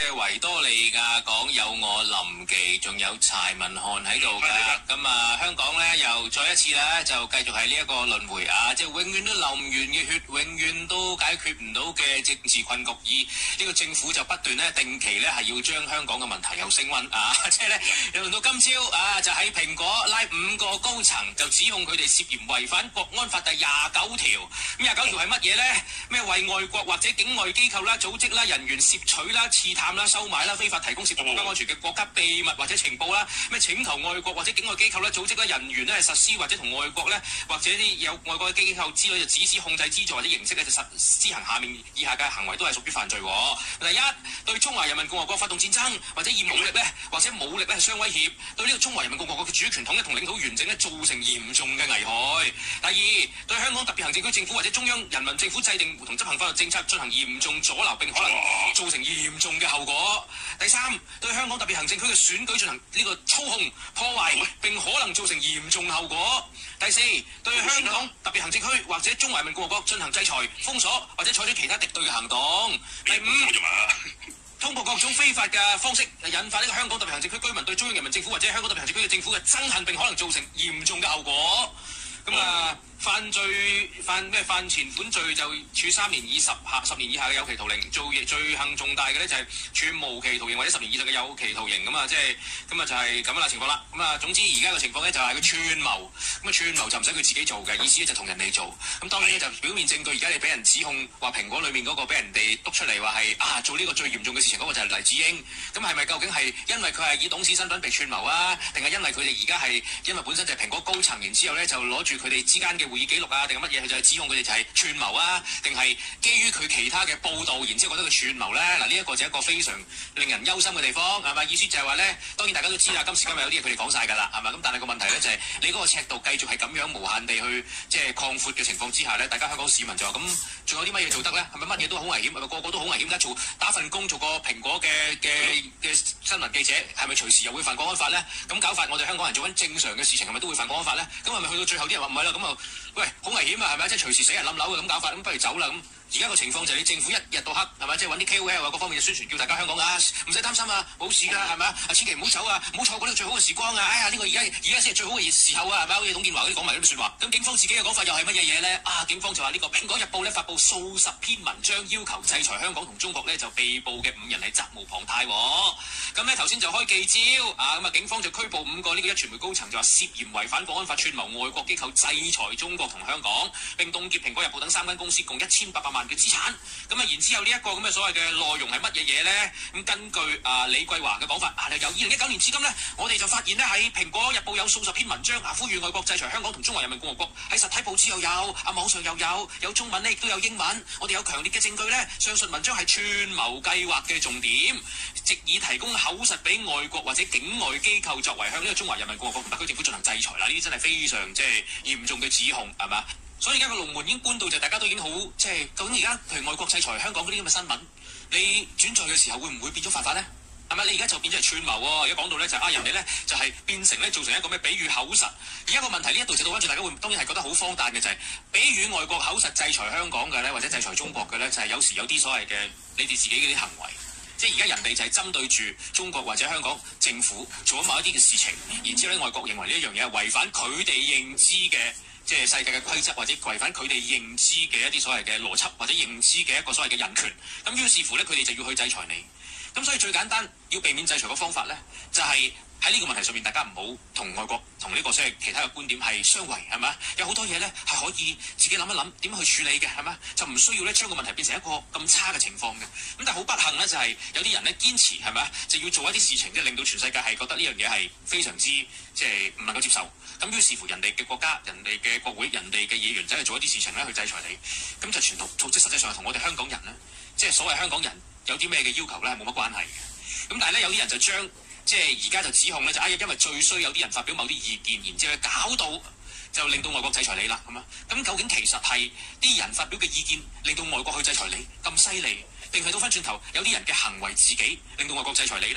維多利亞港有我林忌，仲有柴文漢喺度㗎。咁香港咧又再一次咧就繼續係呢一個輪迴啊，即係永遠都流唔完嘅血，永遠都解決唔到嘅政治困局。而呢個政府就不斷咧定期咧係要將香港嘅問題又升溫啊，即係咧又輪到今朝啊，就喺蘋果拉5個高層就指控佢哋涉嫌違反國安法第29條。咁29條係乜嘢咧？咩為外國或者境外機構啦、組織啦、人員攝取啦、刺探啦、收買啦、非法提供涉及國家安全嘅國家秘密或者情報啦，咩請求外國或者境外機構啦、組織啦、人員咧實施或者同外國咧或者啲有外國嘅機構之類就指使、控制、資助或者形式咧就施行下面以下嘅行為都係屬於犯罪。第一，對中華人民共和國發動戰爭或者以武力咧或者武力咧相威脅，對呢個中華人民共和國嘅主權統一同領土完整咧造成嚴重嘅危害。第二，對香港特別行政區政府或者中央人民政府制定同執行法律政策進行嚴重阻撓並可能造成嚴重嘅後果。第三，對香港特別行政區嘅選舉進行呢個操控破壞並可能造成嚴重後果。第四，對香港特別行政區或者中華人民共和國進行制裁、封鎖或者採取其他敵對嘅行動。第五，通過各種非法嘅方式引發呢個香港特別行政區居民對中央人民政府或者香港特別行政區嘅政府嘅憎恨並可能造成嚴重嘅後果。犯前款罪就處3年以10年以下嘅有期徒刑，罪行重大嘅咧就係處無期徒刑或者10年以上嘅有期徒刑。咁就係咁樣啦情況啦。總之而家嘅情況咧就係佢串謀，串謀就唔使佢自己做嘅，意思咧就同人哋做。當然咧就表面證據，而家你俾人指控話蘋果裏面嗰個俾人哋督出嚟話係做呢個最嚴重嘅事情嗰個就係黎智英。咁係咪究竟係因為佢係以董事身份被串謀啊，定係因為佢哋而家係因為本身就係蘋果高層，然之後咧就攞住佢哋之間嘅會議記錄啊，定係乜嘢？佢就係指控佢哋就係串謀啊，定係基於佢其他嘅報道，然之後覺得佢串謀咧？呢一個就係一個非常令人憂心嘅地方，係咪？意思就係話咧，當然大家都知啦，今時今日有啲嘢佢哋講晒㗎啦，係咪？咁但係個問題咧就係你嗰個尺度繼續係咁樣無限地去即係擴闊嘅情況之下咧，大家香港市民就話咁，仲有啲乜嘢做得咧？係咪乜嘢都好危險？係咪個個都好危險？而家打份工做個蘋果嘅新聞記者，係咪隨時又會犯國安法咧？咁搞法，我哋香港人做緊正常嘅事情，係咪都會犯國安法咧？咁係咪去到最後啲人話唔係啦？咁喂，好危險啊，係咪？即係隨時死人冧樓嘅咁搞法，咁不如走啦咁。而家個情況就係你政府一日到黑係咪？即係揾啲 KOL 啊各方面嘅宣傳，叫大家香港唔使擔心啊，冇事㗎係咪？千祈唔好走啊，唔好錯過呢個最好嘅時光啊！哎呀，呢個而家先係最好嘅時候啊，係咪？好似董建華嗰啲講埋嗰啲説話。咁警方自己嘅講法又係乜嘢嘢咧？警方就話呢個《蘋果日報》咧發布數十篇文章，要求制裁香港同中國咧，就被捕嘅5人係責無旁貸。咁咧頭先就開記招警方就拘捕5個呢個壹傳媒高層，就話涉嫌違反國安法，串謀外國機構制裁中國同香港，並凍結《蘋果日報》等3間公司共1800萬嘅資產。然之後呢一個咁嘅所謂嘅內容係乜嘢嘢咧？咁根據李桂華嘅講法，由2019年至今咧，我哋就發現咧喺《蘋果日報》有數十篇文章呼籲外國制裁香港同中華人民共和國，喺實體報紙又有，網上又有中文咧，亦都有英文。我哋有強烈嘅證據咧，上述文章係串謀計劃嘅重點，藉以提供口實俾外國或者境外機構，作為向呢個中華人民共和國同特區政府進行制裁啦。呢啲真係非常即係嚴重嘅指控，係嘛？所以而家個龍門已經搬到就大家都已經好即係，究竟而家譬如外國制裁香港嗰啲咁嘅新聞，你轉載嘅時候會唔會變咗犯法咧？係咪？你而家就變咗係串謀喎？而家講到咧就人哋咧就係變成咧造成一個咩比喻口實。而家個問題呢一度就到翻轉，大家會當然係覺得好荒誕嘅就係比喻外國口實制裁香港嘅咧，或者制裁中國嘅咧，就係有時有啲所謂嘅你哋自己嗰啲行為。即係而家人哋就係針對住中國或者香港政府做咗某一啲嘅事情，然之後咧外國認為呢一樣嘢係違反佢哋認知嘅。即係世界嘅規則，或者違反佢哋認知嘅一啲所謂嘅邏輯，或者認知嘅一個所謂嘅人權。咁於是乎咧，佢哋就要去制裁你。咁所以最簡單要避免制裁嘅方法咧，就係喺呢個問題上面，大家唔好同外國同呢個即係其他嘅觀點係相違，係咪？有好多嘢咧係可以自己諗一諗點去處理嘅，係咪？就唔需要咧將個問題變成一個咁差嘅情況嘅。咁但係好不幸咧，就係有啲人咧堅持係咪就要做一啲事情，即係令到全世界係覺得呢樣嘢係非常之即係唔能夠接受。咁於是乎人哋嘅國家、人哋嘅國會、人哋嘅議員走去做一啲事情咧去制裁你，咁就即實際上係同我哋香港人咧，即係所謂香港人有啲咩嘅要求咧係冇乜關係嘅。咁但係咧有啲人就將即係而家就指控咧就因為最衰有啲人發表某啲意見，然之後搞到就令到外國制裁你啦咁啊。咁究竟其實係啲人發表嘅意見令到外國去制裁你咁犀利，定係倒翻轉頭有啲人嘅行為自己令到外國制裁你咧？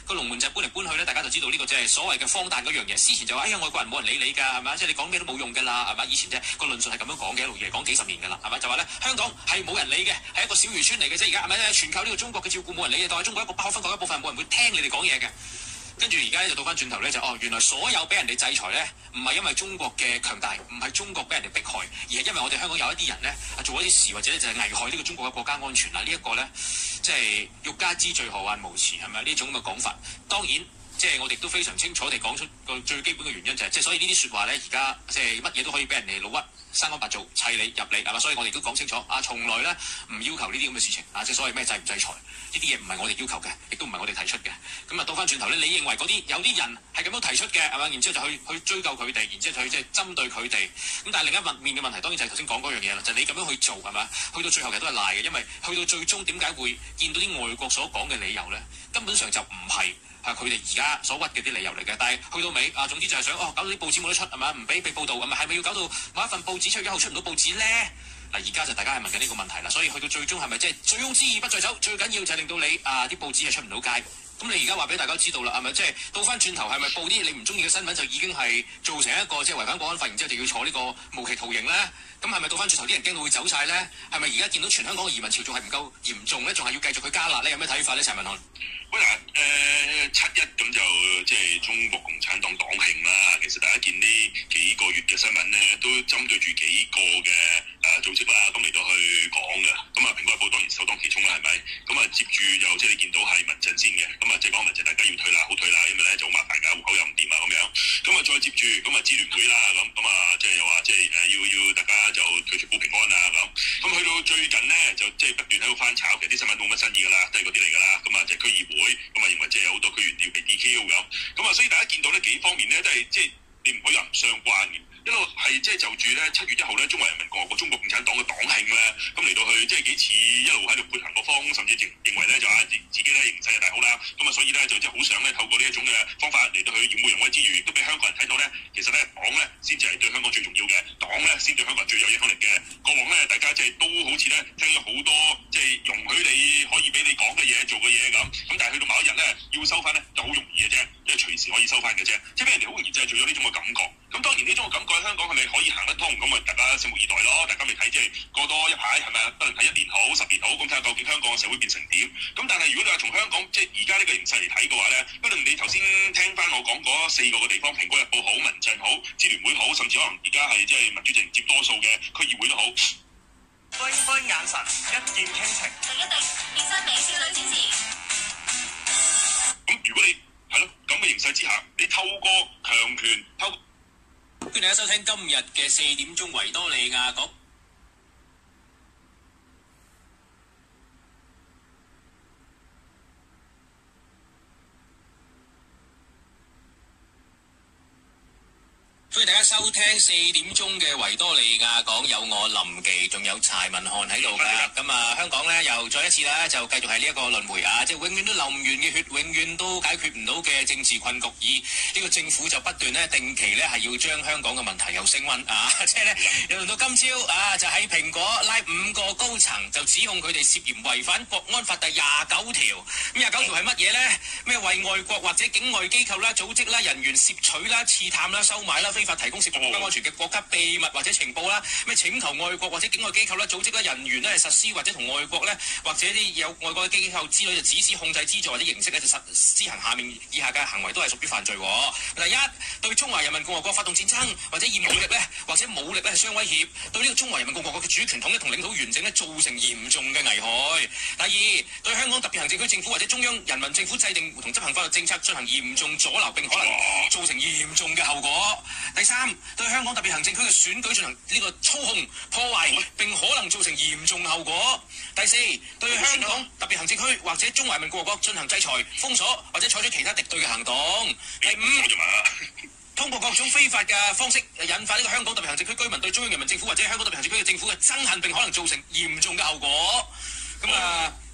個龍門陣搬嚟搬去咧，大家就知道呢個即係所謂嘅荒誕嗰樣嘢。之前就話哎呀外國人冇人理你㗎，係咪？即係你講咩都冇用㗎啦，係咪？以前啫個論述係咁樣講嘅，一路以嚟講幾十年㗎啦，係咪？就話咧香港係冇人理嘅，係一個小漁村嚟嘅啫。而家係咪全靠呢個中國嘅照顧，冇人理嘅，當係中國一個不可分割一部分，冇人會聽你哋講嘢嘅。跟住而家就倒翻轉頭咧，就原來所有俾人哋制裁咧，唔係因為中國嘅強大，唔係中國俾人哋迫害，而係因為我哋香港有一啲人咧做一啲事，或者就係危害呢個中國嘅國家安全啦。呢一個咧，即係欲加之罪何患無辭，係咪呢種咁嘅講法？當然。即係我哋都非常清楚地講出個最基本嘅原因就係，即係所以呢啲説話咧，而家即係乜嘢都可以俾人哋老屈、生安白造、砌你入嚟，係嘛？所以我哋都講清楚，從來咧唔要求呢啲咁嘅事情，即係所謂咩制唔制裁呢啲嘢唔係我哋要求嘅，亦都唔係我哋提出嘅。咁倒翻轉頭咧，你認為嗰啲有啲人係咁樣提出嘅，係嘛？然之後就去追究佢哋，然之後去即係針對佢哋。咁但係另一面嘅問題，當然就係頭先講嗰樣嘢啦，就係你咁樣去做係嘛？去到最後其實都係賴嘅，因為去到最終點解會見到啲外國所講嘅理由咧，根本上就唔係。佢哋而家所屈嘅啲理由嚟嘅，但係去到尾總之就係想搞到啲報紙冇得出係嘛，唔俾報道，係咪要搞到某一份報紙7月1號出唔到報紙咧？嗱，而家就大家係問緊呢個問題啦，所以去到最終係咪即係醉翁之意不在酒？最緊要就係令到你啲報紙係出唔到街。咁你而家話俾大家知道啦，係咪即係倒翻轉頭係咪報啲你唔中意嘅新聞就已經係造成一個即係違反國安法，然之後就要坐呢個無期徒刑咧？咁係咪倒翻轉頭啲人驚到會走晒咧？係咪而家見到全香港嘅移民潮仲係唔夠嚴重咧？仲係要繼續去加辣咧？有咩睇法咧？陳文翰。 嗱，7·1咁就即係中國共產黨黨慶啦。其實大家見呢幾個月嘅新聞咧，都針對住幾個嘅組織啦，咁嚟到去講嘅。咁蘋果日報當然首當其衝啦，係咪？咁接住就即係你見到係民陣先嘅，咁即係講民陣大家要退啦，好退啦，因為咧就好麻煩㗎，戶口又唔掂啊咁樣。咁再接住咁支聯會啦，咁即係又話即係要大家就退出保平安啊咁。咁去到最近咧就即係不斷喺度翻炒，其實啲新聞冇乜新意㗎啦，都係嗰啲嚟㗎啦。咁就係區議會。咁認為即係有好多區議員要被 DQ 咁，所以大家見到呢幾方面咧都係即係你唔可以話唔相關嘅，一路係即係就住咧7月1號咧中華人民共和國中國共產黨嘅黨慶咧，咁嚟到去即係幾次一路喺度潑行個風，甚至認為咧就自己咧形勢係大好啦，咁所以咧就即係好想咧透過呢一種嘅方法嚟到去耀武揚威之餘，都俾香港人睇到咧，其實咧黨咧先至係對香港最重要嘅，黨咧先對香港人最有影響力嘅。過往咧大家即係都好似咧聽咗好多即係容許你可以俾你講嘅嘢做嘅嘢咁，但係去到某一日咧要收翻咧就好容易嘅啫，因為隨時可以收翻嘅啫，即係俾人哋好容易就係做咗呢種嘅感覺。咁當然呢種嘅感覺喺香港係咪可以行得通？咁大家拭目以待咯。大家咪睇即係過多一排係咪？不能睇1年好10年好，咁睇下究竟香港嘅社會變成點。咁但係如果你話從香港即係而家呢個形勢嚟睇嘅話咧，不論你頭先聽翻我講嗰4個嘅地方，蘋果日報好、民陣好、支聯會好，甚至可能而家係即係民主陣營佔多數嘅區議會都好。 冰冰眼神，一見傾情。 一定變身美少女戰士。 咁如果你係咯咁嘅形勢之下，你透過強權歡迎大家收聽今日嘅4點鐘維多利亞港。歡迎大家收聽4點鐘嘅維多利亞港，有我林忌，仲有柴文漢喺度㗎。咁香港咧又再一次咧就繼續係呢一個輪迴即係永遠都流唔完嘅血，永遠都解決唔到嘅政治困局。而呢個政府就不斷咧定期咧係要將香港嘅問題又升溫即係咧又輪到今朝就喺蘋果拉5個高層，就指控佢哋涉嫌違反國安法第29條。咁29條係乜嘢咧？咩為外國或者境外機構啦、組織啦、人員攝取啦、刺探啦、收買啦、非法提供涉及國家安全嘅國家秘密或者情報啦，咩請求外國或者境外機構啦、組織啦、人員咧實施或者同外國咧或者啲有外國嘅機構之類就指使、控制、資助或者形式咧就施行下面以下嘅行為都係屬於犯罪。第一，對中華人民共和國發動戰爭或者以武力咧或者武力咧係相威脅，對呢個中華人民共和國嘅主權統一同領土完整咧造成嚴重嘅危害。第二，對香港特別行政區政府或者中央人民政府制定同執行法律政策進行嚴重阻撓，並可能造成嚴重嘅後果。第三，對香港特別行政區嘅選舉進行呢個操控、破壞，並可能造成嚴重後果。第四，對香港特別行政區或者中華人民共和國進行制裁、封鎖或者採取其他敵對嘅行動。第五，通過各種非法嘅方式引發呢個香港特別行政區居民對中央人民政府或者香港特別行政區嘅政府嘅憎恨，並可能造成嚴重嘅後果。咁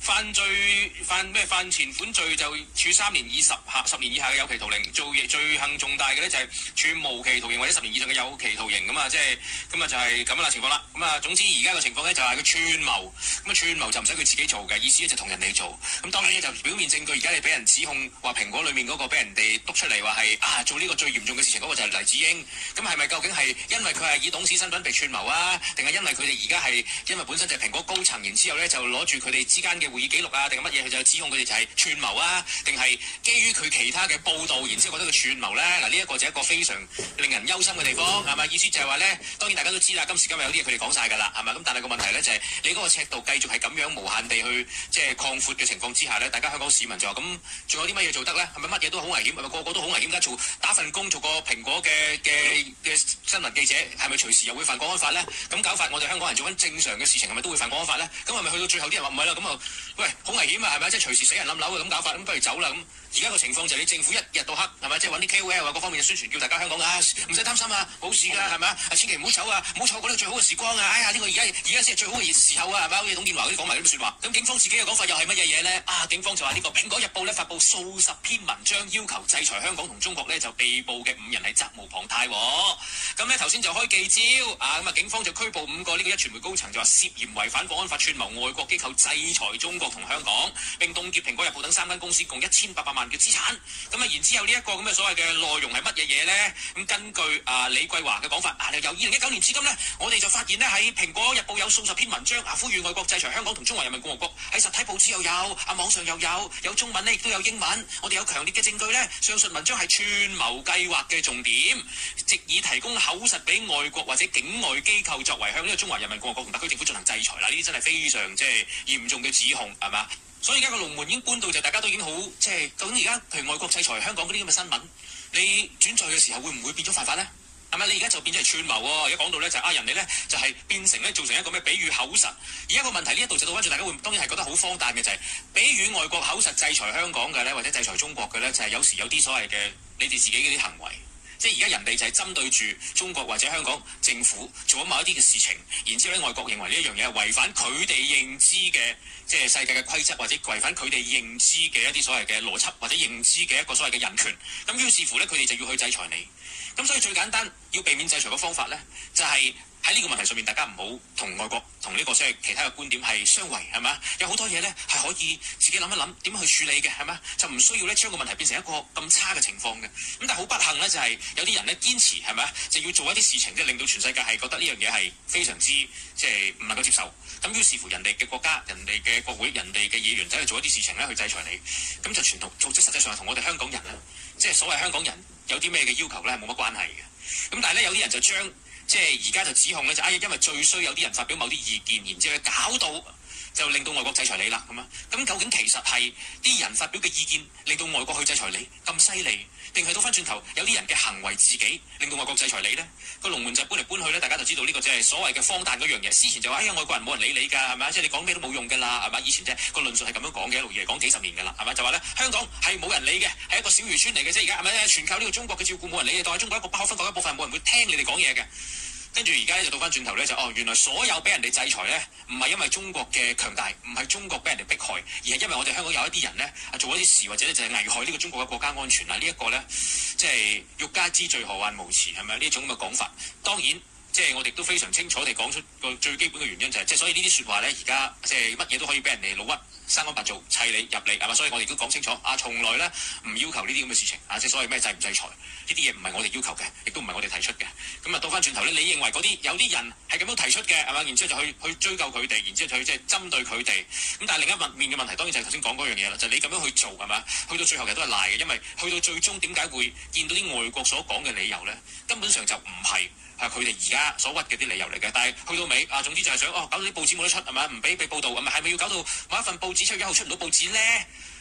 犯前款罪就處3年以10年以下嘅有期徒刑，罪行重大嘅咧就係處無期徒刑或者10年以上嘅有期徒刑咁啊，即係咁啊就係咁樣啦情況啦。咁啊總之而家嘅情況咧就係佢串謀，咁啊串謀就唔使佢自己做嘅，意思咧就同人哋做。咁當然咧就表面證據，而家你俾人指控話蘋果裡面嗰個俾人哋督出嚟話係做呢個最嚴重嘅事情嗰個就係黎智英。咁係咪究竟係因為佢係以董事身份被串謀啊，定係因為佢哋而家係因為本身就係蘋果高層，然之後咧就攞住佢哋之間嘅會議記錄啊，定係乜嘢佢就指控佢哋就係串謀啊，定係基於佢其他嘅報導，然之後覺得佢串謀咧？嗱，呢一個就係一個非常令人憂心嘅地方，係咪？意思就係話咧，當然大家都知啦，今時今日有啲嘢佢哋講晒㗎啦，係咪？咁但係個問題咧就係你嗰個尺度繼續係咁樣無限地去即係擴闊嘅情況之下咧，大家香港市民就話咁，仲有啲乜嘢做得咧？係咪乜嘢都好危險？係咪個個都好危險？而家打份工做個蘋果嘅新聞記者，係咪隨時又會犯國安法咧？咁搞法我哋香港人做緊正常嘅事情，係咪都會犯國安法咧？咁係咪去到最後啲人話唔係啦？咁啊，喂，好危險啊，係咪？即係隨時死人冧樓嘅咁搞法，咁不如走啦咁。而家個情況就係你政府一日到黑係咪？即係揾啲 KOL 啊各方面嘅宣傳，叫大家香港唔使擔心啊，冇事㗎係咪啊？千祈唔好走啊，唔好錯過呢個最好嘅時光啊！哎呀，呢個而家先係最好嘅時候啊，係咪？好似董建華嗰啲講埋啲説話。咁警方自己嘅講法又係乜嘢嘢咧？警方就話呢個《蘋果日報》咧發布數十篇文章，要求制裁香港同中國咧就被捕嘅5人係責無旁貸。咁咧頭先就開記招咁啊，警方就拘捕5個呢個壹傳媒高層，就話涉嫌違反國安法串謀外國機構制裁中國同香港，並凍結《蘋果日報》等3間公司共1800萬嘅資產。咁啊，然之後呢一個咁嘅所謂嘅內容係乜嘢嘢咧？咁根據李桂華嘅講法，由2019年至今咧，我哋就發現咧喺《蘋果日報》有數十篇文章呼籲外國制裁香港同中華人民共和國，喺實體報紙又有網上又有中文咧，亦都有英文。我哋有強烈嘅證據咧，上述文章係串謀計劃嘅重點，藉以提供口實俾外國或者境外機構，作為向呢個中華人民共和國同特區政府進行制裁啦。呢啲真係非常即係嚴重嘅指控，係嘛？所以而家個龍門已經搬到就大家都已經好即係究竟而家譬如外國制裁香港嗰啲咁嘅新聞，你轉載嘅時候會唔會變咗犯法咧？係咪？你而家就變咗係串謀喎？而家講到咧就係人哋咧就係變成咧造成一個咩比喻口實。而家個問題呢一度就到翻轉，大家會當然係覺得好荒誕嘅就係比喻外國口實制裁香港嘅咧，或者制裁中國嘅咧，就係有時有啲所謂嘅你哋自己嗰啲行為。即係而家人哋就係針對住中國或者香港政府做咗某一啲嘅事情，然之後咧外國認為呢一樣嘢係違反佢哋認知嘅即係世界嘅規則，或者違反佢哋認知嘅一啲所謂嘅邏輯，或者認知嘅一個所謂嘅人權。咁於是乎咧，佢哋就要去制裁你。咁所以最簡單要避免制裁嘅方法咧，就係喺呢個問題上面，大家唔好同外國同呢個即係其他嘅觀點係相違，係咪？有好多嘢咧係可以自己諗一諗點去處理嘅，係咪？就唔需要咧將個問題變成一個咁差嘅情況嘅。咁但係好不幸咧，就係有啲人咧堅持係咪就要做一啲事情，即係令到全世界係覺得呢樣嘢係非常之即係唔能夠接受。咁於是乎人哋嘅國家、人哋嘅國會、人哋嘅議員走去做一啲事情咧去制裁你，咁就即係實際上係同我哋香港人咧，即係所謂香港人有啲咩嘅要求咧係冇乜關係嘅。咁但係咧有啲人就將即係而家就指控咧就因為最衰有啲人發表某啲意見，然之後搞到就令到外國制裁你啦咁啊。咁究竟其實係啲人發表嘅意見令到外國去制裁你咁犀利，定係倒翻轉頭有啲人嘅行為自己令到外國制裁你咧？個龍門就搬嚟搬去咧，大家就知道呢個即係所謂嘅荒誕嗰樣嘢。之前就話外國人冇人理你㗎，係咪？即係你講咩都冇用㗎啦，係咪？以前即係個論述係咁樣講嘅，一路以嚟講幾十年㗎啦，係咪？就話咧香港係冇人理嘅，係一個小漁村嚟嘅啫。而家係咪全靠呢個中國嘅照顧，冇人理你，當係中國一個不可分割一部分，冇人會聽你哋講嘢嘅。跟住而家咧就倒翻轉頭咧就原來所有俾人哋制裁咧，唔係因為中國嘅強大，唔係中國俾人哋迫害，而係因為我哋香港有一啲人咧做一啲事，或者咧就係危害呢個中國嘅國家安全啦。呢一個咧即係欲加之罪何患無辭，係咪呢種咁嘅講法？當然即係我哋都非常清楚地講出個最基本嘅原因就係即係所以呢啲説話咧而家即係乜嘢都可以俾人哋老屈。生安白做砌你入嚟係嘛？所以我哋都講清楚從來咧唔要求呢啲咁嘅事情即係所謂咩制唔制裁呢啲嘢唔係我哋要求嘅，亦都唔係我哋提出嘅。咁倒翻轉頭咧，你認為嗰啲有啲人係咁樣提出嘅係嘛？然之後就去追究佢哋，然之後就去即係針對佢哋。咁但係另一面嘅問題當然就係頭先講嗰樣嘢啦，就係你咁樣去做係嘛？去到最後其實都係賴嘅，因為去到最終點解會見到啲外國所講嘅理由咧，根本上就唔係佢哋而家所屈嘅啲理由嚟嘅。但係去到尾總之就係想搞到啲報紙冇得出係嘛？唔俾報導係咪要搞到某一份報紙7月1號出唔到報紙咧？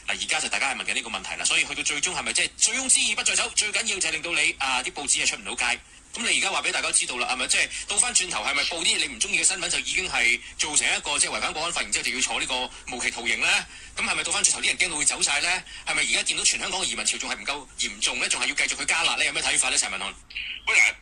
而家就大家係問緊呢個問題啦。所以去到最終係咪即係醉翁之意不在酒？最緊要就係令到你啲報紙係出唔到街。咁你而家話俾大家知道啦，係咪即係倒翻轉頭係咪報啲你唔中意嘅新聞就已經係造成一個即係違反國安法，然之後就要坐呢個無期徒刑咧？咁係咪倒翻轉頭啲人驚到會走晒咧？係咪而家見到全香港嘅移民潮仲係唔夠嚴重咧？仲係要繼續去加辣咧？有咩睇法咧？陳文翰？ 好嗱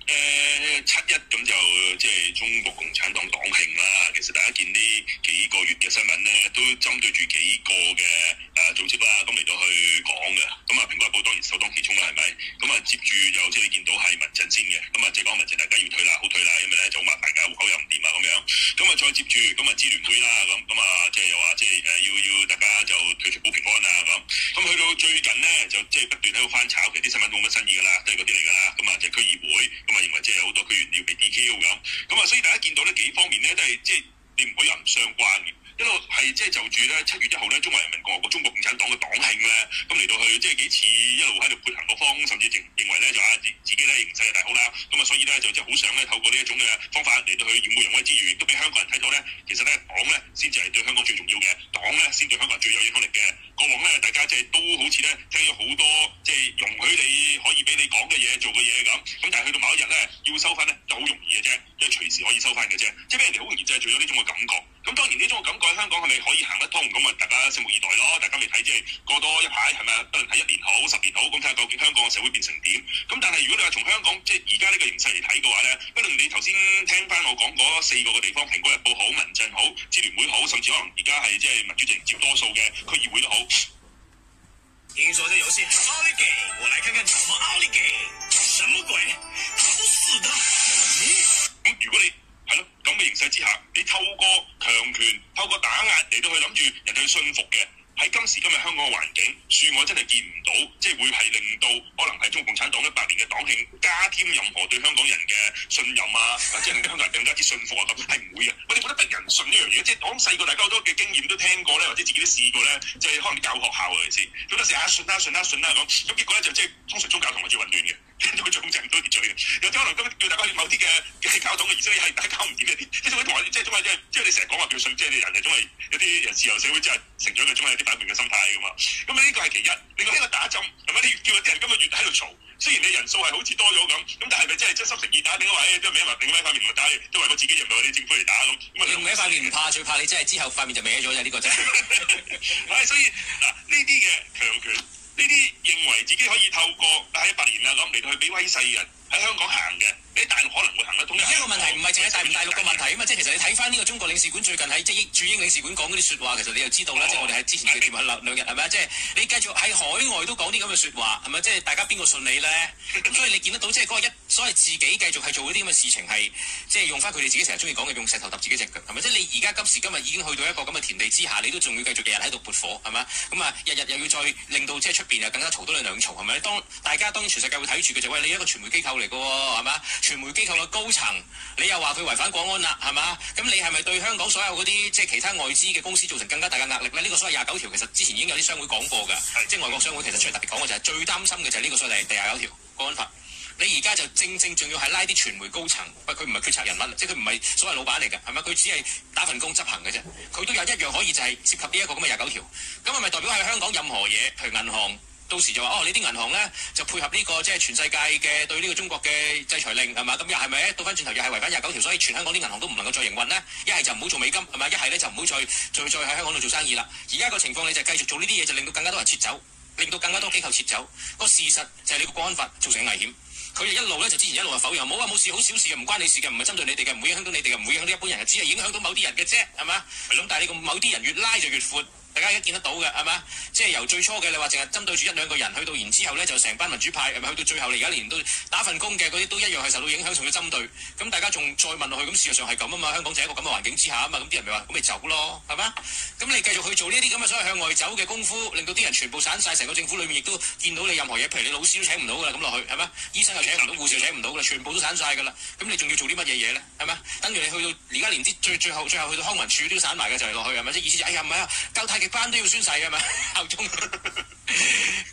，7·1咁就即係中國共產黨黨慶啦。其實大家見呢幾個月嘅新聞咧，都針對住幾個嘅組織啦，咁嚟到去講嘅。咁蘋果日報當然首當其衝啦，係咪？咁接住就即係你見到係民陣先嘅。咁即係講民陣大家要退啦，好退啦，因為咧就好麻煩㗎，戶口又唔掂啊咁樣。咁再接住咁支聯會啦，咁即係又話即係要大家就退出保平安啊咁。咁去到最近咧就即係不斷喺度翻炒，其實啲新聞都冇乜新意㗎啦，都係嗰啲嚟㗎啦。咁就區議會咁認為即係有好多區議員要被 DQ 咁。所以大家見到呢幾方面咧都係即係你唔可以話唔相關嘅。一路係即係就住咧7月1號咧中華人民共和國中國共產黨嘅黨慶咧，咁嚟到去即係幾次一路喺度潑行各方，甚至認為咧就自己咧形勢係大好啦，所以咧就即係好想咧透過呢一種嘅方法嚟到去耀武揚威之餘，都俾香港人睇到咧，其實咧黨咧先至係對香港最重要嘅，黨咧先對香港最有影響力嘅。過往咧大家即係都好似咧聽咗好多即係容許你可以俾你講嘅嘢做嘅嘢咁，但係去到某一日咧要收翻咧就好容易嘅啫，因為隨時可以收翻嘅啫，即係俾人哋好容易就係做咗呢種嘅感覺。咁當然呢種嘅感覺喺香港係咪可以行得通？咁大家拭目以待咯。大家未睇即係過多一排係咪？不論睇1年好10年好，咁睇下究竟香港嘅社會變成點。咁但係如果你話從香港即係而家呢個形勢嚟睇嘅話咧，不論你頭先聽翻我講嗰4個嘅地方，蘋果日報好、民陣好、支聯會好，甚至可能而家係即係民主陣營佔多數嘅區議會都好。 聽說這遊戲奧利給，我來看看怎麼奧利給，什麼鬼？好死的！ 咁如果你係咯咁嘅形勢之下，你透過強權、透過打壓嚟到去諗住人哋去信服嘅，喺今時今日香港嘅環境，恕我真係見唔到，即係會係令到可能係中國共產黨100年嘅黨慶加添任何對香港人嘅信任啊，或者令到香港人更加之信服啊，咁係唔會嘅。我哋覺得逼人信呢樣嘢，即係我諗細個大家好多嘅經驗都聽過咧，或者自己都試過咧，就係可能教學校尤其是，好多時信啦咁結果咧就即係通常宗教同係最混亂嘅。都會造成唔到秩序嘅，有啲可能今日叫大家去某啲嘅教堂嘅儀式係大家搞唔掂嘅啲，即係會同埋即係總係即係你成日講話叫信，即係你人係總係有啲人自由社會即係成長嘅總係有啲反叛嘅心態噶嘛。咁呢個係其一，另外呢個打針係咪？你叫啲人今個月喺度嘈，雖然你人數係好似多咗咁但係咪真係真心誠意打？定係話即係另一塊面唔係打，都為我自己，又唔係為啲政府嚟打咁。 另一塊面唔怕，最怕你真係之後塊面就歪咗啫，呢個真係。 係所以嗱，呢啲嘅強權。呢啲認為自己可以透過喺100年啦咁嚟到去俾威勢人喺香港行嘅，你喺大陸可能會行得通。呢個問題唔係淨係大唔大陸嘅問題啊嘛，即係其實你睇翻呢個中國領事館最近喺即係駐英領事館講嗰啲説話，其實你就知道啦。即係我哋喺之前嘅節目兩日係咪啊？即係你繼續喺海外都講啲咁嘅説話係咪？即係大家邊個信你咧？咁所以你見得到即係嗰個所謂自己繼續係做嗰啲咁嘅事情係即係用翻佢哋自己成日中意講嘅用石頭揼自己隻腳係咪？即係你而家今時今日已經去到一個咁嘅田地之下，你都仲要繼續日日喺度撥火係咪？咁日日又要再令到即係出邊又更加嘈多兩嘈係咪？大家當然全世界會睇住嘅就喂，你一個傳媒機構嚟嘅喎係嘛？傳媒機構嘅高層，你又話佢違反國安啦係嘛？咁你係咪對香港所有嗰啲即係其他外資嘅公司造成更加大嘅壓力咧？呢個所謂29條其實之前已經有啲商會講過㗎，即係外國商會其實出嚟特別講嘅就係最擔心嘅就係呢個所謂第29條國安法。你而家就正仲要係拉啲傳媒高層，佢唔係決策人物，即係佢唔係所謂老闆嚟嘅，係咪？佢只係打份工執行嘅啫。佢都有一樣可以就係涉及呢一個咁嘅29條。咁係咪代表係香港任何嘢，譬如銀行？到時就話你啲銀行咧就配合呢個即係全世界嘅對呢個中國嘅制裁令係嘛？咁又係咪倒翻轉頭又係違反29條？所以全香港啲銀行都唔能夠再營運咧。一係就唔好做美金係咪？一係咧就唔好再喺香港度做生意啦。而家個情況你就繼續做呢啲嘢，就令到更加多人撤走，令到更加多機構撤走。個事實就係你個國安法造成危險。佢哋一路咧就之前一路係否認，冇話冇事，好小事嘅，唔關你事嘅，唔係針對你哋嘅，唔會影響到你哋嘅，唔會影響到一般人嘅，只係影響到某啲人嘅啫，係嘛？咁但係你個某啲人越拉就越闊。大家而家見得到嘅係嘛？即係由最初嘅你話淨係針對住1-2個人，去到然之後咧就成班民主派係咪？去到最後你而家連都打份工嘅嗰啲都一樣係受到影響，仲要針對。咁大家仲再問落去，咁事實上係咁啊嘛？香港就係一個咁嘅環境之下啊嘛，咁啲人咪話咁咪走咯，係嘛？咁你繼續去做呢啲咁嘅所謂向外走嘅功夫，令到啲人全部散晒，成個政府裏面亦都見到你任何嘢，譬如你老師都請唔到㗎啦，咁落去係嘛？醫生又請唔到，護士又請唔到㗎啦，全部都散晒㗎啦。咁你仲要做啲乜嘢嘢咧？係嘛？等住你去到而家連啲最後去到康文署都要散埋嘅就係落去係咪？即係意思就哎呀唔係啊，教太極班都要宣誓。係咪效忠？因為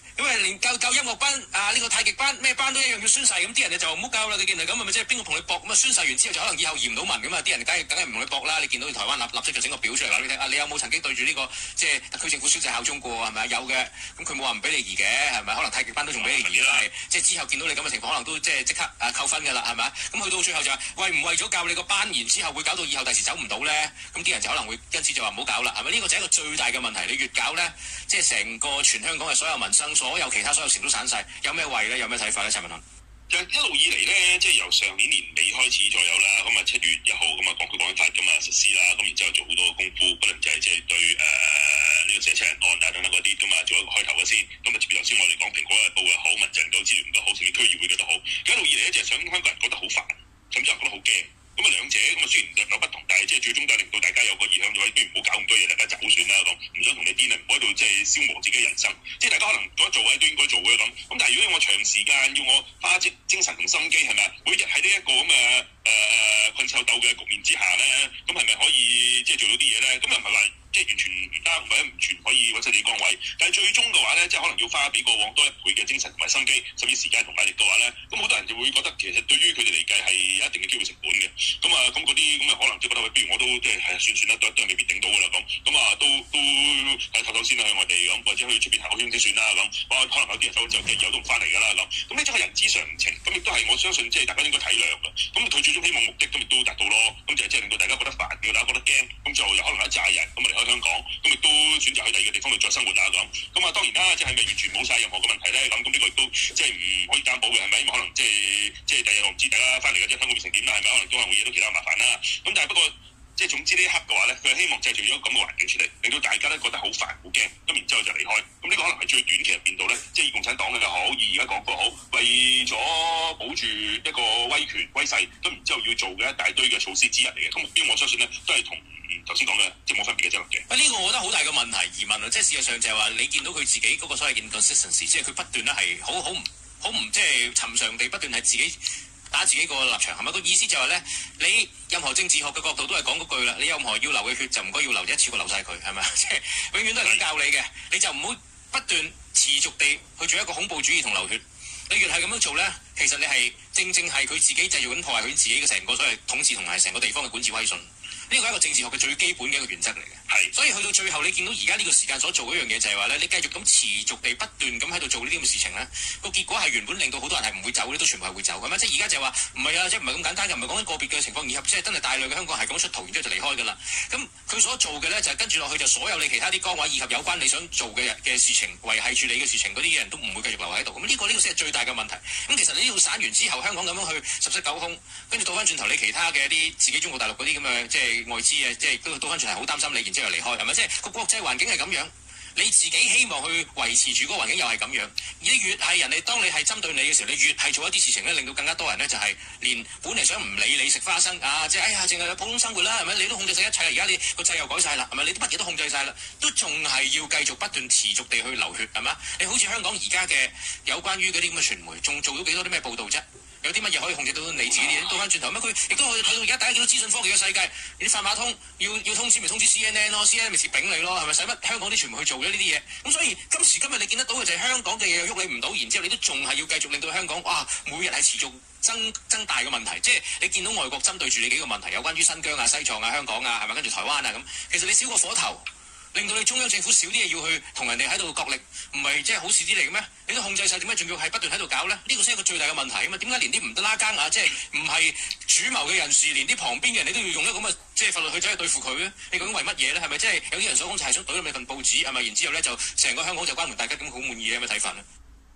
連教音樂班呢個太極班咩班都一樣要宣誓，咁啲人就唔好教啦。你見係咁係咪即係邊個同你搏咁啊？宣誓完之後就可能以後驗唔到文咁啊！啲人梗係唔同你搏啦。你見到台灣立即就整個表出嚟話你聽你有冇曾經對住呢個即係特區政府宣誓效忠過係咪？有嘅，咁佢冇話唔俾你移嘅係咪？可能太極班都仲俾你移啦，係即係之後見到你咁嘅情況，可能都即刻扣分㗎啦係咪？咁去到最後就係為咗教你個班，然之後會搞到以後第時走唔到咧？咁啲人就可能會因此就話唔好搞啦係咪？呢個就係一個最大嘅問題。你越搞咧，即係成個全香港嘅所有民生、所有其他所有事都散晒，有咩為咧？有咩睇法咧？陳文翰就一路以嚟咧，即係由上年年尾開始左右啦，咁啊7月1號咁啊港區國安法咁啊實施啦，咁然之後做好多功夫，不論就係即係對呢個17人案啊等等嗰啲，咁啊做一個開頭嘅先，咁啊接住頭先我哋講蘋果日報又好，民陣都資源都好，甚至區議會嘅都好，一路以嚟咧就係想香港人覺得好煩，甚至係覺得好驚。咁啊兩者咁啊雖然有不同，但係即係最終都係令到大家有個意向咗，不如唔好搞咁多嘢，大家走算啦咁，唔想同你癲啊，唔好喺度即係消磨自己嘅人生。即係大家可能覺得做嘅都應該做嘅咁，咁但係如果我長時間要我花精神同心機係咪啊？每日喺呢一個咁嘅困獸鬥嘅局面之下咧，咁係咪可以即係做到啲嘢咧？咁又唔係話即係完全唔得，或者唔全可以揾出你崗位，但係最終嘅話咧，即係可能要花比過往多1倍嘅精神同埋心機，甚至時間同壓力嘅話咧，咁好多人就會覺得其實對於佢哋嚟計係有一定嘅機會成本嘅。咁啊，咁嗰啲咁啊，可能即係覺得不如我都即係算啦，都未必頂到㗎啦咁。咁啊，都係唞唞先啦，去外地咁，或者去出邊行個圈先算啦咁。可能有啲人就即係以後都唔翻嚟㗎啦咁。咁呢種係人之常情，咁亦都係我相信即係大家應該體諒㗎。咁佢最終希望目的咁亦都達到咯。咁就係即係令到大家覺得煩，令到大家覺得驚，咁就有可能一紮人咁離開香港，咁亦都選擇去第二個地方度再生活啊咁。咁啊當然啦，即係咪完全冇晒任何嘅問題咧？咁呢個亦都即係唔可以擔保嘅係咪？因為可能即係第日我唔知大家翻嚟嘅即係香港變成點啦，係咪？可能都係會惹到其他麻煩啦。咁但係不過即係總之呢一刻嘅話咧，佢係希望製造咗咁嘅環境出嚟，令到大家都覺得好煩好驚，咁然之後就離開。咁呢個可能係最短期入邊度咧，即係以共產黨嘅又好，以而家港府好，為咗保住一個威權威勢，咁然之後要做嘅一大堆嘅措施之一嚟嘅。咁目標我相信咧都係同頭先講嘅即係冇分別嘅啫嘅。 呢個我覺得好大嘅問題疑問啊！即係事實上就係話你見到佢自己嗰個所謂嘅 inconsistency，即係佢不斷咧係好唔即係尋常地不斷係自己打自己個立場係咪？個意思就係咧，你任何政治學嘅角度都係講嗰句啦，你任何要流嘅血就唔該要流一次過流晒佢係咪？即係永遠都係咁教你嘅，你就唔好不斷持續地去做一個恐怖主義同流血。你越係咁樣做咧，其實你係正係佢自己製造緊破壞佢自己嘅成個所謂統治同埋成個地方嘅管治威信。呢個係一個政治學嘅最基本嘅一個原則嚟嘅。係，所以去到最後，你見到而家呢個時間所做嗰樣嘢就係話咧，你繼續咁持續地不斷咁喺度做呢啲咁嘅事情咧，個結果係原本令到好多人係唔會走咧，都全部係會走咁樣。即係而家就係話唔係啊，即係唔係咁簡單，又唔係講緊個別嘅情況，而係即係真係大量嘅香港係咁出逃，然之後就離開㗎啦。咁佢所做嘅咧就係跟住落去就所有你其他啲崗位以及有關你想做嘅事情、維係住你嘅事情嗰啲人都唔會繼續留喺度。咁呢個先係最大嘅問題。咁其實你呢度散完之後，香港咁樣去十室九空，跟住倒翻轉頭你其他嘅一啲自己中國大陸嗰啲咁嘅即係外資啊，即係都倒翻轉係好擔心你，然之後離開係咪？即係個國際環境係咁樣，你自己希望去維持住嗰個環境又係咁樣。而你越係人哋當你係針對你嘅時候，你越係做一啲事情咧，令到更加多人咧就係連本嚟想唔理你食花生啊，即係哎呀，淨係普通生活啦，係咪？你都控制晒一切，而家你個掣又改晒啦，係咪？你乜嘢都控制晒啦，都仲係要繼續不斷持續地去流血，係嘛？你好似香港而家嘅有關於嗰啲咁嘅傳媒，仲做到幾多啲咩報導啫？有啲乜嘢可以控制到你自己啲？倒翻轉頭咩？佢亦都可以睇到而家大家見到資訊科技嘅世界，啲快馬通要通知咪通知 CNN 咯 ，CNN 咪切丙你咯，係咪？使乜香港啲傳媒去做咗呢啲嘢？咁所以今時今日你見得到嘅就係香港嘅嘢又喐你唔到，然之後你都仲係要繼續令到香港哇每日係持續增大嘅問題。即係你見到外國針對住你幾個問題，有關於新疆啊、西藏啊、香港啊，係咪跟住台灣啊咁？其實你少個火頭。令到你中央政府少啲嘢要去同人哋喺度角力，唔係即係好事啲嚟嘅咩？你都控制晒，點解仲要係不斷喺度搞咧？呢個先係一個最大嘅問題啊嘛！點解連啲唔得拉更啊，即係唔係主謀嘅人士，連啲旁邊嘅人你都要用一個咁嘅即係法律去走去對付佢咧？你究竟為乜嘢咧？係咪即係有啲人所講就係想懟咗你份報紙係咪？然之後咧就成個香港就關門大吉咁好滿意嘅咁嘅睇法咧？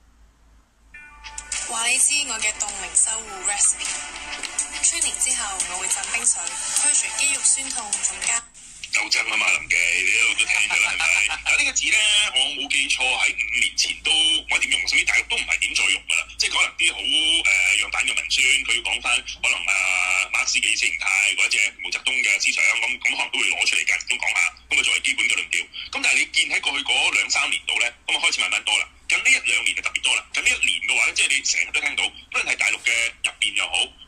話你知我嘅凍齡修護 recipe training 之後，我會浸冰水，去除肌肉酸痛，仲加。 鬥爭啊嘛，林記，你一路都聽㗎啦，係咪？嗱呢個字咧，我冇記錯喺5年前都我點用，甚至大陸都唔係點再用㗎啦。即係可能啲好樣板嘅文宣，佢要講翻可能馬克思嘅意識形態或者毛澤東嘅思想，咁可能都會攞出嚟間中講下，咁啊作為基本嘅論調。咁但係你見喺過去嗰2-3年度咧，咁啊開始慢慢多啦。近呢1-2年就特別多啦。近呢1年嘅話咧，即係你成日都聽到，無論係大陸嘅入邊又好，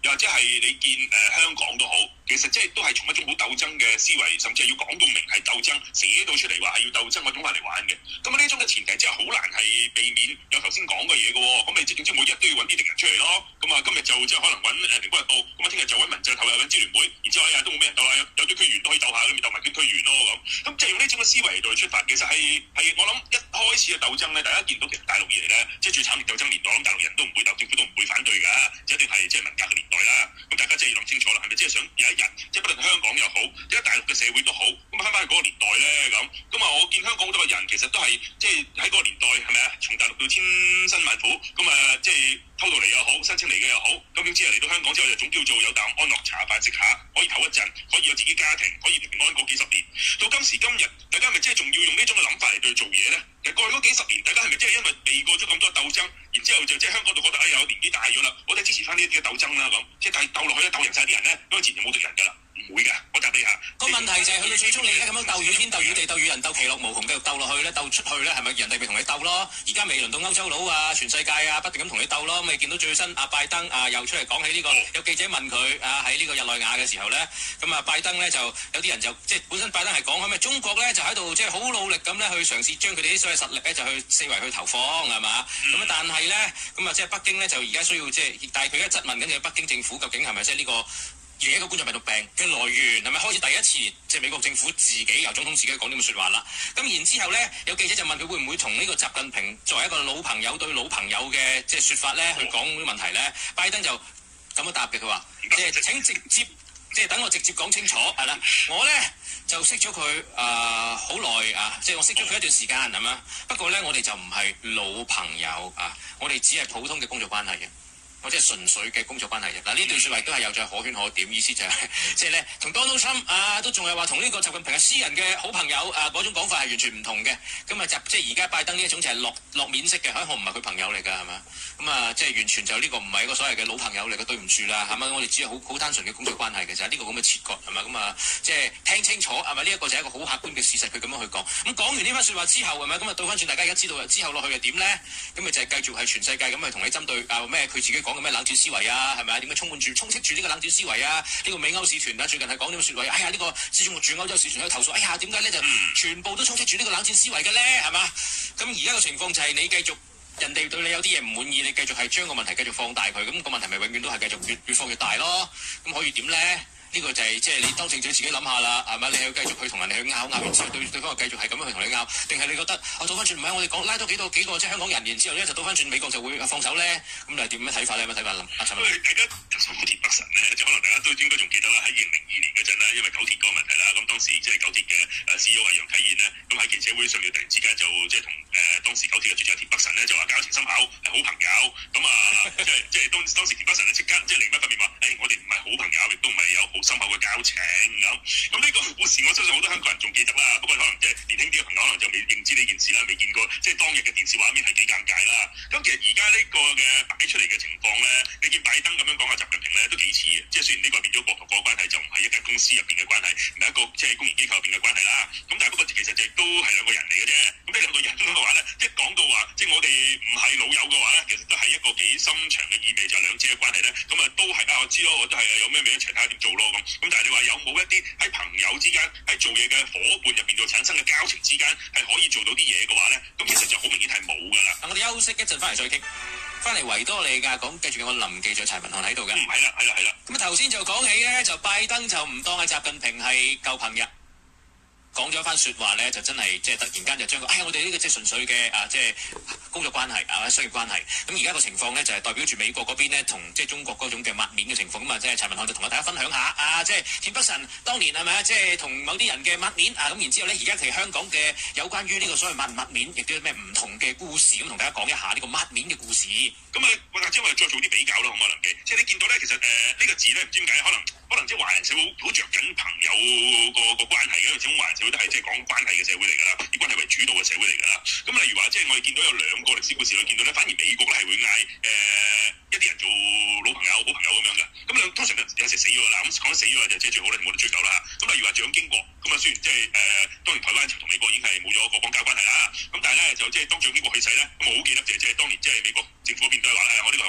又或者係你見香港都好，其實即係都係從一種好鬥爭嘅思維，甚至係要講到明係鬥爭，寫到出嚟話係要鬥爭嗰種法嚟玩嘅。咁呢種嘅前提之下，好難係避免有頭先講嘅嘢嘅喎。咁你即係總之每日都要揾啲敵人出嚟咯。咁啊，今日就即係可能揾《蘋果日報》，咁啊聽日就揾民陣，後日揾支聯會，然之後都冇咩人鬥啦，有啲區議員都可以鬥下，咁咪鬥埋啲區議員咯咁。咁即係用呢種嘅思維嚟到出發，其實係我諗一開始嘅鬥爭咧，大家見到其實大陸以嚟咧，即係最慘烈鬥爭年代，咁大陸人都唔會鬥，政府都唔會反對㗎，一定係即係文革嘅年代啦。咁大家即係要諗清楚啦，係咪即係想有一日，即係不論香港又好，即係大陸嘅社會都好，咁翻返去嗰個年代咧咁。咁啊，我見香港好多個人其實都係即係喺嗰個年代係咪啊？從大陸到千辛萬苦，咁啊即係偷渡嚟又好，申請嚟嘅又好，咁點知嚟到香港之後就總叫做有啖安樂茶飯食下，可以唞一陣，可以有自己家庭，可以平安過幾十年。到今時今日，大家係咪即係仲要用呢種嘅諗法嚟對做嘢咧？其實過去嗰幾十年，大家係咪即係因為避過咗咁多鬥爭，然之後就即係香港度覺得哎呀我年紀大咗啦，我哋支持翻呢啲嘅鬥爭啦咁，即係鬥落去咧鬥贏晒啲人咧，咁自然就冇敵人㗎啦。唔會㗎，我答你下。個問題就係去到最終，你而家咁樣鬥與天、鬥與地、鬥與人、鬥其樂無窮，繼續鬥落去咧，鬥出去咧，係咪人哋咪同你鬥咯？而家未輪到歐洲佬啊，全世界啊，不斷咁同你鬥咯。咁你見到最新阿拜登啊，又出嚟講起呢個，有記者問佢啊，喺呢個日內瓦嘅時候咧，咁啊拜登咧就有啲人就即係本身拜登係講開咩，中國咧就喺度即係好努力咁咧去嘗試將佢哋啲所謂實力咧就去四圍去投放係嘛？咁但係咧咁啊即係北京咧就而家需要即係，但係佢而家質問緊嘅北京政府究竟係咪即係呢個？而一個冠狀病毒病嘅來源係咪開始第一次即係美國政府自己由總統自己講呢咁説話啦？咁然之後咧，有記者就問佢會唔會同呢個習近平作為一個老朋友對老朋友嘅即係説法咧去講呢個問題咧？拜登就咁樣答嘅，佢話即係請直接即係等我直接講清楚係啦。我咧就識咗佢好耐啊，即係我識咗佢一段時間係嘛。不過咧，我哋就唔係老朋友啊，我哋只係普通嘅工作關係嘅。或者係純粹嘅工作關係嘅。嗱，呢段説話都係有在可圈可點，意思就係即係咧同 Donald Trump 啊都仲係話同呢個習近平係私人嘅好朋友啊，嗰種講法係完全唔同嘅。咁啊即係而家拜登呢一種就係落面式嘅，我唔係佢朋友嚟㗎係嘛？咁啊即係完全就呢個唔係一個所謂嘅老朋友嚟嘅，對唔住啦係咪？我哋只係好單純嘅工作關係嘅就係呢個咁嘅切割係咪？咁啊即係聽清楚係咪？呢一個就係一個好客觀嘅事實，佢咁樣去講。咁講完呢番説話之後係咪？咁啊倒翻轉大家而家知道之後落去係點咧？咁咪就係繼續係全世界咁去同你針對咩佢自己講嘅咩冷戰思維啊，係咪啊？點解充斥住呢個冷戰思維啊？呢個美歐使團啊，最近係講呢個説話，哎呀呢個自從駐歐洲使團喺度投訴，哎呀點解咧就全部都充斥住呢個冷戰思維嘅咧？係嘛？咁而家嘅情況就係你繼續人哋對你有啲嘢唔滿意，你繼續係將個問題繼續放大佢，咁個問題咪永遠都係繼續越放越大咯？咁可以點咧？呢個就係即係你當政者自己諗下啦，係咪？你係要繼續去同人哋去拗完之後對方繼續係咁樣去同你拗，定係你覺得倒翻轉唔係我哋講拉多幾個即係香港人，然之後咧就倒翻轉美國就會放手咧？咁你係點樣睇法咧？有乜睇法阿陳文？ 大家特首田北辰咧，就可能大家都應該仲記得啦，喺2002年嗰陣咧，因為九鐵嗰個問題啦，咁當時即係九鐵嘅CEO楊啟彥咧，咁喺記者會上面突然之間就即係同當時九鐵嘅主席田北辰咧就話交情深厚係好朋友，咁啊即係當時田北辰咧即刻即係另一方面話，我哋唔係好朋友，亦都唔係有好深厚嘅交情咁呢個故事我相信好多香港人仲記得啦，不過可能即係年輕啲嘅朋友可能就未認知呢件事啦，未見過即係當日嘅電視畫面係幾尷尬啦。咁其實而家呢個嘅擺出嚟嘅情況咧，你見拜登咁樣講下習近平咧都幾似嘅，即係雖然呢個變咗國同國嘅關係，就唔係一間公司入邊嘅關係，唔係一個即係公營機構入邊嘅關係啦。咁但係不過其實就都係兩個人嚟嘅啫。咁呢兩個人嘅話咧，即係講到話即係我哋唔係老友嘅話咧，其實都係一個幾深長嘅意味，就係兩者嘅關係咧。咁啊都係我知咯，我都係有咩一齊睇下點做咯咁。但係你話有冇一啲喺朋友之間喺做嘢嘅伙伴入邊度產生嘅交情之間係可以做到啲嘢嘅話咧，咁其實就好明顯係冇㗎啦。我哋休息一陣翻嚟再傾，翻嚟維多利亞講繼續有個林記者柴文漢喺度嘅。係啦。咁啊頭先就講起咧，就拜登就唔當係習近平係舊朋友。講咗一番説話咧，就真係即係突然間就將我哋呢個即係純粹嘅即係工作關係商業關係。咁而家個情況咧就係代表住美國嗰邊咧同即係中國嗰種嘅抹面嘅情況。咁啊，即係陳文漢就同大家分享下即係田北辰當年係咪啊？即係同某啲人嘅抹面咁然之後咧，而家其實香港嘅有關於呢個所謂抹面，亦都有咩唔同嘅故事咁，同大家講一下呢個抹面嘅故事。咁啊，或者我哋再做啲比較啦，好唔好林記？即係你見到咧，其實呢個字咧，唔知點解可能即係華人社會好着緊朋友個關係嘅，因為始終華人社會都係即係講關係嘅社會嚟㗎啦，以關係為主導嘅社會嚟㗎啦。咁例如話，即係我哋見到有兩個歷史故事，我見到咧，反而美國咧係會嗌一啲人做老朋友、好朋友咁樣嘅。咁通常有時死咗啦，咁講得死咗就即係最好咧，冇得追究啦。咁例如話蔣經國，咁啊雖然即係當年台灣同美國已經係冇咗個邦交關係啦，咁但係咧就即係當蔣經國去世咧，咁我好記得就係即係當年即係美國政府嗰邊都係話咧，我呢個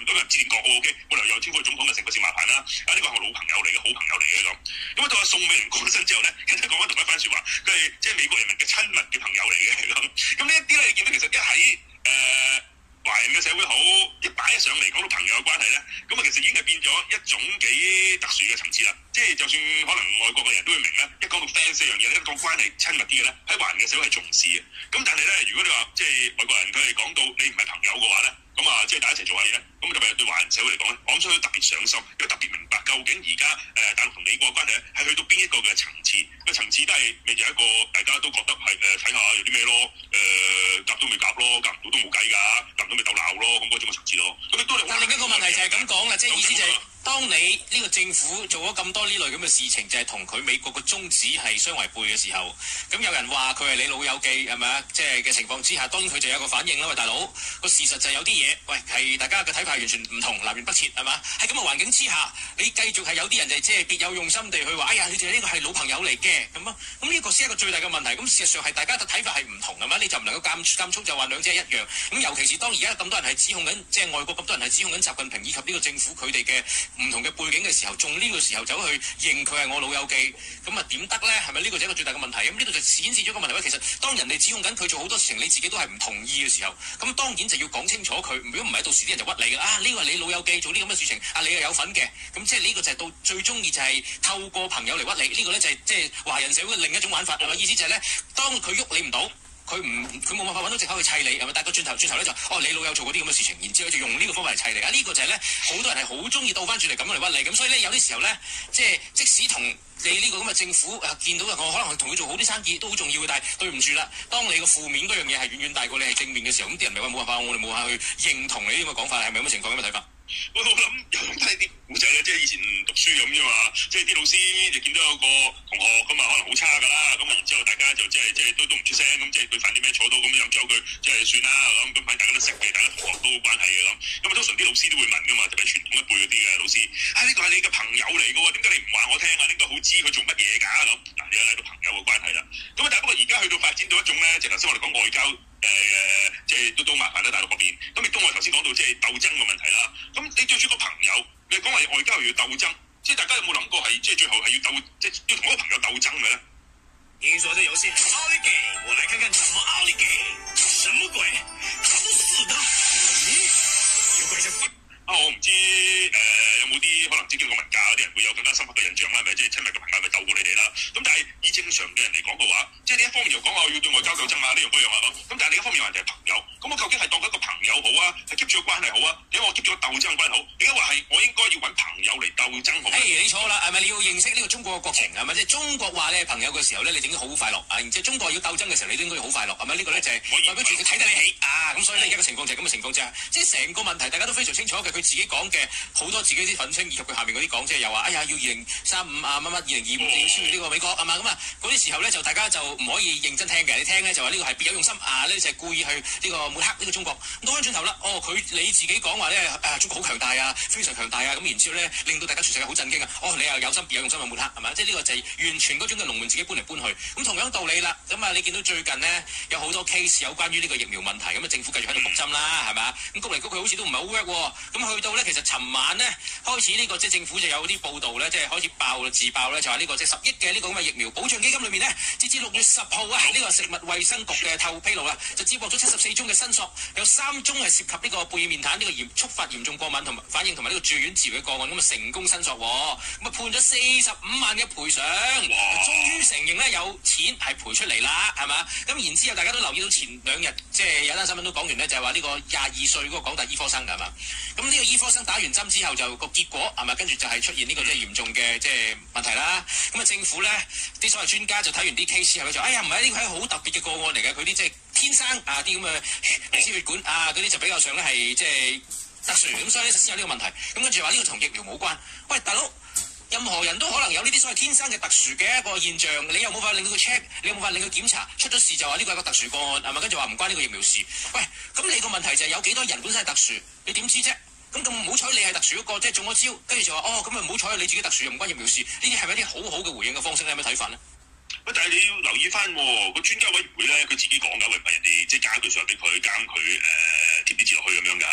咁唔知點講好 OK，冇理由又挑戰總統嘅成個事麻煩啦。呢個係我老朋友嚟嘅，好朋友嚟嘅咁。咁到阿宋美齡過咗身之後咧，更加講翻同一番説話，佢係即係美國人民嘅親密嘅朋友嚟嘅咁。咁呢一啲咧，你見到其實一喺華人嘅社會好一擺上嚟講到朋友嘅關係咧，咁啊其實已經係變咗一種幾特殊嘅層次啦。即係就算可能外國嘅人都會明咧，一講到 fans 呢樣嘢咧，一個關係親密啲嘅咧，喺華人嘅社會係重視嘅。咁但係咧，如果你話即係外國人佢係講到你唔係朋友嘅話咧，咁啊即係大家一齊做下嘢咧，咁特別係對華人社會嚟講咧，我諗想特別上心，因為特別明白究竟而家大陸同美國嘅關係係去到邊一個嘅層次，個層次都係咪就係一個大家都覺得係睇下有啲咩咯，夾都未夾咯，夾唔到都冇計㗎，夾唔到咪鬥鬧咯，咁嗰種嘅層次咯。 但另一個問題就係咁講啦，即係意思就係、當你呢個政府做咗咁多呢類咁嘅事情，就係同佢美國嘅宗旨係相違背嘅時候，咁有人話佢係你老友記係咪啊？即係嘅情況之下，當然佢就有個反應啦。喂，大佬，個事實就係有啲嘢，喂係大家嘅睇法完全唔同，南轅北轍係嘛？喺咁嘅環境之下，你繼續係有啲人就係即係別有用心地去話，哎呀，你哋呢個係老朋友嚟嘅咁啊，咁呢個先係一個最大嘅問題。咁事實上係大家嘅睇法係唔同係嘛？你就唔能夠監促就話兩者一樣。咁尤其是當而家咁多人係指控緊，即係外國咁多人係指控緊習近平以及呢個政府佢哋嘅唔同嘅背景嘅時候，仲呢個時候走去認佢係我老友記，咁啊點得咧？係咪呢個就係一個最大嘅問題？咁呢度就顯示咗個問題。喂，其實當人哋指控緊佢做好多事情，你自己都係唔同意嘅時候，咁當然就要講清楚佢。如果唔係，到時啲人就屈你㗎。呢個係你老友記做啲咁嘅事情，你又有份嘅。咁即係呢個就係到最中意就係透過朋友嚟屈你。呢個咧就係即係華人社會嘅另一種玩法。係咪意思就係咧，當佢喐你唔到？佢冇辦法揾到藉口去砌你係咪？但係個轉頭咧就你老友做過啲咁嘅事情，然之後就用呢個方法嚟砌你呢個就係咧好多人係好中意倒翻轉嚟咁樣嚟屈你。咁所以咧有啲時候咧，即使同你呢個咁嘅政府見到我可能同佢做好啲生意都好重要嘅，但係對唔住啦，當你個負面嗰樣嘢係遠遠大過你係正面嘅時候，咁啲人咪話冇辦法，我哋冇辦法去認同你呢個講法，係咪咁嘅情況？咁嘅睇法？ 我諗又諗翻啲古仔咧，即係以前讀書咁啫嘛，即係啲老師就見到有個同學咁啊，可能好差㗎啦，咁啊然之後大家就即係都唔出聲，咁即係佢犯啲咩錯都咁飲酒佢即係算啦咁，反正大家都識嘅，大家同學都好關係嘅咁，咁啊通常啲老師都會問㗎嘛，特別係傳統一輩嗰啲嘅老師，呢個係你嘅朋友嚟㗎喎，點解你唔話我聽啊？你應該好知佢做乜嘢㗎咁，嗱而家嚟到朋友嘅關係啦，咁啊但係不過而家去到發展到一種咧，就頭先我哋講外交。即係都麻煩啦，大陸嗰邊。咁亦都我頭先講到即係鬥爭嘅問題啦。咁你最主要個朋友，你講話外交又要鬥爭，即係大家有冇諗過係即係最後係要鬥，即係要同一個朋友鬥爭嘅咧？ 聽說這遊戲奧利給，我來看看怎麼奧利給。什麼鬼？他都死的。有鬼就我唔知有冇啲可能即係經過文革嗰啲人會有更加深刻嘅印象啦，咪即係親密嘅朋友咪鬥過你哋啦。咁但係以正常嘅人嚟講嘅話，即係你一方面又講話要對外交鬥爭啊，呢樣嗰樣啊咁，但係另一方面話人哋係朋友，咁我究竟係當佢一個朋友好啊，係 keep 住個關係好啊？點解我 keep 住個鬥爭關係好？點解話係我應該要揾朋友嚟鬥爭好？ 你錯啦，係咪你要認識呢個中國嘅國情係咪？即係中國話你係朋友嘅時候咧，你應該好快樂啊！然之後中國要鬥爭嘅時候，你都應該好快樂係咪？呢個咧就係代表住佢睇得你起啊！咁所以咧而家嘅情況就係咁嘅情況啫。即係成個問題大家都非常清楚嘅，佢自己講嘅。好多自己啲憤青以及佢下面嗰啲講，即係又話，哎呀，要2035啊，乜乜2025要超越呢個美國係嘛？咁啊，嗰啲時候咧就大家就唔可以認真聽嘅，你聽咧就話呢個係別有用心啊，呢就係故意去呢個抹黑呢個中國。咁倒翻轉頭啦，你自己講話咧，中國好強大啊，非常強大啊，咁然之後咧令到大家全世界好震驚啊！你又有心別有用心去抹黑係嘛？即係呢個就係完全嗰種嘅龍門自己搬嚟搬去。咁同樣道理啦，咁啊你見到最近呢，有好多 case 有關於呢個疫苗問題，咁啊政府繼續喺度谷針啦，係嘛？咁谷嚟谷去好似都唔係好 work 喎。咁去到咧其實尋晚呢，開始呢個即係政府就有啲報道咧，即係開始自爆咧，就話呢個即係10億嘅呢個咁嘅疫苗保障基金裏面呢，截至6月10號啊，呢個食物衛生局嘅披露啦，就接獲咗74宗嘅申索，有3宗係涉及呢個貝爾面癱呢個觸發嚴重過敏同埋反應同埋呢個住院治療嘅個案，咁啊成功申索，咁啊判咗45萬嘅賠償，終於承認咧有錢係賠出嚟啦，係嘛？咁然之後大家都留意到前2日即係有單新聞都講完咧，就係話呢個22歲嗰個港大醫科生㗎嘛，咁呢個醫科生打完針之後就個結果係咪跟住就係出現呢個即係嚴重嘅即係問題啦？咁啊政府咧啲所謂專家就睇完啲 case 後咧就唔係呢個係好特別嘅個案嚟嘅，佢啲即係天生啲咁嘅微絲血管嗰啲就比較上咧係即係特殊，咁所以咧先有呢個問題。咁跟住話呢個同疫苗冇關。喂，大佬，任何人都可能有呢啲所謂天生嘅特殊嘅一個現象，你又冇法令到佢 check， 你有冇法令佢檢查，出咗事就話呢個係個特殊個案，係咪？跟住話唔關呢個疫苗事。喂，咁你個問題就係有幾多人本身係特殊，你點知啫？咁唔好彩你係特殊嗰個，即係中咗招，跟住就話咁啊唔好彩你自己特殊又唔關疫苗事，呢啲係咪一啲好好嘅回應嘅方式咧？有咩睇法咧？ 但係你要留意翻個專家委員會咧，佢自己講㗎，唔係人哋即係加一句上俾佢，加佢貼啲字落去咁樣㗎。咁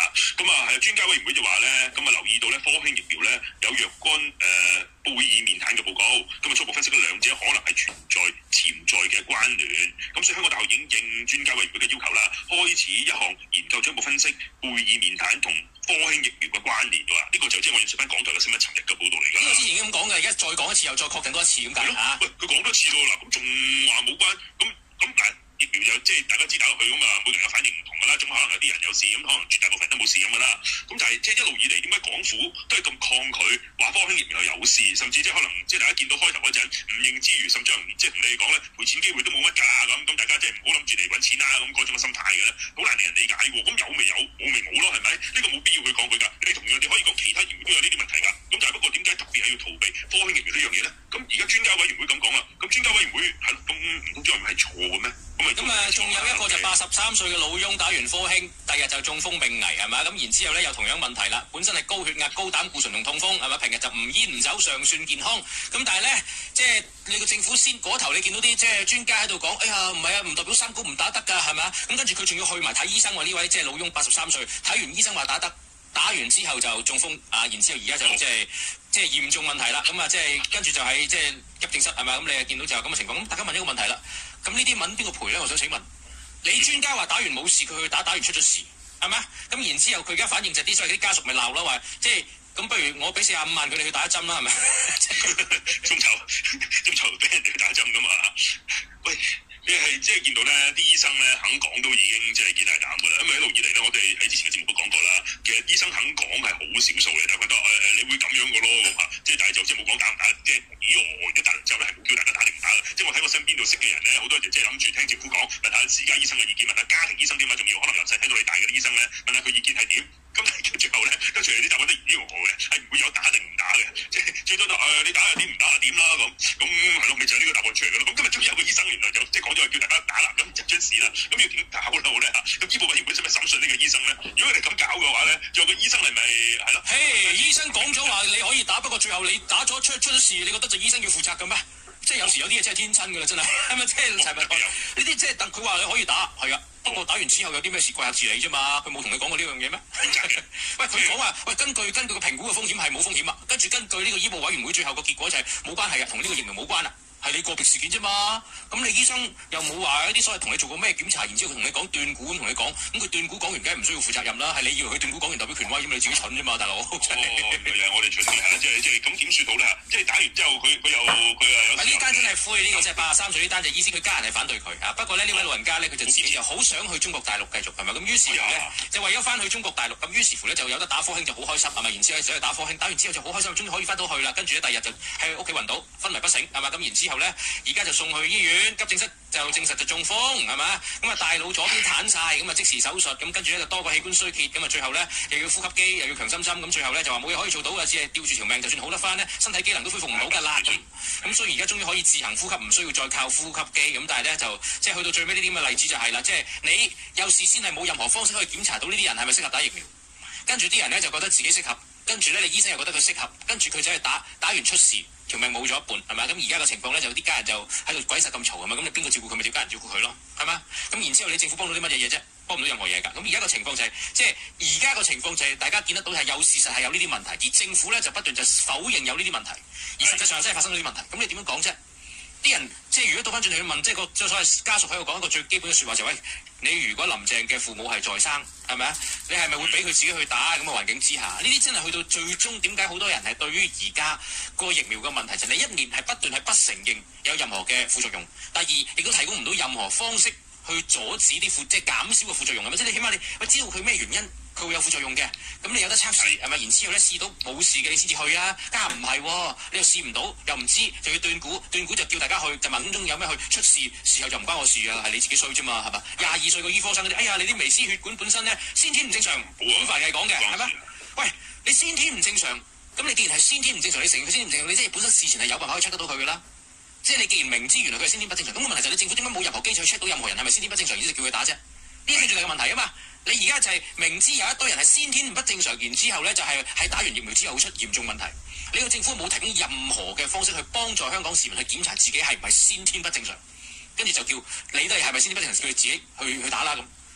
係專家委員會就話咧，咁啊留意到咧科興疫苗咧有若干貝爾面癱嘅報告，咁啊初步分析咗兩者可能係潛在嘅關聯，咁所以香港大學已經應專家委員會嘅要求啦，開始一項研究進一步分析貝爾面癱同科興疫苗嘅關聯㗎。呢個就即係我引述翻港台嘅新聞尋日嘅報導嚟㗎。 呢個之前已經咁講嘅，而家再講一次又再確定多一次咁解嚇。 喂，佢講多次咯，嗱咁仲話冇關，咁但係疫苗就即係大家知打落去咁啊，每個人嘅反應唔同㗎啦，咁可能有啲人有事，咁可能絕大部分人都冇事咁㗎啦。咁就係即係一路以嚟點解港府都係咁抗拒話科興疫苗有事，甚至即係可能即係大家見到開頭嗰陣唔認之餘，甚至即係同你哋講咧賠錢機會都冇乜㗎啦咁大家即係唔好諗住嚟揾錢啦咁嗰種嘅心態嘅咧，好難令人理解喎。咁有咪有，冇咪冇咯，係咪？呢個冇必要去抗拒㗎。你同樣地可以講其他疫苗都有呢啲問題㗎。咁就係不過點解特別係要逃避科興疫苗呢樣嘢咧？咁而家專家委員會咁講啦，咁專家委員會係咁唔通專家委員會係錯嘅咩？ 咁仲有一個就83歲嘅老翁打完科興，第日就中風病危係咪？咁然之後咧又同樣問題啦，本身係高血壓、高膽固醇同痛風係咪？平日就唔煙唔酒，尚算健康。咁但係咧，即係你個政府先嗰頭，你見到啲即係專家喺度講，哎呀唔係啊，唔代表三高唔打得㗎係咪？咁跟住佢仲要去埋睇醫生喎，呢位即係老翁83歲，睇完醫生話打得，打完之後就中風啊，然之後而家就即係嚴重問題啦。咁啊即係跟住就喺即係急症室係咪？咁你又見到就係咁嘅情況。咁大家問一個問題啦，咁呢啲問邊個賠咧？我想請問。你專家話打完冇事，佢去打完出咗事，係咪？咁然之後佢而家反應就啲，所以啲家屬咪鬧啦，話即係咁，不如我俾45萬佢哋去打一針啦，係咪？ 中籌俾人哋去打針㗎嘛？喂！你係即係見到咧，啲醫生咧肯講都已經即係幾大膽㗎啦，因為一路以嚟咧，我哋喺之前嘅節目都講過啦。其實醫生肯講係好少數嚟，大家覺得你會咁樣嘅咯咁嚇，即係但係就即係冇講打唔打，即係一打完之後咧係冇叫大家打定唔打嘅。即係我睇我身邊度識嘅人咧，好多就即係諗住聽政府講，問下私家醫生嘅意見，問下家庭醫生點啊，仲要可能由細睇到你大嘅啲醫生咧，問下佢意見係點。咁但係最後咧，跟住啲答案都如何嘅，係唔會有打定唔打嘅，即係最多就你打又點唔打又點啦咁係咯，咪就係呢個答案出嚟嘅咯。咁今日終於有個醫生原來就即係講咗叫大家打啦，咁入咗事啦，咁要點搞好咧嚇？咁醫務委員會使唔使審訊呢個醫生咧？如果佢哋咁搞嘅話咧，仲有個醫生係咪係咯？ 嘿，醫生講咗話你可以打，不過最後你打咗出咗事，你覺得就醫生要負責嘅咩？即係有時有啲嘢真係天真㗎啦，真係係咪？即係齊物講呢啲即係等佢話你可以打係啊。不過打完之後有啲咩事怪客自理啫嘛，佢冇同你講過呢樣嘢咩？喂，佢講話喂，根據個評估嘅風險係冇風險啊，跟住根據呢個醫務委員會最後個結果就係冇關係啊，同呢個疫苗冇關啊，係你個別事件啫嘛。咁你醫生又冇話一啲所謂同你做過咩檢查，然之後佢同你講斷估咁同你講，咁佢斷估講完梗係唔需要負責任啦，係你以為佢斷估講完代表權威，咁你自己蠢啫嘛，大佬。 係啊，我哋蠢啲即係咁點算好咧？即係打完之後佢又有。 呢單真係灰，呢個即係83歲呢單就意思佢家人係反對佢啊。不過呢位老人家咧佢就自己就好想去中國大陸繼續係咪？咁於是乎咧就為咗翻去中國大陸，咁於是乎咧就有得打科興就好開心係咪？然之後想去打科興，打完之後就好開心，終於可以翻到去啦。跟住咧第二日就喺屋企暈倒，昏迷不醒係嘛？咁然之後咧而家就送去醫院急症室就證實就中風係嘛？咁啊大腦左邊癱晒，咁啊即時手術，咁跟住咧就多個器官衰竭，咁啊最後咧又要呼吸機又要強心針，咁最後咧就話冇嘢可以做到嘅，只係吊住條命，就算好得翻咧身體機能都恢復唔到㗎啦。咁所以而家終於可以自行呼吸，唔需要再靠呼吸機。咁但係咧就即係去到最尾呢啲咁嘅例子就係啦，即係你有事先係冇任何方式可以檢查到呢啲人係咪適合打疫苗，跟住啲人咧就覺得自己適合，跟住咧你醫生又覺得佢適合，跟住佢就去打完出事，條命冇咗一半係咪？咁而家嘅情況咧就啲家人就喺度鬼實咁嘈係咪？咁你邊個照顧佢咪叫家人照顧佢咯係嘛？咁然之後你政府幫到啲乜嘢嘢啫？幫唔到任何嘢㗎。咁而家個情況就係即係而家個情況就係大家見得到係有事實係有呢啲問題，而政府咧就不斷就否認有呢啲問題，而實際上真係發生咗啲問題。咁你點樣講啫？啲人即係如果倒翻轉嚟去問，即係個所謂家屬喺度講一個最基本嘅説話就係：喂，你如果林鄭嘅父母係在生，係咪啊？你係咪會俾佢自己去打咁嘅環境之下？呢啲真係去到最終點解好多人係對於而家個疫苗嘅問題就係你一面係不斷係不承認有任何嘅副作用，第二亦都提供唔到任何方式去阻止啲即係減少個副作用係咪？即係你起碼你知道佢咩原因佢會有副作用嘅，咁你有得測試係咪？然之後咧試到冇事嘅你先至去啊！家下唔係喎，你又試唔到又唔知，就要斷估就叫大家去，就問中有咩去出事，事後就唔關我事啊，係你自己衰啫嘛，係嘛？22歲個醫科生嗰啲，哎呀你啲微絲血管本身咧先天唔正常，好凡係講嘅係咪？喂，你先天唔正常，咁你既然係先天唔正常，你承認佢先天唔正常，你即係本身事前係有辦法可以 check 得到佢㗎啦。即係你既然明知原來佢係先天不正常，咁個問題就係你政府點解冇任何機制去 check 到任何人係咪先天不正常，然之後叫佢打啫？呢個最大嘅問題啊嘛！你而家就係明知有一堆人係先天不正常，然之後咧就係喺打完疫苗之後會出嚴重問題。你個政府冇提供任何嘅方式去幫助香港市民去檢查自己係唔係先天不正常，跟住就叫你都係咪先天不正常，叫你自己去打啦咁。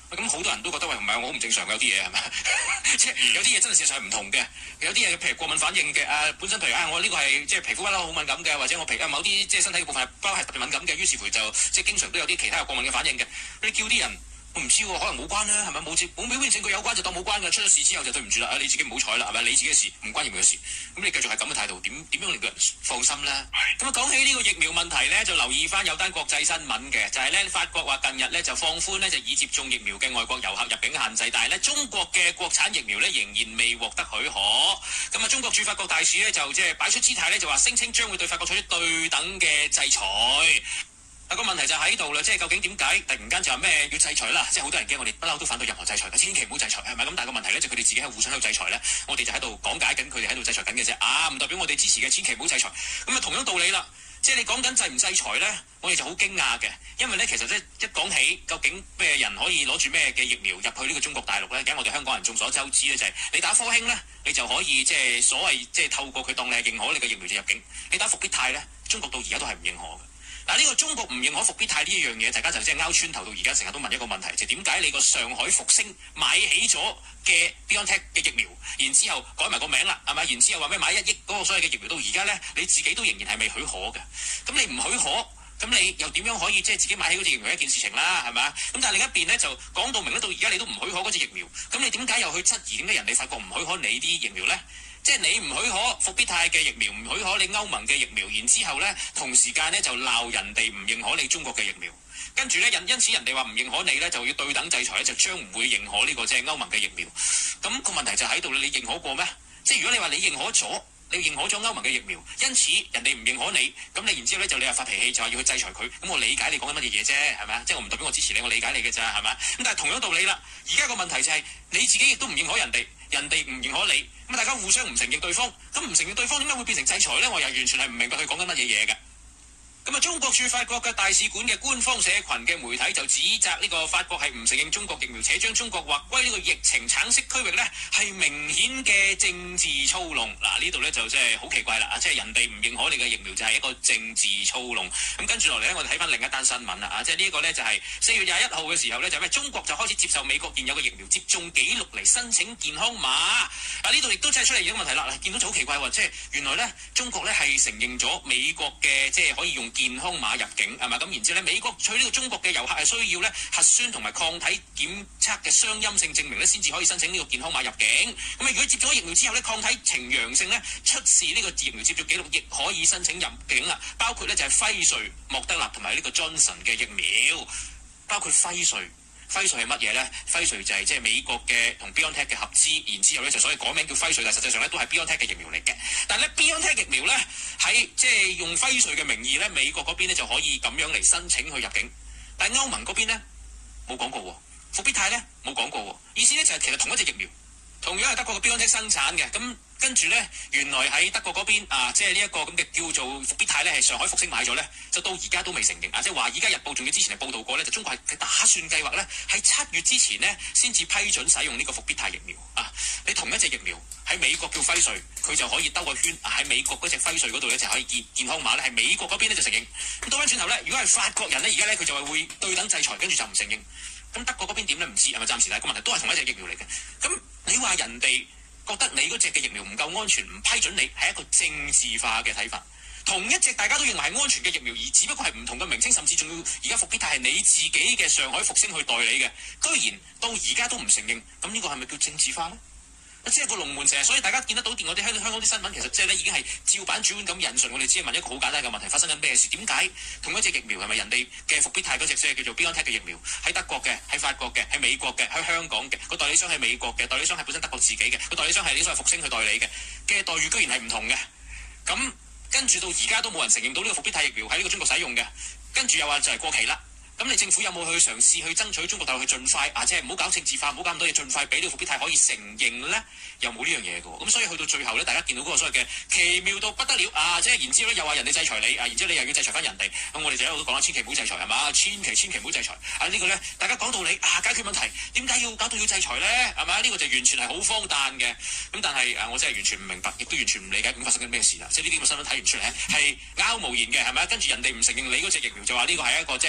咁好多人都覺得喂唔係我好唔正常嘅有啲嘢係咪？即係有啲嘢真係事實上係唔同嘅，有啲嘢譬如過敏反應嘅本身譬如我呢個係即係皮膚不嬲好敏感嘅，或者我某啲即係身體嘅部分不嬲係特別敏感嘅，於是乎就即係經常都有啲其他嘅過敏嘅反應嘅。你叫啲人我唔知喎，可能冇關啦，係咪冇表面證據有關就當冇關嘅，出咗事之後就對唔住啦，你自己唔好彩啦，係咪？你自己嘅事唔關疫苗嘅事，咁你繼續係咁嘅態度，點樣令到人放心咧？咁講起呢個疫苗問題咧，就留意翻有單國際新聞嘅，就係咧法國話近日咧就放寬咧就已接種疫苗嘅外國遊客入境限制，但係咧中國嘅國產疫苗咧仍然未獲得許可。咁啊，中國駐法國大使咧就即係擺出姿態咧，就話聲稱將會對法國採取對等嘅制裁。個問題就喺度啦，即係究竟點解突然間就話咩要制裁啦？即係好多人驚我哋不嬲都反對任何制裁嘅，千祈唔好制裁係咪？咁但係個問題咧就佢哋自己係互相喺度制裁咧，我哋就喺度講解緊佢哋喺度制裁緊嘅啫。唔代表我哋支持嘅，千祈唔好制裁。咁啊同樣道理啦，即係你講緊制唔制裁咧，我哋就好驚訝嘅，因為咧其實咧一講起究竟咩人可以攞住咩嘅疫苗入去呢個中國大陸咧，而家我哋香港人眾所周知咧就係你打科興咧，你就可以即係所謂即係透過佢當你係認可你嘅疫苗就入境。你打復必泰咧，中國到而家都係唔認可嘅。嗱，呢個中國唔認可復必泰呢一樣嘢，大家就即係拗穿頭到而家成日都問一個問題，就點解你個上海復星買起咗嘅 BioNTech 嘅疫苗，然之後改埋個名啦，係咪？然之後話咩買1億嗰個所謂嘅疫苗，到而家咧你自己都仍然係未許可嘅。咁你唔許可，咁你又點樣可以即係自己買起嗰隻疫苗一件事情啦，係咪？咁但係另一邊咧就講到明咧，到而家你都唔許可嗰隻疫苗，咁你點解又去質疑點解人哋法國唔許可你啲疫苗咧？即係你唔許可復必泰嘅疫苗，唔許可你歐盟嘅疫苗，然之後咧同時間咧就鬧人哋唔認可你中國嘅疫苗，跟住咧因此人哋話唔認可你咧就要對等制裁咧，就將唔會認可呢個即係歐盟嘅疫苗。咁個問題就喺度，你認可過咩？即係如果你話你認可咗，你認可咗歐盟嘅疫苗，因此人哋唔認可你，咁你然之後咧就你又發脾氣，就話要去制裁佢。咁我理解你講緊乜嘢嘢啫，係咪啊？即係我唔代表我支持你，我理解你嘅咋，係咪啊？咁但係同樣道理啦，而家個問題就係你自己亦都唔認可人哋，人哋唔認可你，咁大家互相唔承認對方，咁唔承認對方點解會變成制裁咧？我又完全係唔明白佢講緊乜嘢嘢嘅。咁啊，中國駐法國嘅大使館嘅官方社群嘅媒體就指責呢個法國係唔承認中國疫苗，且將中國劃歸呢個疫情橙色區域呢係明顯嘅政治操弄。嗱，呢度呢就即係好奇怪啦，即係人哋唔認可你嘅疫苗就係一個政治操弄。咁跟住落嚟呢，我哋睇翻另一單新聞啦，即係呢個呢就係4月21號嘅時候呢，就咩中國就開始接受美國現有嘅疫苗接種記錄嚟申請健康碼。呢度亦都真係出嚟一個問題啦，見到就好奇怪喎，即係原來呢中國呢係承認咗美國嘅即係可以用健康碼入境係嘛？咁然之後咧，美國取呢個中國嘅遊客係需要咧核酸同埋抗體檢測嘅雙陰性證明咧，先至可以申請呢個健康碼入境。咁啊，如果接咗疫苗之後咧，抗體呈陽性咧，出示呢個疫苗接種記錄，亦可以申請入境啦。包括咧就係輝瑞、莫德納同埋呢個 Johnson 嘅疫苗，包括輝瑞。輝瑞係乜嘢咧？輝瑞就係即係美國嘅同 BioNTech 嘅合資，然之後咧就所以改名叫輝瑞，但實際上咧都係 BioNTech 嘅疫苗嚟嘅。但係咧 BioNTech 疫苗咧喺即係用輝瑞嘅名義咧，美國嗰邊咧就可以咁樣嚟申請去入境，但係歐盟嗰邊咧冇講過喎，復必泰咧冇講過喎，意思咧就係其實同一隻疫苗，同樣係德國嘅 BioNTech 生產嘅咁。跟住咧，原來喺德國嗰邊即係呢一個咁嘅叫做復必泰咧，係上海復星買咗咧，就到而家都未承認即係話而家日報仲要之前係報導過咧，就中國係打算計劃咧喺7月之前咧先至批准使用呢個復必泰疫苗你同一隻疫苗喺美國叫輝瑞，佢就可以兜個圈喺美國嗰隻輝瑞嗰度咧就可以健康碼咧，係美國嗰邊咧就承認。咁倒翻轉頭咧，如果係法國人咧，而家咧佢就係會對等制裁，跟住就唔承認。咁德國嗰邊點咧唔知係咪暫時，但係個問題都係同一隻疫苗嚟嘅。咁你話人哋覺得你嗰隻嘅疫苗唔夠安全，唔批准你，係一個政治化嘅睇法。同一隻大家都認為係安全嘅疫苗，而只不過係唔同嘅名稱，甚至仲要而家復必泰係你自己嘅上海復星去代理嘅，居然到而家都唔承認，咁呢個係咪叫政治化呢？即係個龍門成日，所以大家見得到我哋香港啲新聞，其實即係咧已經係照版主管咁引述，我哋只係問一個好簡單嘅問題：發生緊咩事？點解同一隻疫苗係咪人哋嘅復必泰嗰隻即係叫做 BioNTech 嘅疫苗喺德國嘅、喺法國嘅、喺美國嘅、喺香港嘅個代理商係美國嘅，代理商係本身德國自己嘅，個代理商係呢所謂復星去代理嘅待遇居然係唔同嘅。咁跟住到而家都冇人承認到呢個復必泰疫苗喺呢個中國使用嘅，跟住又話就係過期啦。咁你政府有冇去嘗試去爭取中國大陸去盡快即係唔好搞政治化，唔好搞咁多嘢，盡快俾呢個復必泰可以承認咧？又冇呢樣嘢嘅喎。咁所以去到最後咧，大家見到嗰個所謂嘅奇妙到不得了即係然之後咧又話人哋制裁你然之後你又要制裁翻人哋。咁我哋就一路都講啦，千祈唔好制裁係嘛，千祈唔好制裁呢個咧，大家講道理解決問題，點解要搞到要制裁咧？係嘛？呢個就完全係好荒誕嘅。咁但係我真係完全唔明白，亦都完全唔理解點發生緊咩事啦。即係呢啲咁嘅新聞睇完出嚟係啞口無言嘅係咪？跟住人哋唔承認你嗰隻疫苗，就話呢個係一個即係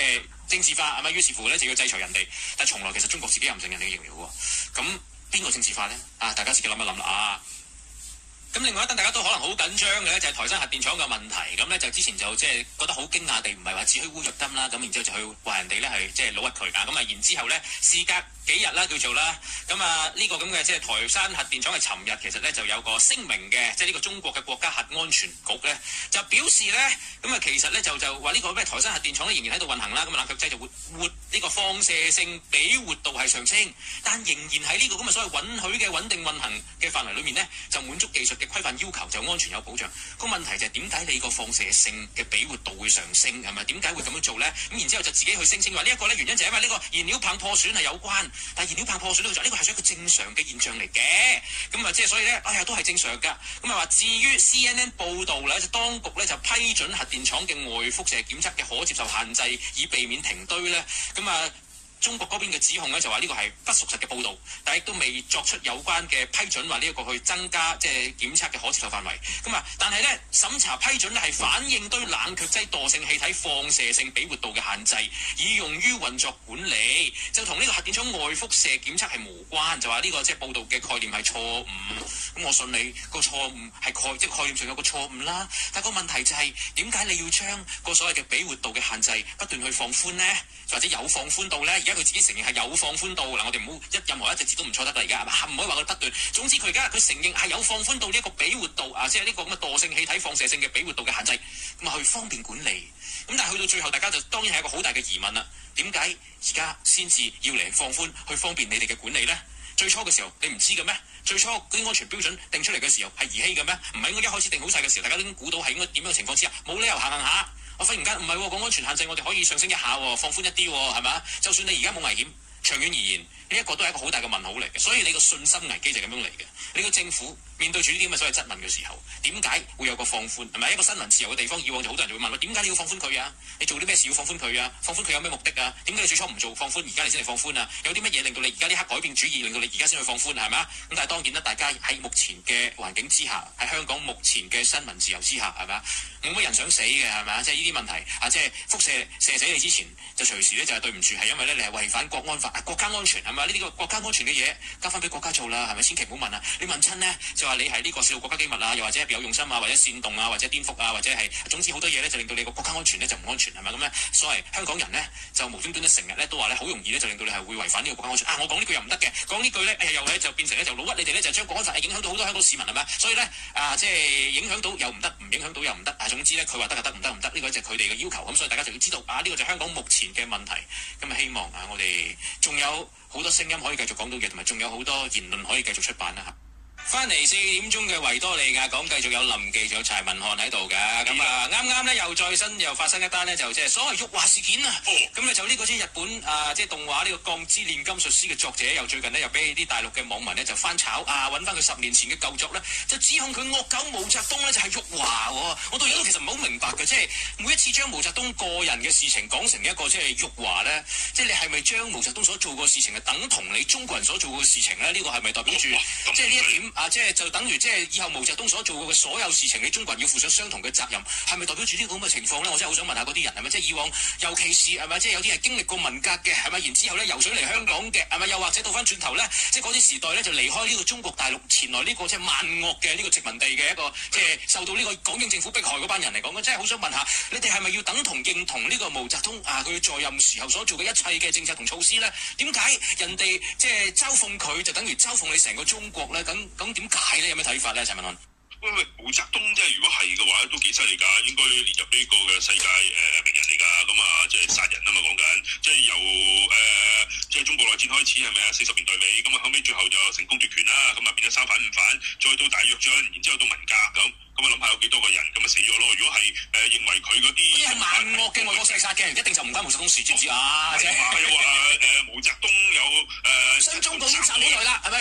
政治化係咪？於是乎咧就要制裁人哋，但係從來其實中國自己又唔信人哋嘅疫苗喎。咁邊個政治化咧？大家自己諗一諗啦。咁另外一單大家都可能好緊張嘅咧，就係台山核電廠嘅問題。咁咧就之前就即係覺得好驚訝地，唔係話子虛烏有金啦。咁然之後就去話人哋咧係即係老屈佢啊。咁啊然之後咧事隔幾日啦叫做啦，咁呢個咁嘅即係台山核電廠嘅尋日其實咧就有個聲明嘅，即係呢個中國嘅國家核安全局咧就表示咧，咁啊其實咧就話呢個咩台山核電廠咧仍然喺度運行啦，咁冷卻劑就活呢個放射性比活度係上升，但仍然喺呢個咁嘅所謂允許嘅穩定運行嘅範圍裏面咧，就滿足技術嘅規範要求，就安全有保障。個問題就係點解你個放射性嘅比活度會上升係咪？點解會咁樣做咧？咁然之後就自己去聲稱話呢一個咧原因就係因為呢個燃料棒破損係有關。但係燃料棒破損呢個係一個正常嘅現象嚟嘅，咁即係所以咧，都係正常㗎。咁話至於 CNN 報導咧，就當局咧就批准核電廠嘅外輻射檢測嘅可接受限制，以避免停堆咧。中國嗰邊嘅指控咧就話呢個係不屬實嘅報導，但係亦都未作出有關嘅批准，話呢一個去增加即係檢測嘅可接受範圍。但係咧審查批准咧係反應堆冷卻劑惰性氣體放射性比活度嘅限制，以用於運作管理，就同呢個核電廠外輻射檢測係無關。就話呢個即係報導嘅概念係錯誤。咁我信你個錯誤係即係概念上有個錯誤啦。但係個問題就係點解你要將個所謂嘅比活度嘅限制不斷去放寬呢？或者有放寬到咧？而家佢自己承認係有放寬到嗱，我哋唔好任何一隻字都唔錯得啦。而家唔可以話佢不斷。總之佢而家佢承認係有放寬到呢一個比活度即係呢個咁嘅惰性氣體放射性嘅比活度嘅限制，咁去方便管理。咁但係去到最後，大家就當然係一個好大嘅疑問啦。點解而家先至要嚟放寬去方便你哋嘅管理咧？最初嘅時候你唔知嘅咩？最初嗰啲安全標準定出嚟嘅時候係兒戲嘅咩？唔係應該一開始定好晒嘅時候，大家都已經估到係應該點樣嘅情況之下，冇理由行下。我忽然間唔係喎，個安全限制我哋可以上升一下喎，放寬一啲喎，係咪？就算你而家冇危險，長遠而言，呢一個都係一個好大嘅問號嚟嘅。所以你個信心危機就係咁樣嚟嘅。你個政府面對住呢啲咁嘅所謂質問嘅時候，點解會有個放寬？係咪一個新聞自由嘅地方？以往就好多人就會問我點解你要放寬佢啊？你做啲咩事要放寬佢啊？放寬佢有咩目的啊？點解你最初唔做放寬，而家你先嚟放寬啊？有啲乜嘢令到你而家呢刻改變主意，令到你而家先去放寬係咪？咁但係當然啦，大家喺目前嘅環境之下，喺香港目前嘅新聞自由之下係咪？冇乜人想死嘅係咪？即係呢啲問題即係輻射射死你之前，就隨時咧就係對唔住，係因為咧你係違反國安法國家安全係咪？呢啲個國家安全嘅嘢交翻俾國家做啦，係咪？千祈唔好問啊！你問親呢，就話你係呢個泄露國家機密啊，又或者別有用心啊，或者煽動啊，或者顛覆啊，或者係總之好多嘢咧，就令到你個國家安全咧就唔安全係咪？咁咧，所謂香港人呢，就無端端咧成日咧都話咧好容易咧就令到你係會違反呢個國家安全我講呢句又唔得嘅，講呢句咧又咧就變成咧就老屈你哋咧就將國安法影響到好多香港市民係咪？所以咧即係影響到又唔得，唔影響到又唔得總之咧佢話得就得，唔得唔得，呢個就係佢哋嘅要求。咁所以大家就要知道呢個就係香港目前嘅問題。咁希望我哋仲有好多聲音可以繼續講到嘅，同埋仲有好多言論可以繼續出版啦。翻嚟4點鐘嘅維多利亞港，繼續有林記，仲有柴文漢喺度嘅。咁啱啱咧又再新又發生一單咧，就即係所謂辱華事件啊。咁咧就呢個即係日本即係動畫呢個《鋼之煉金術師》嘅作者，又最近咧又俾啲大陸嘅網民咧就翻炒揾翻佢10年前嘅舊作咧，就指控佢惡搞毛澤東咧就係辱華喎。我到而家都其實唔係好明白嘅，即係每一次將毛澤東個人嘅事情講成一個即係辱華咧，即係你係咪將毛澤東所做過嘅事情係等同你中國人所做過嘅事情咧？呢個係咪代表住即係呢一點？即係就等於即係以後毛澤東所做過嘅所有事情，你中國人要負上相同嘅責任，係咪代表住呢個咁嘅情況咧？我真係好想問下嗰啲人係咪？即係以往，尤其是係咪？即係有啲係經歷過文革嘅係咪？然之後咧游水嚟香港嘅係咪？又或者倒翻轉頭咧，即係嗰啲時代咧就離開呢個中國大陸，前來呢個即係萬惡嘅呢個殖民地嘅一個即係受到呢個港英政府迫害嗰班人嚟講，我真係好想問下你哋係咪要等同認同呢個毛澤東佢在任時候所做嘅一切嘅政策同措施咧？點解人哋即係嘲諷佢就等於嘲諷你成個中國咧？咁點解？你有咩睇法咧，陳文漢？ 喂，毛澤東即係如果係嘅話，都幾犀利㗎，應該列入呢個嘅世界名人嚟㗎。咁即係殺人啊嘛，講緊即係由即係中國內戰開始係咪啊？40年代尾咁後尾最後就成功奪權啦，咁變咗三反五反，再到大躍進，然之後到文革咁諗下有幾多個人咁死咗咯？如果係認為佢嗰啲係萬惡嘅外國射殺嘅，一定就唔關毛澤東事，知唔知啊？ 係話毛澤東有將中國已經殺好耐啦，係咪？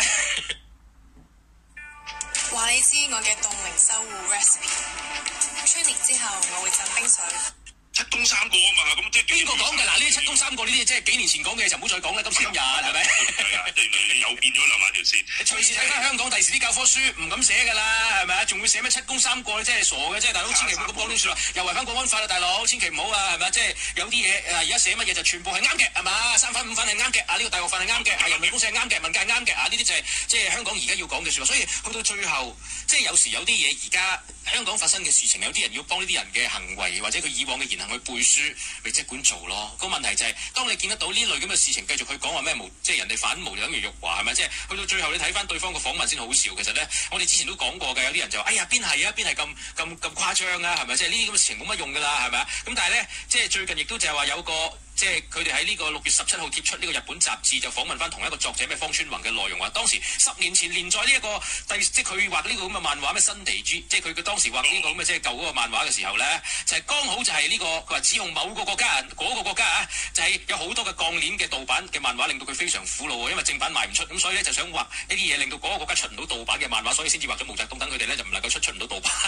話你知我嘅凍齡修護 recipe，春年之後我會浸冰水。 7 公三個啊嘛，咁即係邊個講嘅？嗱，呢啲七公三個呢啲即係幾年前講嘅就唔好再講啦。咁今日係咪？ 係啊，即係你又變咗兩萬條線。 你隨時睇翻香港第時啲教科書唔敢寫㗎啦，係咪啊？仲會寫咩七公三個？你真係傻嘅，即係大佬千祈唔好咁講啲説話，又違反國安法啦，大佬千祈唔好啊，係咪啊？即係有啲嘢而家寫乜嘢就全部係啱嘅，係嘛？三反五反係啱嘅，呢個大學法係啱嘅，人民公社係啱嘅，文界係啱嘅，呢啲就係即係香港而家要講嘅説話。所以去到最後，即係有時有啲嘢而家香港發生嘅事情，有啲人要幫呢啲人嘅行為或者佢以往嘅言行去背書，咪即管做咯。個問題就係，當你見得到呢類咁嘅事情繼續去講話咩即係人哋反無就等於辱華係咪？即係去到最後你睇翻對方個訪問先好笑。其實咧，我哋之前都講過嘅，有啲人就話：哎呀，邊係啊？邊係咁誇張啊？係咪？即係呢啲咁嘅事情冇乜用㗎啦，係咪啊？咁但係咧，即係最近亦都就係話有個。即係佢哋喺呢個6月17號貼出呢個日本雜誌，就訪問翻同一個作者咩方川宏嘅內容話，當時10年前連載呢一個即係佢畫呢個咁嘅漫畫咩新地主，即係佢當時畫呢個咁嘅即係舊嗰個漫畫嘅時候咧，就係剛好就係呢個佢話指控某個國家嗰個國家啊，就係有好多嘅鋼鏈嘅盜版嘅漫畫，令到佢非常苦惱，因為正版賣唔出，咁所以咧就想畫呢啲嘢，令到嗰個國家出唔到盜版嘅漫畫，所以先至畫咗毛澤東等佢哋咧就唔能夠出唔到盜版。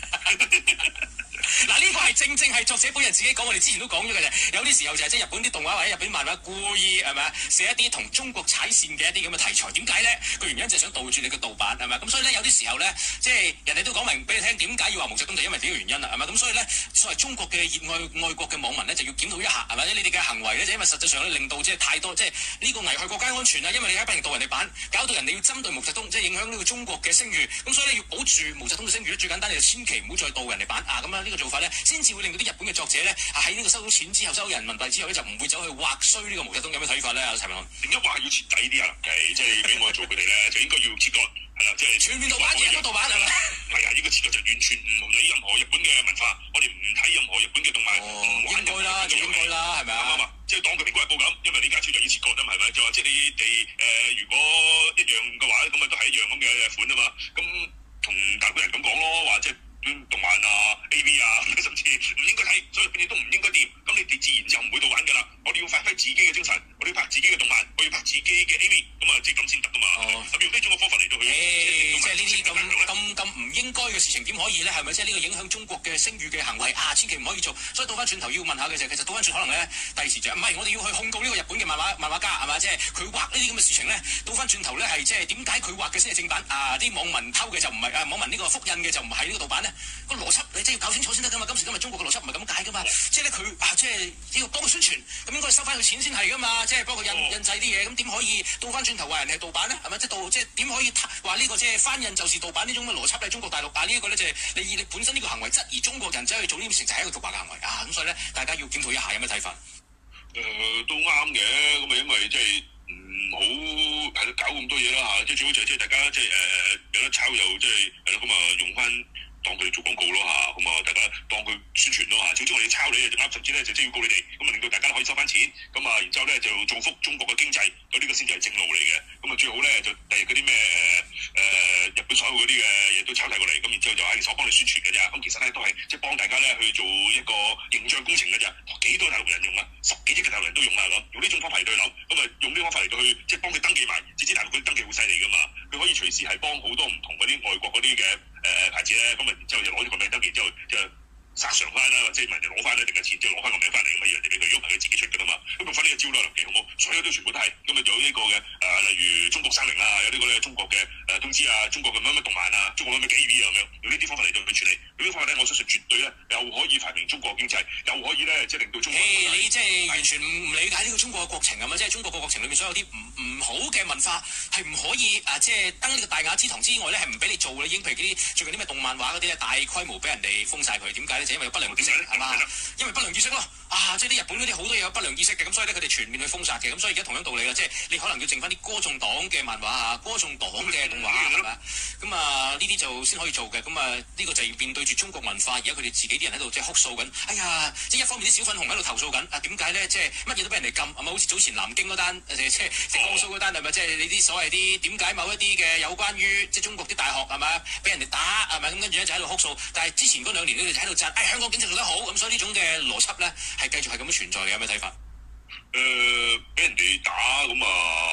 嗱，呢個係正係作者本人自己講，我哋之前都講咗嘅啫。有啲時候就係即係日本啲動畫或者日本漫畫故意係咪啊寫一啲同中國踩線嘅一啲咁嘅題材？點解咧？個原因就係想杜絕你嘅盜版係咪？咁所以咧有啲時候咧，即係人哋都講明俾你聽點解要話毛澤東，就因為呢個原因啦，係咪？咁所以咧，所謂中國嘅熱愛國嘅網民咧就要檢討一下係咪？你哋嘅行為咧就因為實際上咧令到即係太多即係呢個危害國家安全啊！因為你喺不停盜人哋版，搞到人哋要針對毛澤東，即係影響呢個中國嘅聲譽。咁所以咧要保住毛澤東嘅聲譽，最簡單你就千祈唔好再盜人哋版啊！咁樣呢個做法咧，先至會令到啲日本嘅作者咧喺呢個收到錢之後，收到人民幣之後咧，就唔會走去畫衰呢個毛澤東。有咩睇法咧？陳文點解話要徹底啲啊？即係俾我做佢哋咧，就應該要切割係啦，即係全面盜版，全部盜版係咪？ 係啊，呢個切割就完全唔理任何日本嘅文化，我哋唔睇任何日本嘅動漫， 應該啦，仲應該啦，係咪啊？ 啱啊！即係當佢蘋果日報咁，因為李家超就要切割啊嘛，係咪？就話即係你哋如果一樣嘅話，咁啊都係一樣咁嘅款啊嘛。咁同大陸人咁講咯，話即係動漫啊、AV 啊，甚至唔應該睇，所以佢哋都唔應該掂。咁你哋自然就唔會盜版㗎啦。我哋要發揮自己嘅精神，我哋要拍自己嘅動漫，我要拍自己嘅 AV，咁啊即係咁先得㗎嘛。咁用呢種嘅方法嚟到去， 即係呢啲咁唔應該嘅事情點可以咧？係咪即係呢個影響中國嘅聲譽嘅行為啊？千祈唔可以做。所以倒翻轉頭要問下嘅就係，其實倒翻轉可能咧，第時就唔係我哋要去控告呢個日本嘅漫畫家係嘛？即係佢畫呢啲咁嘅事情咧，倒翻轉頭咧係即係點解佢畫嘅先係正版啊？啲網民偷嘅就唔係網民呢個複印嘅就唔係呢個盜版咧？個邏輯你真係要搞清楚先得㗎嘛！今時今日中國嘅邏輯唔係咁解㗎嘛，即係咧佢即係要幫佢宣傳，咁應該收翻佢錢先係㗎嘛，即係幫佢印製啲嘢，咁點可以倒翻轉頭話人係盜版咧？係咪即係點可以話呢個即係翻印就是盜版呢種嘅邏輯咧？中國大陸呢一個咧就係你本身呢個行為質疑中國人走去做呢件事情就係一個盜版嘅行為啊！咁所以咧大家要檢討一下有咩睇法？ 都啱嘅，咁啊因為即係唔好係咯搞咁多嘢啦嚇，即係最好就係即係大家即係有得抄又即係係咯咁啊用翻。當佢哋做廣告咯嚇，咁啊大家當佢宣傳咯嚇，總之我哋抄你就啱，甚至咧就即係要告你哋，咁啊令到大家都可以收翻錢，咁啊然之後咧就造福中國嘅經濟，咁呢個先至係正路嚟嘅，咁啊最好咧就第日嗰啲咩日本所有嗰啲嘅嘢都抄晒過嚟，咁然之後就我幫你宣傳嘅咋，咁其實咧都係即係幫大家咧去做一個形象工程嘅咋，幾多大陸人用啊，10幾億嘅大陸人都用啊咁，用呢種方法嚟到去諗，咁啊用呢種方法嚟到去即係幫佢登記埋，知大陸嗰啲登記好犀利噶嘛，佢可以隨時係幫好多唔同嗰啲外國嗰啲嘅牌子咧，咁啊然之後就攞咗個名登記之後就殺償翻啦，或者問人攞翻咧定係錢，即係攞翻個名翻嚟咁啊，人哋俾佢喐，係佢自己出㗎啦嘛。咁用翻呢個招啦，林奇好冇？所有都全部都係咁啊，有呢個嘅例如中國30啊，有呢個咧中國嘅通知啊，中國嘅乜動漫啊，中國乜 AV 啊咁樣，用呢啲方法嚟到去處理。呢啲方法咧，我相信絕對咧又可以繁榮中國經濟，又可以咧即係令到中國。 你即係完全唔理解呢個中國嘅國情啊嘛？即係中國嘅國情裏面所有啲唔好嘅文化係唔可以即係登呢個大雅之堂之外咧，係唔俾你做嘅。已經譬如啲最近啲咩動漫畫嗰啲咧，大規模俾人哋封晒佢。點解咧？就因為有不良意識係嘛？因為不良意識咯。即係啲日本嗰啲好多嘢有不良意識嘅，咁所以咧佢哋全面去封殺嘅。咁所以而家同樣道理啦，即係你可能要剩翻啲歌頌黨嘅漫畫啊，歌頌黨嘅動畫係咪？咁呢啲就先可以做嘅。咁呢個就要面對住中國文化，而家佢哋自己啲人喺度即係哭訴緊。哎呀，即係一方面啲小粉紅喺度投訴緊。點解咧？即係乜嘢都俾人哋禁，係咪好似早前南京嗰單即係江蘇嗰單係咪？即係你啲所謂啲點解某一啲嘅有關於即係中國啲大學係咪俾人哋打係咪？咁跟住咧就喺度哭訴。但係之前嗰2年咧就喺度讚，香港警察做得好。咁所以呢種嘅邏輯咧係繼續係咁樣存在嘅。有咩睇法？ 俾人哋打咁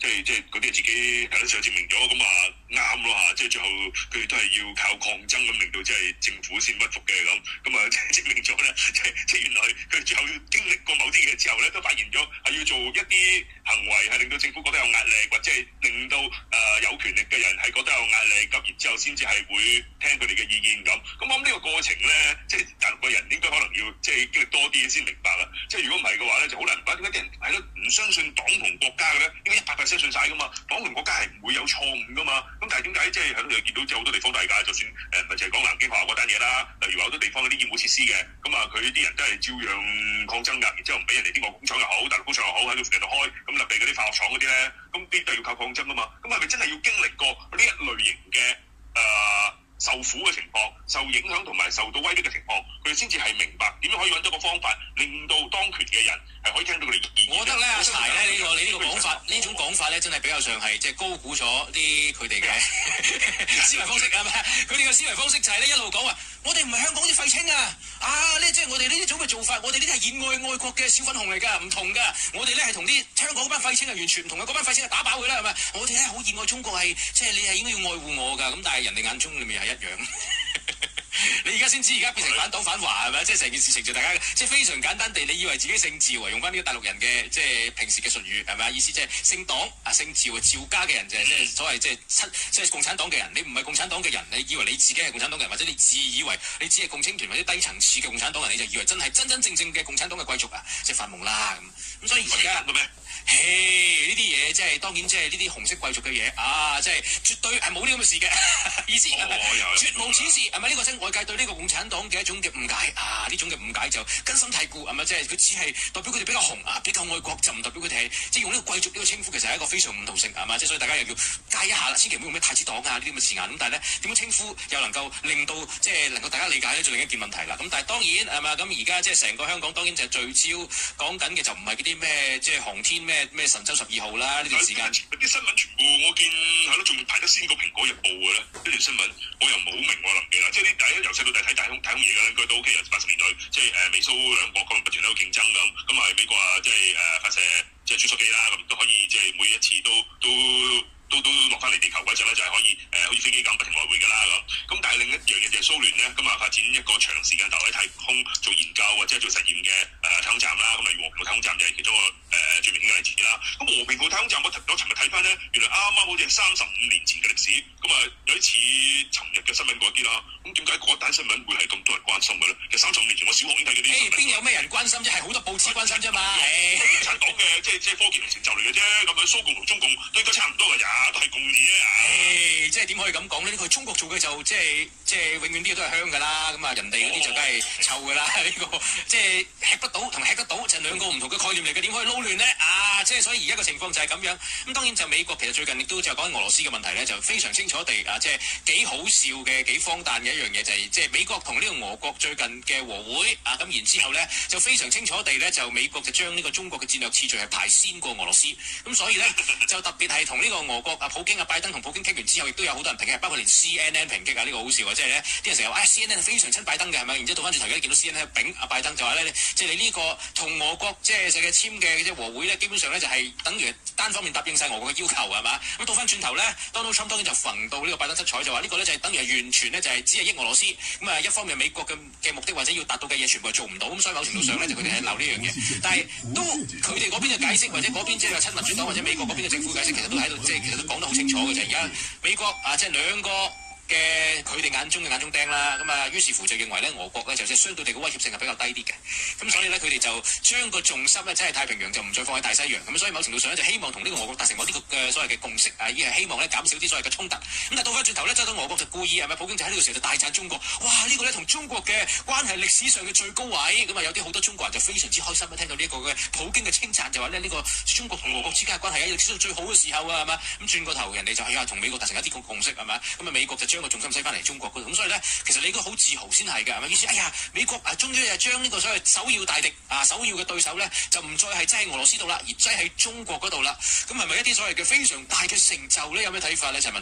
即係嗰啲自己係咯，就證明咗咁啊啱咯嚇，即係最後佢哋都係要靠抗爭咁令到即係政府先屈服嘅咁啊，證明咗咧，即係原來佢最後經歷過某啲嘢之後咧，都發現咗係要做一啲行為係令到政府覺得有壓力，或者係令到有權力嘅人係覺得有壓力，咁然之後先至係會聽佢哋嘅意見咁。咁我諗呢個過程咧，即係大陸嘅人應該可能要即係經歷多啲先明白啦。即係如果唔係嘅話咧，就好難明白點解啲人係咯唔相信黨同國家嘅咧？應該100%相信晒噶嘛，黨同國家係唔會有錯誤噶嘛。咁但係點解即係喺度見到即係好多地方都係㗎，就算唔係淨係講南京學校嗰單嘢啦，例如話好多地方嗰啲醫護設施嘅，咁啊佢啲人都係照樣抗爭㗎，然之後唔俾人哋邊個工廠又好，大陸工廠又好喺度附近度開，咁特別嗰啲化學廠嗰啲咧，咁啲都係要靠抗爭㗎嘛。咁係咪真係要經歷過呢一類型嘅受苦嘅情況、受影響同埋受到威逼嘅情況，佢哋先至係明白點樣可以揾到個方法，令到當權嘅人係可以聽到佢哋意見。 我覺得咧，阿柴咧，你呢個講法，呢種講法咧，真係比較上係即係高估咗啲佢哋嘅思維方式係咪？佢哋嘅思維方式就係咧一路講話，我哋唔係香港啲廢青啊！呢即係我哋呢啲種嘅做法，我哋呢啲係熱愛國嘅小粉紅嚟㗎，唔同㗎。我哋咧係同啲香港嗰班廢青係完全唔同嘅，嗰班廢青係打飽佢啦，係咪？我哋咧好熱愛中國係，即係你係應該要愛護我㗎。咁但係人哋眼中裏面係一樣。你而家先知，而家變成反黨反華係咪？即係成件事情就大家即係非常簡單地，你以為自己姓趙啊，用翻呢個大陸人嘅即係平時嘅術語係咪啊？意思即係姓黨啊，姓趙啊，趙家嘅人就係即係所謂即係共產黨嘅人。你唔係共產黨嘅人，你以為你自己係共產黨嘅人，或者你自以為你只係共青團或者低層次嘅共產黨人，你就以為真係真真正正嘅共產黨嘅貴族啊，即係發夢啦咁。所以而家呢啲嘢即係當然即係呢啲紅色貴族嘅嘢啊，即係絕對係冇呢咁嘅事嘅意思係咪？絕無此事係咪？呢個真外界對呢個共產黨嘅一種嘅誤解啊！呢種嘅誤解就根深蒂固係咪？即係佢只係代表佢哋比較紅啊，比較愛國，就唔代表佢哋係即係用呢個貴族呢個稱呼，其實係一個非常誤導性係嘛？即係所以大家又要戒一下啦，千祈唔好用咩太子黨啊呢啲咁嘅字眼。咁但係咧點樣稱呼又能夠令到即係能夠大家理解咧，就另一件問題啦。咁但係當然係嘛？咁而家即係成個香港當然就係聚焦講緊嘅就唔係嗰啲咩即係航天咩神舟12號啦呢段時間。 啲新聞全部我見係咯，仲排得先過《蘋果日報》嘅咧。呢條新聞我又冇明我諗嘅啦，即係啲大家由細到大睇太空嘢嘅應該都 OK 啊。80年代即係美蘇兩國咁不斷喺度競爭咁啊美國啊即係發射即係穿梭機啦，咁都可以即係每一次都落翻嚟地球嗰陣咧，就係可以好似飛機咁不停來回㗎啦咁。但係另一樣嘢就係蘇聯咧，咁啊發展一個長時間投喺太空做研究或者係做實驗嘅太空站啦。咁例如和平號太空站就係其中一個最明顯嘅例子啦。咁和平號太空站我尋日睇翻咧，原來啱啱好似係35年前嘅歷史，咁啊有啲似尋日嘅新聞嗰啲啦。咁點解嗰單新聞會係咁多人關心嘅咧？其實35年前我小學已經睇嗰啲。 邊有咩人關心啫？係好多報紙關心啫嘛。 共產黨嘅即係科技同成就嚟嘅啫。咁樣蘇共同中共都應該差唔多㗎咋，都係共議啊。 即係點可以咁講咧？呢個中國做嘅就即係永遠啲嘢都係香㗎啦。咁啊人哋嗰啲就梗係臭㗎啦。呢個即係吃不到同吃得到就係兩個唔同嘅概念嚟嘅，點可以撈亂咧？即係所以而家個情況就係咁樣。咁當然就美國其實最近亦都就講緊俄羅斯嘅問題咧，就非常清楚地即係幾好笑嘅幾荒誕嘅一樣嘢，就係即係美國同呢個俄國最近嘅和會咁然之後咧就非常清楚地咧就美國就將呢個中國嘅戰略次序係排先過俄羅斯。咁所以咧就特別係同呢個俄國普京拜登同普京傾完之後，亦都有好多人抨擊，包括連 CNN 抨擊呢個好笑啊！即係咧啲人成日話CNN 係非常親拜登嘅係咪？然之後倒翻轉頭而家見到 CNN 丙拜登就話咧，即係你呢個同俄國即係成日簽嘅即係和會咧，基本上咧就係等於單方面答應晒俄國嘅要求係嘛？咁倒翻轉頭咧 ，Donald Trump 當然就揈到呢個拜登七彩，就話呢個咧就係等於係完全咧就係只係益俄羅斯。咁啊一方面美國嘅目的或者要達到嘅嘢全部係做唔到，咁所以某程度上咧就佢哋係鬧呢樣嘢。但係都佢哋嗰邊嘅解釋或者嗰邊即係親民主黨或者美國嗰邊嘅政府解釋，其實都喺度即係其實都講得好清楚嘅就係而家美國即係兩個嘅佢哋眼中嘅眼中釘啦，咁啊於是乎就認為咧俄國咧就即係相對地嘅威脅性係比較低啲嘅，咁所以咧佢哋就將個重心咧即係太平洋就唔再放喺大西洋，咁所以某程度上咧就希望同呢個俄國達成某啲嘅所謂嘅共識啊，依係希望咧減少啲所謂嘅衝突。咁但係倒翻轉頭咧，走到俄國就故意係咪普京就喺呢個時候就大讚中國，哇呢個咧同中國嘅關係歷史上嘅最高位，咁啊有啲好多中國人就非常之開心啊，聽到呢一個嘅普京嘅稱讚，就話咧呢個中國同俄國之間嘅關係喺歷史上最好嘅時候啊，係嘛？咁轉個頭人哋就係同美國達成一啲共識係嘛？咁啊美國就將個重心擠翻嚟中國嗰度，咁所以咧其實你應該好自豪先係㗎，係咪意思？哎呀美國終於係將呢個所謂首要大敵首要嘅對手咧就唔再係擠喺俄羅斯度啦，而擠喺中國嗰度啦。咁係咪一啲所謂嘅非常大嘅成就咧？有咩睇法咧？陳文翰？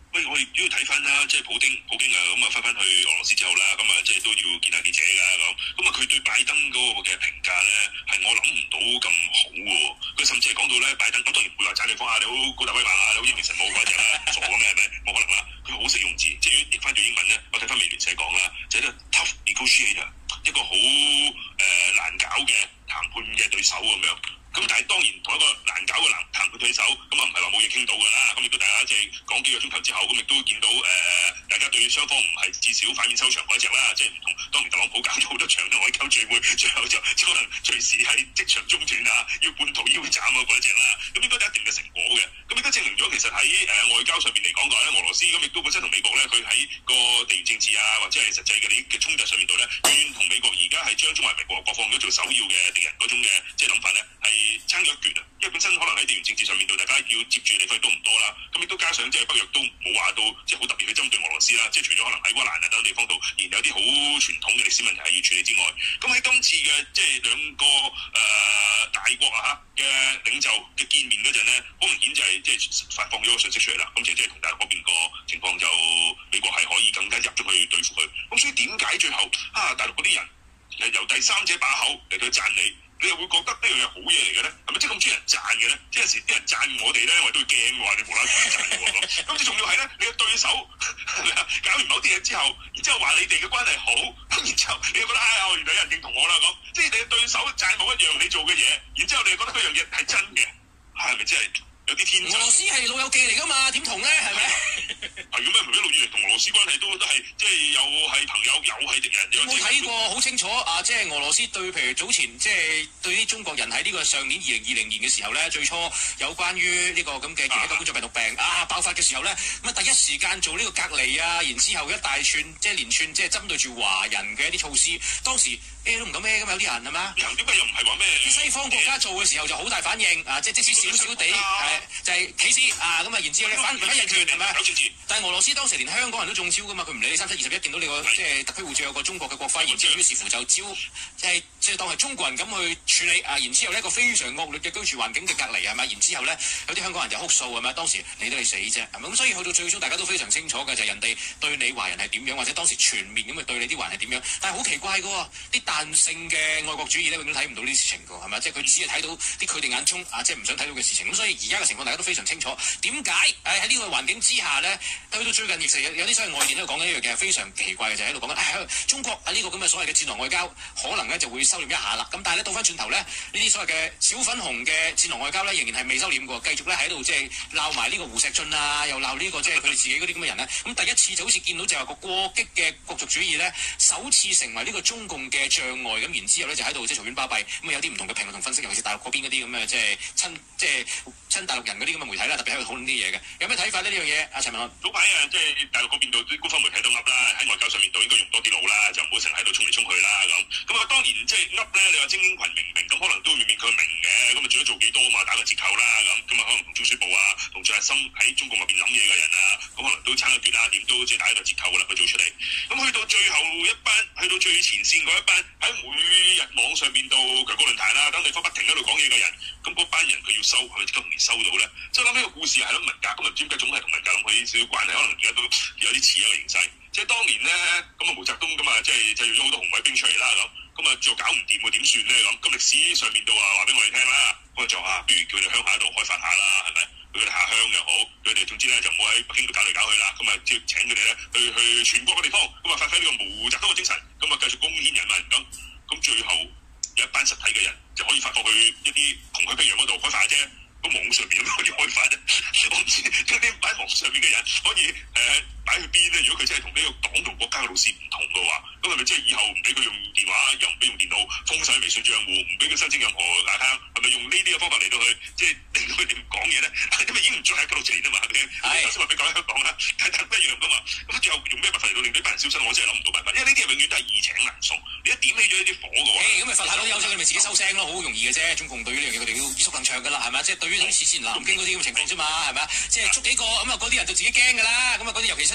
喂，我哋都要睇翻啦，即係普京啊，咁啊翻去俄羅斯之後啦，咁啊即係都要見下記者㗎咁啊佢對拜登嗰個嘅評價咧係我諗唔到咁好喎，佢甚至係講到咧拜登咁當然唔會話斬你方啊，你好高大威猛啊，你好英明神武嗰隻啦，傻嘅咩係咪？冇可能啦，佢好識用字，即係如果譯翻做英文咧，我睇翻美聯社講啦，就係一個 tough negotiator， 一個好難搞嘅談判嘅對手咁樣。咁但係當然同一個難搞嘅談判對手，咁啊唔係話冇嘢傾到㗎啦。咁亦都大家即係講幾個鐘頭之後，咁亦都見到大家對雙方唔係至少反面收場嗰隻啦，即係唔同當年特朗普搞咗好多場嘅外交聚會，最後就可能隨時係即場中斷啊，要半途腰斬啊嗰隻啦。咁應該都一定嘅成果嘅。咁亦都證明咗其實喺外交上邊嚟講嘅話咧，俄羅斯咁亦都本身同美國咧，佢喺個地緣政治啊或者係實際嘅利益嘅衝突上面度咧，永遠同美國而家係將中華人民共和國放咗做首要嘅敵人嗰種嘅即係諗法咧係爭咗一橛啊！因為本身可能喺地緣政治上面度，大家要接住嚟費都唔多啦。咁亦都加上即係北約都冇話到即係好特別去針對俄羅斯啦。即係除咗可能喺烏克蘭啊等地方度，仍然有啲好傳統嘅歷史問題係要處理之外，咁喺今次嘅即係兩個大國啊嘅領袖嘅見面嗰陣咧，好明顯就係即係發放咗個信息出嚟啦。咁即係同大陸嗰邊個情況就美國係可以更加入咗去對付佢。咁所以點解最後大陸嗰啲人係由第三者把口嚟到讚你？你又會覺得呢樣嘢好嘢嚟嘅咧？係咪即係咁中意人讚嘅咧？即係有時啲人讚我哋咧，我哋都會驚嘅話，你無啦啦讚我咁。咁最重要係咧，你嘅對手搞完某啲嘢之後，然之後話你哋嘅關係好，咁然之後你又覺得原來有人認同我啦咁。即係你嘅對手讚某一樣你做嘅嘢，然之後你又覺得嗰樣嘢係真嘅，係咪真係有啲天真？俄羅斯係老友記嚟㗎嘛？點同咧？係咪？係咁咩？一路以嚟同俄羅斯關係都係即係又係朋友又係敵人。有冇睇過好清楚啊？即係俄羅斯對譬如早前即係對啲中國人喺呢個上年2020年嘅時候咧，最初有關於呢個咁嘅二型冠狀病毒病爆發嘅時候咧，咁啊第一時間做呢個隔離啊，然之後一大串即係連串即係針對住華人嘅一啲措施，當時都唔敢咩㗎嘛，有啲人係嘛？點解又唔係話咩？西方國家做嘅時候就好大反應啊！即使少少地就係歧視啊咁啊，然之後咧反人權係咪？但係俄羅斯當時連香港人都中招㗎嘛，佢唔理你3721，見到你個即係特區護照有個中國嘅國徽，然之後於是乎就即係當係中國人咁去處理啊，然之後呢一個非常惡劣嘅居住環境嘅隔離係咪？然之後咧有啲香港人就哭訴係咪？當時理得你死啫係咪？咁所以去到最終大家都非常清楚嘅就係人哋對你華人係點樣，或者當時全面咁去對你啲華人係點樣。但係好奇怪嘅喎，啲彈性嘅愛國主義咧永遠睇唔到呢啲事情㗎係咪？即係佢只係睇到啲佢哋眼中即係唔想睇到嘅事情。咁所以而家嘅情況大家都非常清楚。點解喺呢個環境之下咧，去到最近亦其實有啲所謂外電都講緊一樣嘅非常奇怪嘅，就喺度講緊中國呢個咁嘅所謂嘅戰狼外交可能咧就會收斂一下啦。咁但係咧倒翻轉頭咧，呢啲所謂嘅小粉紅嘅戰狼外交咧仍然係未收斂過，繼續咧喺度即係鬧埋呢個胡錫進啊，又鬧呢個即係佢哋自己嗰啲咁嘅人咧。咁第一次就好似見到就係個過激嘅國族主義咧，首次成為呢個中共嘅障礙。咁然之後咧就喺度即係嘈喧巴閉。咁啊有啲唔同嘅評論同分析，尤其是大陸嗰邊嗰啲咁嘅即係親大陸人嗰啲咁嘅媒體啦，特別喺度討論啲嘢嘅。有咩睇法呢？呢樣嘢阿陳文安早排即係大陸嗰邊度啲官方媒體都噏啦，喺外交上面度應該用多啲腦啦，就唔好成日喺度衝嚟衝去啦咁。咁啊當然即係噏咧，你話精英群明唔明？咁可能都面佢明嘅，咁啊最多做幾多嘛，打個折扣啦咁。咁啊可能同中宣部啊，同最核心喺中共入邊諗嘢嘅人啊，咁可能都撐一橛啦，點都即係打一個折扣噶啦，佢做出嚟。咁去到最後一班，去到最前線嗰一班，喺每日網上面度強國論壇啦，等地方不停喺度講嘢嘅人，咁嗰班人佢要收，係咪即刻容易收到咧？即係諗起個故事係諗文革，咁唔知點解總係同文革諗起少少關係，可能而家都有啲似一個形勢。即係當年咧，咁啊毛澤東咁啊，即係製造咗好多紅衛兵出嚟啦咁啊就搞唔掂喎，點算咧咁？咁歷史上面度話俾我哋聽啦，咁就不如叫佢哋鄉下度開發下啦，係咪？佢哋下鄉又好，佢哋總之咧就唔好喺北京度搞嚟搞去啦。咁啊，即係請佢哋咧去全國嘅地方，咁啊發揮呢個毛澤東嘅精神，咁啊繼續貢獻人民咁。咁最後有一班實體嘅人就可以發放去一啲窮鄉僻壤嗰度開發啫。咁網上邊有咩可以開發啫？我唔知嗰啲擺網上邊嘅人可以擺去邊咧？如果佢真係同呢個黨同國家嘅路線唔同嘅話，咁係咪即係以後唔俾佢用電話，又唔俾用電腦，封晒微信賬戶，唔俾佢申請任何account，係咪用呢啲嘅方法嚟到去即係令到佢哋講嘢咧？因為已經唔再係一個路線啊嘛，係咪？頭先話俾講喺香港啦，但係唔一樣噶嘛。咁最後用咩辦法嚟到令呢班人消失？我真係諗唔到辦法，因為呢啲係永遠都係易請難送。你一點起咗呢啲火嘅話，咁咪佛系咯，有咗佢咪自己收聲咯，好容易嘅啫。中共對於呢樣嘢佢哋都耳熟能詳㗎啦，係咪？即係對於啲事前南京嗰啲咁嘅情況啫嘛，係咪？即係捉幾個咁啊，嗰啲人就自己驚㗎啦。咁啊，嗰啲尤其親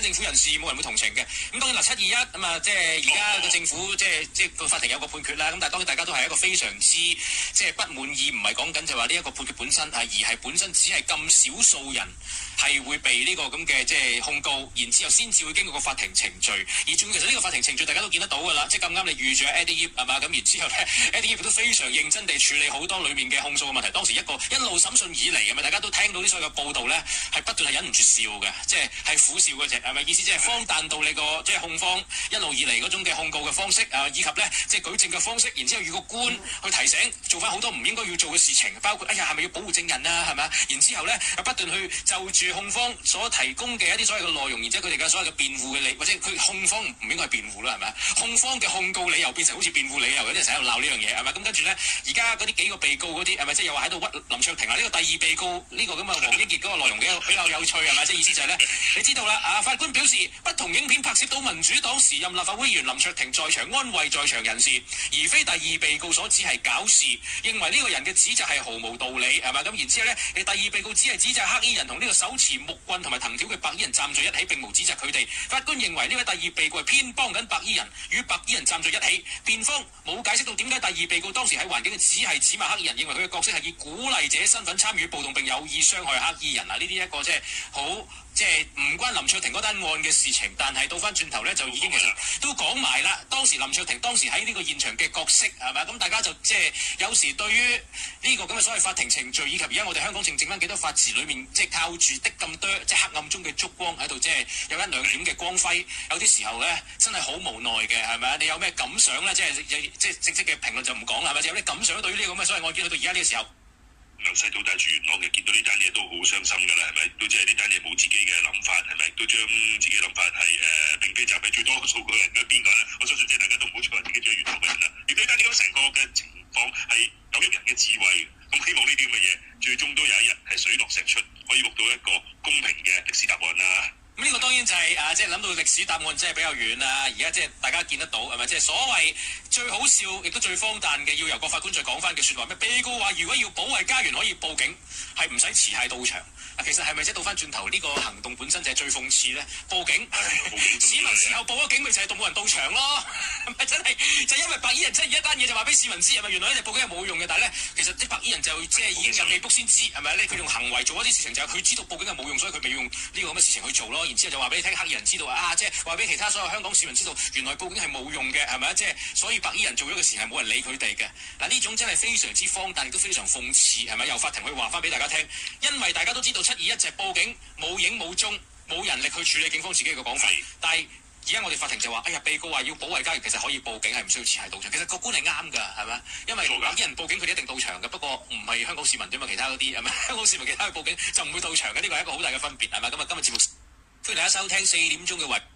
政府人士，冇人會同情嘅。咁當然嗱721咁啊，即係而家個政府即係個法庭有個判決啦。咁但係當然大家都係一個非常之即係不滿意，唔係講緊就話呢一個判決本身而係本身只係咁少數人係會被呢個咁嘅即係控告，然之後先至會經過個法庭程序。而仲其實呢個法庭程序大家都見得到㗎啦，即係咁啱你遇住 Eddie Yip 係嘛，咁然之後咧 Eddie Yip 都非常認真地處理好多裡面嘅控訴嘅問題。當時一路審訊以嚟係咪大家都聽到啲所有嘅報道咧，係不斷係忍唔住笑嘅，即係苦笑嗰隻係咪意思？即係荒誕到你個即係控方一路以嚟嗰種嘅控告嘅方式以及咧即係舉證嘅方式，然之後要個官去提醒做翻好多唔應該要做嘅事情，包括係咪要保護證人啊係咪？然之後咧不斷去就住控方所提供嘅一啲所謂嘅內容，然之後佢哋嘅所謂嘅辯護嘅理，或者佢控方唔應該係辯護啦係咪？控方嘅控告理由變成好似辯護理由，有啲人成日喺度鬧呢樣嘢係咪？咁跟住咧而家嗰啲幾個被告嗰啲係咪即係又話喺度屈林卓廷啊？呢個第二被告呢個咁嘅黃英傑嗰個內容比較有趣係咪？即係意思就係咧，你知道啦法官表示不同影片拍攝到民主黨時任立法會議員林卓廷在場安慰在場人士，而非第二被告所指係搞事，認為呢個人嘅指責係毫無道理係咪？咁然之後咧，第二被告只係指責黑衣人同呢個手持木棍同埋藤條嘅白衣人站在一起，並無指責佢哋。法官認為呢位第二被告係偏幫緊白衣人，與白衣人站在一起。辯方冇解釋到點解第二被告當時喺環境只係指罵黑衣人，認為佢嘅角色係以鼓勵者身份參與暴動並有意傷害黑衣人啊！呢啲一個即係好。即係唔關林卓廷嗰單案嘅事情，但係到翻轉頭咧就已經其實都講埋啦。當時林卓廷當時喺呢個現場嘅角色係咪？咁大家就即係有時對於呢個咁嘅所謂法庭程序，以及而家我哋香港剩翻幾多法治裏面，即係靠住的咁多即係黑暗中嘅燭光喺度，即係有一兩點嘅光輝。有啲時候咧真係好無奈嘅係咪？你有咩感想咧？即係直接嘅評論就唔講啦，係咪？有啲感想對於呢個咁嘅所謂案件去到而家呢個時候。 由細到大住元朗嘅，見到呢單嘢都好傷心㗎啦，係咪？都即係呢單嘢冇自己嘅諗法，係咪？都將自己諗法係並非站喺最多數個人嘅邊個咧？我相信即係大家都唔好錯自己最元朗嘅人啦。而呢單嘢咁成個嘅情況係有益人嘅智慧，咁希望呢啲咁嘅嘢最終都有一日係水落石出，可以獲到一個公平嘅歷史答案啦。 咁呢個當然就係即係諗到歷史答案真係比較遠啦。而家即係大家見得到係咪？即係所謂最好笑亦都最荒誕嘅，要由個法官再講翻嘅説話咩？被告話如果要保衞家園可以報警，係唔使持械到場。其實係咪即係倒翻轉頭呢個行動本身就係最諷刺咧？報警，市民事後報咗警，咪就係冇人到場咯。係咪真係就因為白衣人真係一單嘢就話俾市民知係咪？原來呢隻報警係冇用嘅，但係咧其實啲白衣人就即係已經入未卜先知係咪咧？佢用行為做一啲事情就係佢知道報警係冇用，所以佢咪用呢個咁嘅事情去做咯。然之後就話俾你聽，黑衣人知道即係話俾其他所有香港市民知道，原來報警係冇用嘅係咪？即係所以白衣人做咗嘅事係冇人理佢哋嘅。嗱呢種真係非常之荒誕，亦都非常諷刺係咪？由法庭去話翻俾大家聽，因為大家都知道721就係報警冇影冇蹤，冇人力去處理警方自己嘅講法。但係而家我哋法庭就話，被告話要保衞家園，其實可以報警，係唔需要持械到場。其實個官係啱㗎，係咪？因為白衣人報警，佢哋一定到場嘅。不過唔係香港市民啫嘛，其他嗰啲係咪？香港市民其他去報警就唔會到場嘅。呢個係一個好大嘅分別係咪？咁啊，今日節目歡迎大家收聽4點鐘嘅圍。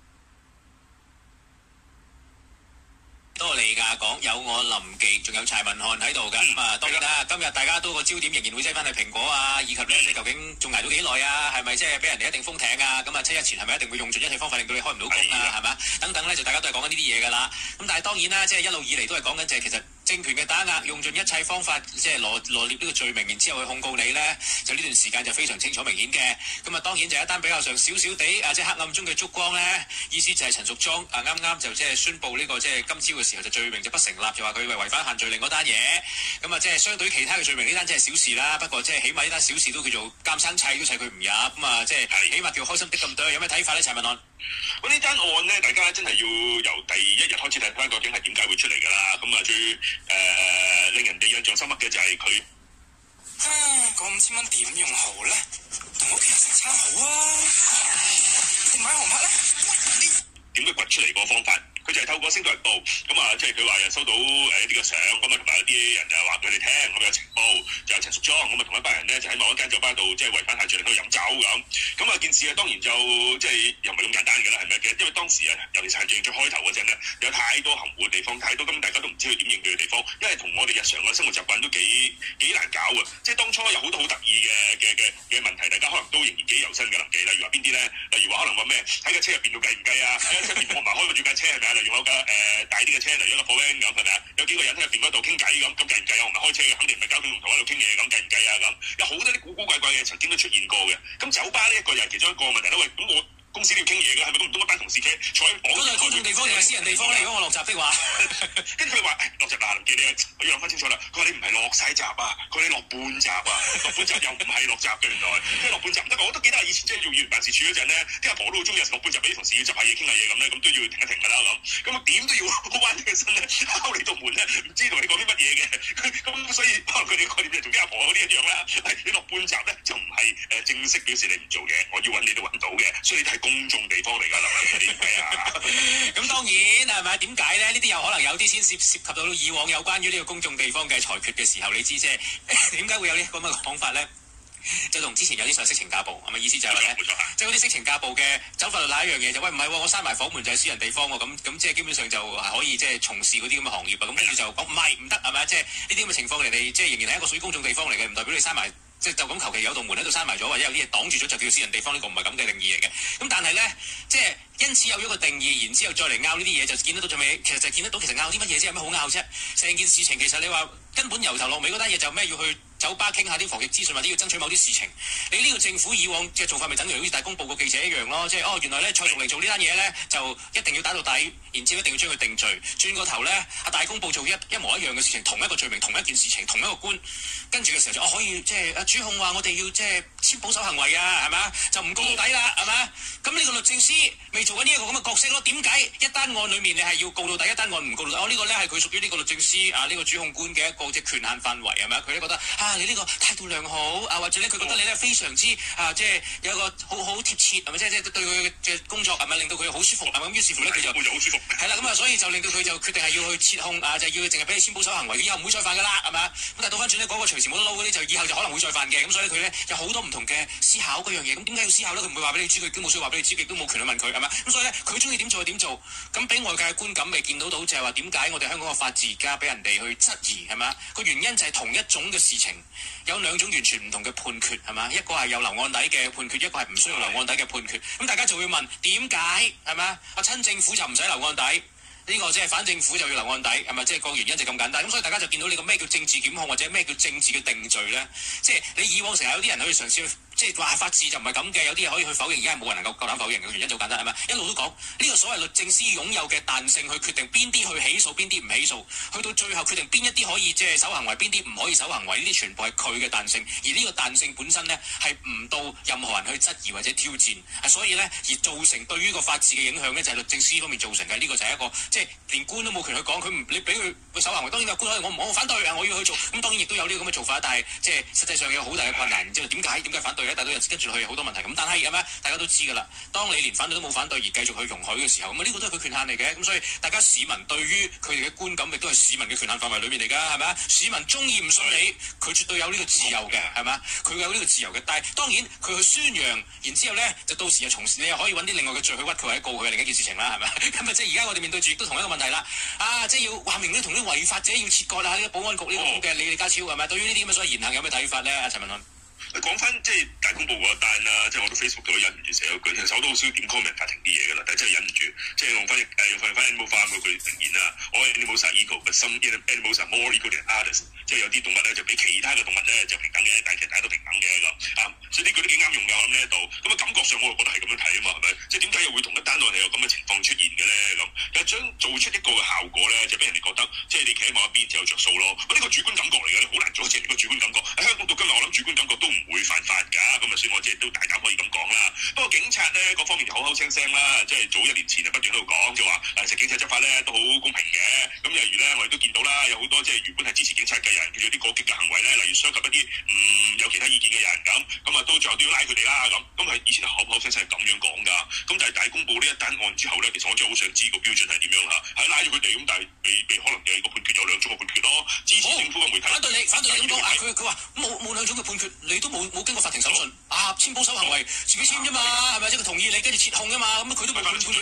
多你㗎講，有我林記，仲有柴文漢喺度㗎。咁啊，當然啦，今日大家都個焦點仍然會擠翻去蘋果啊，以及咧即係究竟仲捱到幾耐啊？係咪即係俾人哋一定封艇啊？咁啊，721前係咪一定會用盡一切方法令到你開唔到工啊？係咪？等等咧，就大家都係講緊呢啲嘢㗎啦。咁但係當然啦，即係一路以嚟都係講緊就係其實政權嘅打壓，用盡一切方法即係羅列呢個罪名，然之後去控告你咧，就呢段時間就非常清楚明顯嘅。咁啊，當然就係一單比較上少少地即係黑暗中嘅燭光咧，意思就係陳淑莊啱啱就即係宣布呢個即係今朝嘅時候就罪名就不成立，就話佢違反限聚令嗰單嘢。咁啊，即係相對於其他嘅罪名，呢單真係小事啦。不過即係起碼呢單小事都叫做監生砌都砌佢唔入。咁啊，即係起碼叫開心的咁多。有咩睇法咧，陳文漢？ 咁呢單案咧，大家真係要由第一日開始睇翻究竟係點解會出嚟㗎啦。咁啊，最令人哋印象深刻嘅就係佢嗰5000蚊點用好咧？同屋企人食餐好啊！定買紅牌咧？ 點佢掘出嚟個方法？佢就係透過《星島日報》咁啊，即係佢話又收到一啲嘅相，咁啊同埋有啲人就話俾佢哋聽，咁有情報就係陳淑莊咁啊，同一班人咧就喺某一間酒吧度即係違反限聚令喺度飲酒咁啊，件事啊當然就即係又唔係咁簡單㗎啦，係咪嘅？因為當時啊，尤其是限聚令最開頭嗰陣咧，有太多含糊嘅地方，太多根本大家都唔知佢點應對嘅地方，因為同我哋日常嘅生活習慣都幾難搞啊！即係當初有好多好得意嘅問題，大家可能都仍然幾猶新嘅臨記。例如話邊啲咧？例如話可能話咩喺架車入邊度計唔計啊？喺架車入邊我唔係開住架車係咪啊？例如有架大啲嘅車，例如一個 van 咁係咪啊？有幾個人喺入邊嗰度傾偈咁計唔計啊？我唔係開車嘅，肯定唔係交通同喺度傾嘢咁計唔計啊？咁有好多啲古古怪怪嘅曾經都出現過嘅。咁酒吧呢一個又係其中一個問題啦。喂，咁公司都要傾嘢㗎，係咪？咁唔通一班同事坐喺房？ 嗰度係公眾地方定係私人地方咧？如果我落閘的話， 跟住佢話落閘嗱，林記你我要諗翻清楚啦。佢話你唔係落晒閘啊，佢話你落半閘啊，落半閘又唔係落閘嘅原來，即係落半閘唔得。我都記得以前即係做議員辦事處嗰陣咧，啲阿婆都好中意落半閘俾啲同事要執下嘢傾下嘢咁咧，咁都要停一停㗎啦咁啊點都要彎起個身咧，敲你道門咧，唔知同你講啲乜嘢嘅。咁所以可能佢哋概念就同啲阿婆嗰啲一樣啦。係你落半閘咧就唔係正式表示你唔做嘢，我要揾你都揾到嘅，所以你係公眾地方嚟㗎啦，你點解啊？ 咁當然係咪？點解咧？呢啲有可能有啲先涉及到以往有關於呢個公眾地方嘅裁決嘅時候，你知即係點解會有呢咁嘅講法咧？就同之前有啲所謂色情家暴，係咪意思就係話咧，即係嗰啲色情家暴嘅走法律那一樣嘢就喂唔係喎，我閂埋房門就係私人地方喎，咁即係基本上就係可以即係從事嗰啲咁嘅行業啊，咁跟住就講唔係唔得係咪？即係呢啲咁嘅情況，人哋即係仍然係一個屬於公眾地方嚟嘅，唔代表你閂埋。即係就咁求其有道門喺度閂埋咗，或者有啲嘢擋住咗就叫私人地方，呢個唔係咁嘅定義嚟嘅。咁但係咧，即係因此有咗個定義，然之後再嚟拗呢啲嘢，就見得到最尾，其實就見得到其實拗啲乜嘢啫，有咩好拗啫？成件事情其實你話根本由頭落尾嗰單嘢就咩要去酒吧傾下啲防疫資訊，或者要爭取某啲事情。你呢個政府以往嘅做法咪等於好似大公報個記者一樣咯，即係原來咧蔡玉玲做呢單嘢咧就一定要打到底，然之後一定要將佢定罪。轉個頭咧，大公報做一模一樣嘅事情，同一個罪名，同一件事情，同一個官，跟住嘅時候就可以即係主控話我哋要即係簽保守行為啊，係咪？就唔告到底啦，係咪？咁呢個律政司未做緊呢一個咁嘅角色咯？點解一單案裏面你係要告到底，一單案唔告到底？呢個咧係佢屬於呢個律政司呢個主控官嘅一個即係權限範圍係咪？佢咧覺得你呢個態度良好或者咧佢覺得你咧非常之即係有一個好貼切係咪？即係對佢嘅工作係咪令到佢好舒服係咪？咁於是乎咧佢就好舒服係啦，咁啊所以就令到佢就決定係要去撤控就要淨係俾你簽保守行為，以後唔會再犯㗎啦係咪？咁但係倒翻轉咧嗰個隨時冇得撈嗰啲就以後就可能會再犯嘅，咁所以佢咧有好多唔同嘅思考嗰樣嘢。咁點解要思考咧？佢唔會話俾你知，佢亦都冇需要話俾你知，亦都冇權去問佢係咪？咁所以咧佢中意點做就點做。咁俾外界嘅觀感未見到就係話點解我哋香港嘅法治而家俾人哋去質疑係咪？個原因就係同一種嘅事情有兩種完全唔同嘅判決係嘛？一個係有留案底嘅判決，一個係唔需要留案底嘅判決。咁大家就會問點解係咪？親政府就唔使留案底。呢個即係反政府就要留案底，係咪？即係個原因就咁簡單。咁所以大家就見到你個咩叫政治檢控，或者咩叫政治嘅定罪咧？即係你以往成日有啲人去嘗試，即係話法治就唔係咁嘅，有啲嘢可以去否認，而家係冇人能夠夠膽否認嘅原因就簡單係咪？一路都講呢個所謂律政司擁有嘅彈性去決定邊啲去起訴，邊啲唔起訴，去到最後決定邊一啲可以即係守行為，邊啲唔可以守行為，呢啲全部係佢嘅彈性。而呢個彈性本身咧係唔到任何人去質疑或者挑戰，所以咧而造成對於個法治嘅影響咧就係律政司方面造成嘅。呢個就係一個即係連官都冇權去講，佢唔你俾佢守行為，當然有官可以我反對我要去做，咁當然亦都有呢個咁嘅做法，但係即係實際上有好大嘅困難。然之後點解反對咧？大家跟住去好多問題咁，但係係咪大家都知㗎啦？當你連反對都冇反對而繼續去容許嘅時候，咁呢個都係佢權限嚟嘅。咁所以大家市民對於佢哋嘅觀感亦都係市民嘅權限範圍裏面嚟㗎，係咪啊？市民中意唔信你，佢絕對有呢個自由嘅，係咪啊？佢有呢個自由嘅，但係當然佢去宣揚，然之後咧就到時又從事，你又可以揾啲另外嘅罪去屈佢或者告佢，另一件事情啦，係咪？咁即係而家我哋面對住亦都同一個問題啦。即係要話明咧，同啲違法者要切割啊！呢個保安局呢個咁嘅李家超係咪？對於呢啲咁嘅所謂言行有咩睇法咧？阿陳文漢。 講翻即係大公報嗰單啦，即係我都 Facebook 度忍唔住寫咗句，其實我都好少點 comment 法庭啲嘢㗎啦，但係真係忍唔住，即係用翻 Animal Farm 嗰句名言啦，我 animals are equal，but some animals are more equal than others， 即係有啲動物咧就比其他嘅動物咧就平等嘅，但係其實大家都平等嘅咁所以呢句都幾啱用㗎，我諗呢一度，咁感覺上我覺得係咁樣睇啊嘛，係咪？即係點解又會同一單案係有咁嘅情況出現嘅咧？咁又將做出一個嘅效果咧，就俾人哋覺得即係你企喺某一邊就有着數咯。呢個主觀感覺嚟嘅，好難做成呢個主觀感覺。喺香港到今日，我諗主觀感覺都唔會犯法㗎，咁啊，所以我哋都大膽可以咁講啦。不過警察咧各方面就口口聲聲啦，即係早1年前就不斷喺度講，就話其實警察執法咧都好公平嘅。咁例如咧，我哋都見到啦，有好多即係原本係支持警察嘅人，佢做啲過激嘅行為咧，例如傷及一啲有其他意見嘅人咁啊，都最後都要拉佢哋啦咁係以前口口聲聲係咁樣講㗎。咁但係大公佈呢一單案之後咧，其實我真係好想知個標準係點樣嚇，係拉咗佢哋咁，但係未可能嘅個判決有2種嘅判決咯。支持政府嘅媒體反對你咁講佢話冇2種嘅判決，你都冇經過法庭審訊簽保守行為自己簽啫嘛，係咪？即係佢同意你跟住撤控㗎嘛，咁佢都冇判決，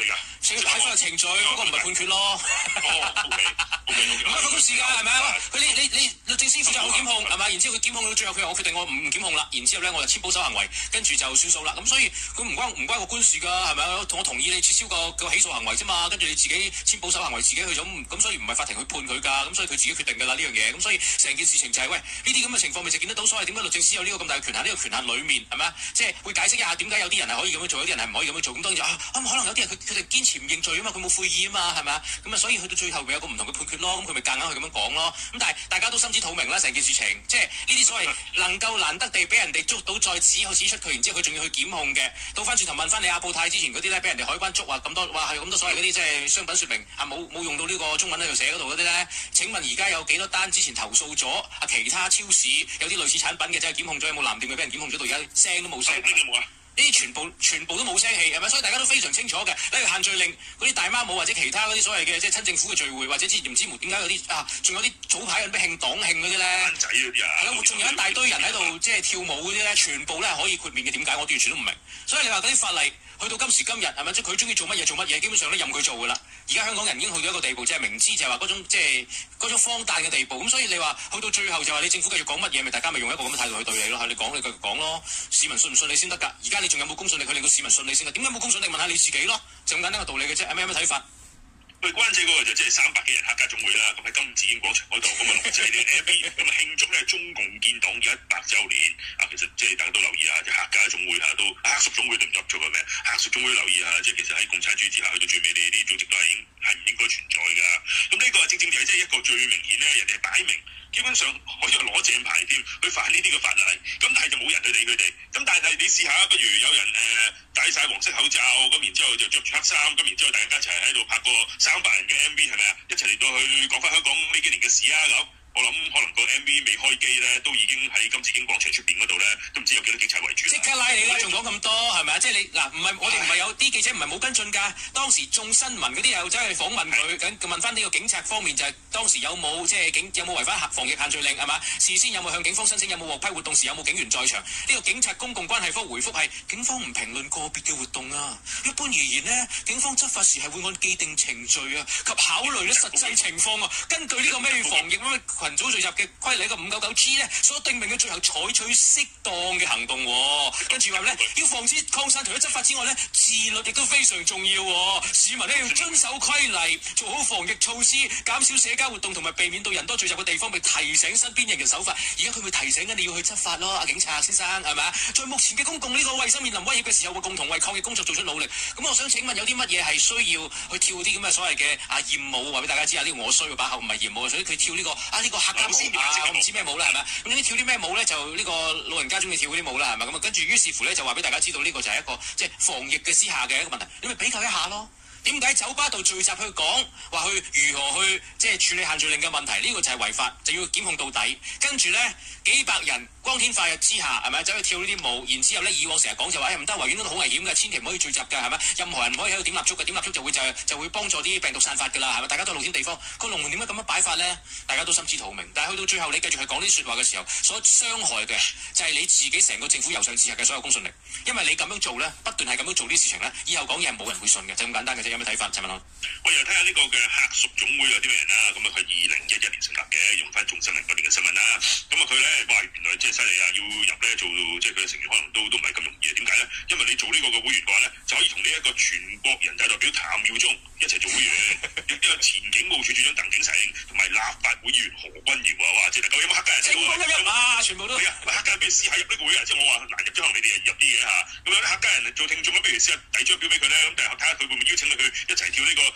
睇翻個程序，嗰個唔係判決咯。唔係嗰個事㗎，係咪啊？佢你律政司負責好檢控係咪？然之後佢檢控到最後，佢話我決定我唔檢控啦。然之後咧我就簽保守行為，跟住就算數啦。咁所以佢唔關個官事㗎，係咪啊？我同意你撤銷個起訴行為啫嘛。跟住你自己簽保守行為，自己去咗咁，所以唔係法庭去判佢㗎。咁所以佢自己決定㗎啦呢樣嘢。咁所以成件事情就係喂呢啲咁嘅情況，咪就見得到。所謂點解律政司有呢個咁大嘅權限？呢個權限裡面係咪啊？即係會解釋一下點解有啲人係可以咁樣做，有啲人係唔可以咁樣做。咁當然就可能有啲人佢哋堅持唔認罪啊嘛，佢冇悔意啊嘛，係咪啊？咁啊，所以去到最後咪有個唔同嘅判決咯。咁佢咪夾硬去咁樣講咯。咁但係大家都心知肚明啦，成件事情即係呢啲所謂能夠難得地俾人哋捉到再指出佢，然之後佢仲要去檢控嘅。倒翻轉頭問翻你阿布泰之前嗰啲咧，俾人哋海關捉啊咁多，話係咁多所謂嗰啲即係商品説明啊冇用到呢個中文喺度寫嗰度嗰啲咧？請問而家有幾多單之前投訴咗啊？其他超市有啲類似產品嘅，即係檢控咗，有冇藍店嘅俾人檢控咗到而家聲都冇聲？呢啲全部都冇聲氣係咪？所以大家都非常清楚嘅。例如限聚令嗰啲大媽舞或者其他嗰啲所謂嘅即係親政府嘅聚會，或者之前唔知點解有啲仲有啲早排有咩慶黨慶嗰啲咧， 仔嗰啲啊， 係咯，仲有一大堆人喺度即係跳舞嗰啲咧，全部咧係可以豁免嘅。點解我完全都唔明。所以你話嗰啲法例去到今時今日係咪？即係佢中意做乜嘢，基本上都任佢做㗎啦。而家香港人已經去到一個地步，即係明知就係話嗰種即係嗰種荒誕嘅地步。咁所以你話去到最後就話你政府繼續講乜嘢，咪大家咪用一個咁嘅態度去對你咯。你講你繼續講咯，市民信唔信你先得㗎。而家你仲有冇公信力？佢令到市民信你先㗎。點解冇公信力？問下你自己咯，就咁簡單嘅道理嘅啫。有咩睇法？ 喂，關姐嗰個就即係300幾人客家總會啦，咁喺金紫荊廣場嗰度，咁啊錄製啲 MV，咁啊慶祝咧中共建黨嘅100週年。其實即係大家都留意下，即係客家總會都黑屬總會對唔入咗個名，黑屬總會留意下，即係其實喺共產主義之下，去到最尾呢啲組織都係唔應該存在㗎。咁呢個正正就係即係一個最明顯咧，人哋係擺明。基本上可以攞正牌添，去犯呢啲嘅法例，咁但係就冇人去理佢哋。咁但係你試下，不如有人戴晒黃色口罩，咁然之後就着住黑衫，咁然之後大家一齊喺度拍個300人嘅 MV 係咪啊？一齊嚟到去講翻香港呢幾年嘅事啊咁。我諗可能個 MV 未開機咧，都已經喺金紫荊廣場出邊嗰度咧，都唔知有幾多警察圍住。即刻拉你啦！仲講咁多係咪啊？即係你嗱，唔係我哋唔係有啲記者唔係冇跟進㗎。當時眾新聞嗰啲又走去訪問佢，咁問翻呢個警察方面就係當時有冇即係有冇違反防疫限聚令係嘛？事先有冇向警方申請？有冇獲批活動時有冇警員在場？呢個警察公共關係科回覆係警方唔評論個別嘅活動啊。一般而言呢，警方執法時係會按既定程序啊及考慮咧實際情況啊，根據呢個咩防疫咩群組聚集嘅規例，個599G 咧所定明嘅最後採取適當嘅行動。跟住話咧，要防止擴散，除咗執法之外咧，自律亦都非常重要。市民咧要遵守規例，做好防疫措施，減少社交活動同埋避免到人多聚集嘅地方，被提醒身邊人嘅手法。而家佢會提醒緊你要去執法咯，阿警察先生係咪啊？在目前嘅公共呢個衞生面臨威脅嘅時候，會共同為抗疫工作做出努力。咁我想請問有啲乜嘢係需要去跳啲咁嘅所謂嘅豔舞？話俾大家知啊，呢個我衰個把口唔係豔舞，所以佢跳呢個呢個客家舞我唔知咩舞啦係咪？咁呢啲跳啲咩舞咧？就呢個老人家中意跳嗰啲舞啦係咪？咁啊跟住於是乎咧就話俾大家知道呢個就係一個即係防疫嘅之下嘅一個問題，你咪比較一下咯。點解酒吧度聚集去講話去如何去即係處理限聚令嘅問題？呢個就係違法，就要檢控到底。跟住咧幾百人光天化日之下係咪走去跳呢啲舞？然之後咧以往成日講就話唔得，維園嗰度好危險嘅，千祈唔可以聚集㗎係咪？任何人唔可以喺度點蠟燭嘅，點蠟燭就會幫助啲病毒散發㗎啦係咪？大家都露天地方，個龍門點解咁樣擺法咧？大家都心知肚明。但係去到最後你繼續係講呢啲説話嘅時候，所傷害嘅就係你自己成個政府由上至下嘅所有公信力。因為你咁樣做咧，不斷係咁樣做啲事情咧，以後講嘢係冇人會信嘅，就咁簡單嘅啫。有咩睇法？陳文翰，我又睇下呢個嘅客屬總會有啲咩人啦。咁啊，佢2011年成立嘅，用翻眾新聞嗰年嘅新聞啦。咁啊，佢咧話原來即係犀利啊，要入咧做即係佢嘅成員，可能都唔係咁容易。點解咧？因為你做呢個嘅會員嘅話咧，就可以同呢一個全國人大代表譚耀宗一齊做會員。呢個前警務處處長鄧景成同埋立法會議員何君堯啊，哇！即係大家有冇黑家人？全部都係啊！黑家人俾試下入呢個會啊！即係我話難入咗，可能你哋入啲嘅嚇。咁有啲黑家人做聽眾啊，不如試下遞張表俾佢咧。咁但係睇下佢會唔會邀請佢去一齊跳呢個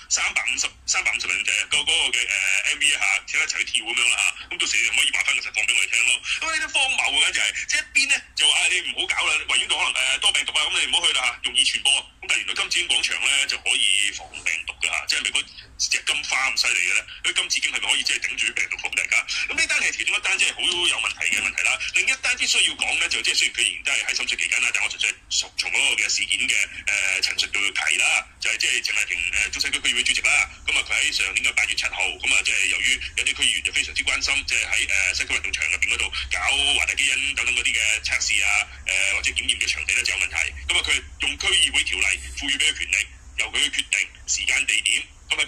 350人嘅嗰個嘅MV 一齊跳咁樣啦嚇。咁到時你可以話翻個實況俾我哋聽咯。咁呢啲荒謬嘅就係即係一邊咧就話你唔好搞啦，維園度可能多病毒啊，咁你唔好去啦嚇，容易傳播。咁但係原來金紫荊廣場咧就可以防病毒㗎嚇，即係咪嗰隻金花咁犀利嘅咧？嗰金紫荊係咪可以即係頂住啲病毒防大家？咁呢單係其中一單即係好有問題嘅問題啦。另一單必須要講咧就即係雖然佢仍然都係喺審訊期間啦，但我純粹從嗰個嘅事件嘅陳述度提啦，就係即係鄭麗瓊中西區區議會主席啦。咁啊佢喺上年嘅8月7號，咁啊即係由於有啲區議員就非常之關心，即係喺西區運動場入邊嗰度搞華大基因等等嗰啲嘅測試啊，或者檢驗嘅場地咧就有問題。咁啊佢用區議會條例賦予俾佢權力，由佢去決定時間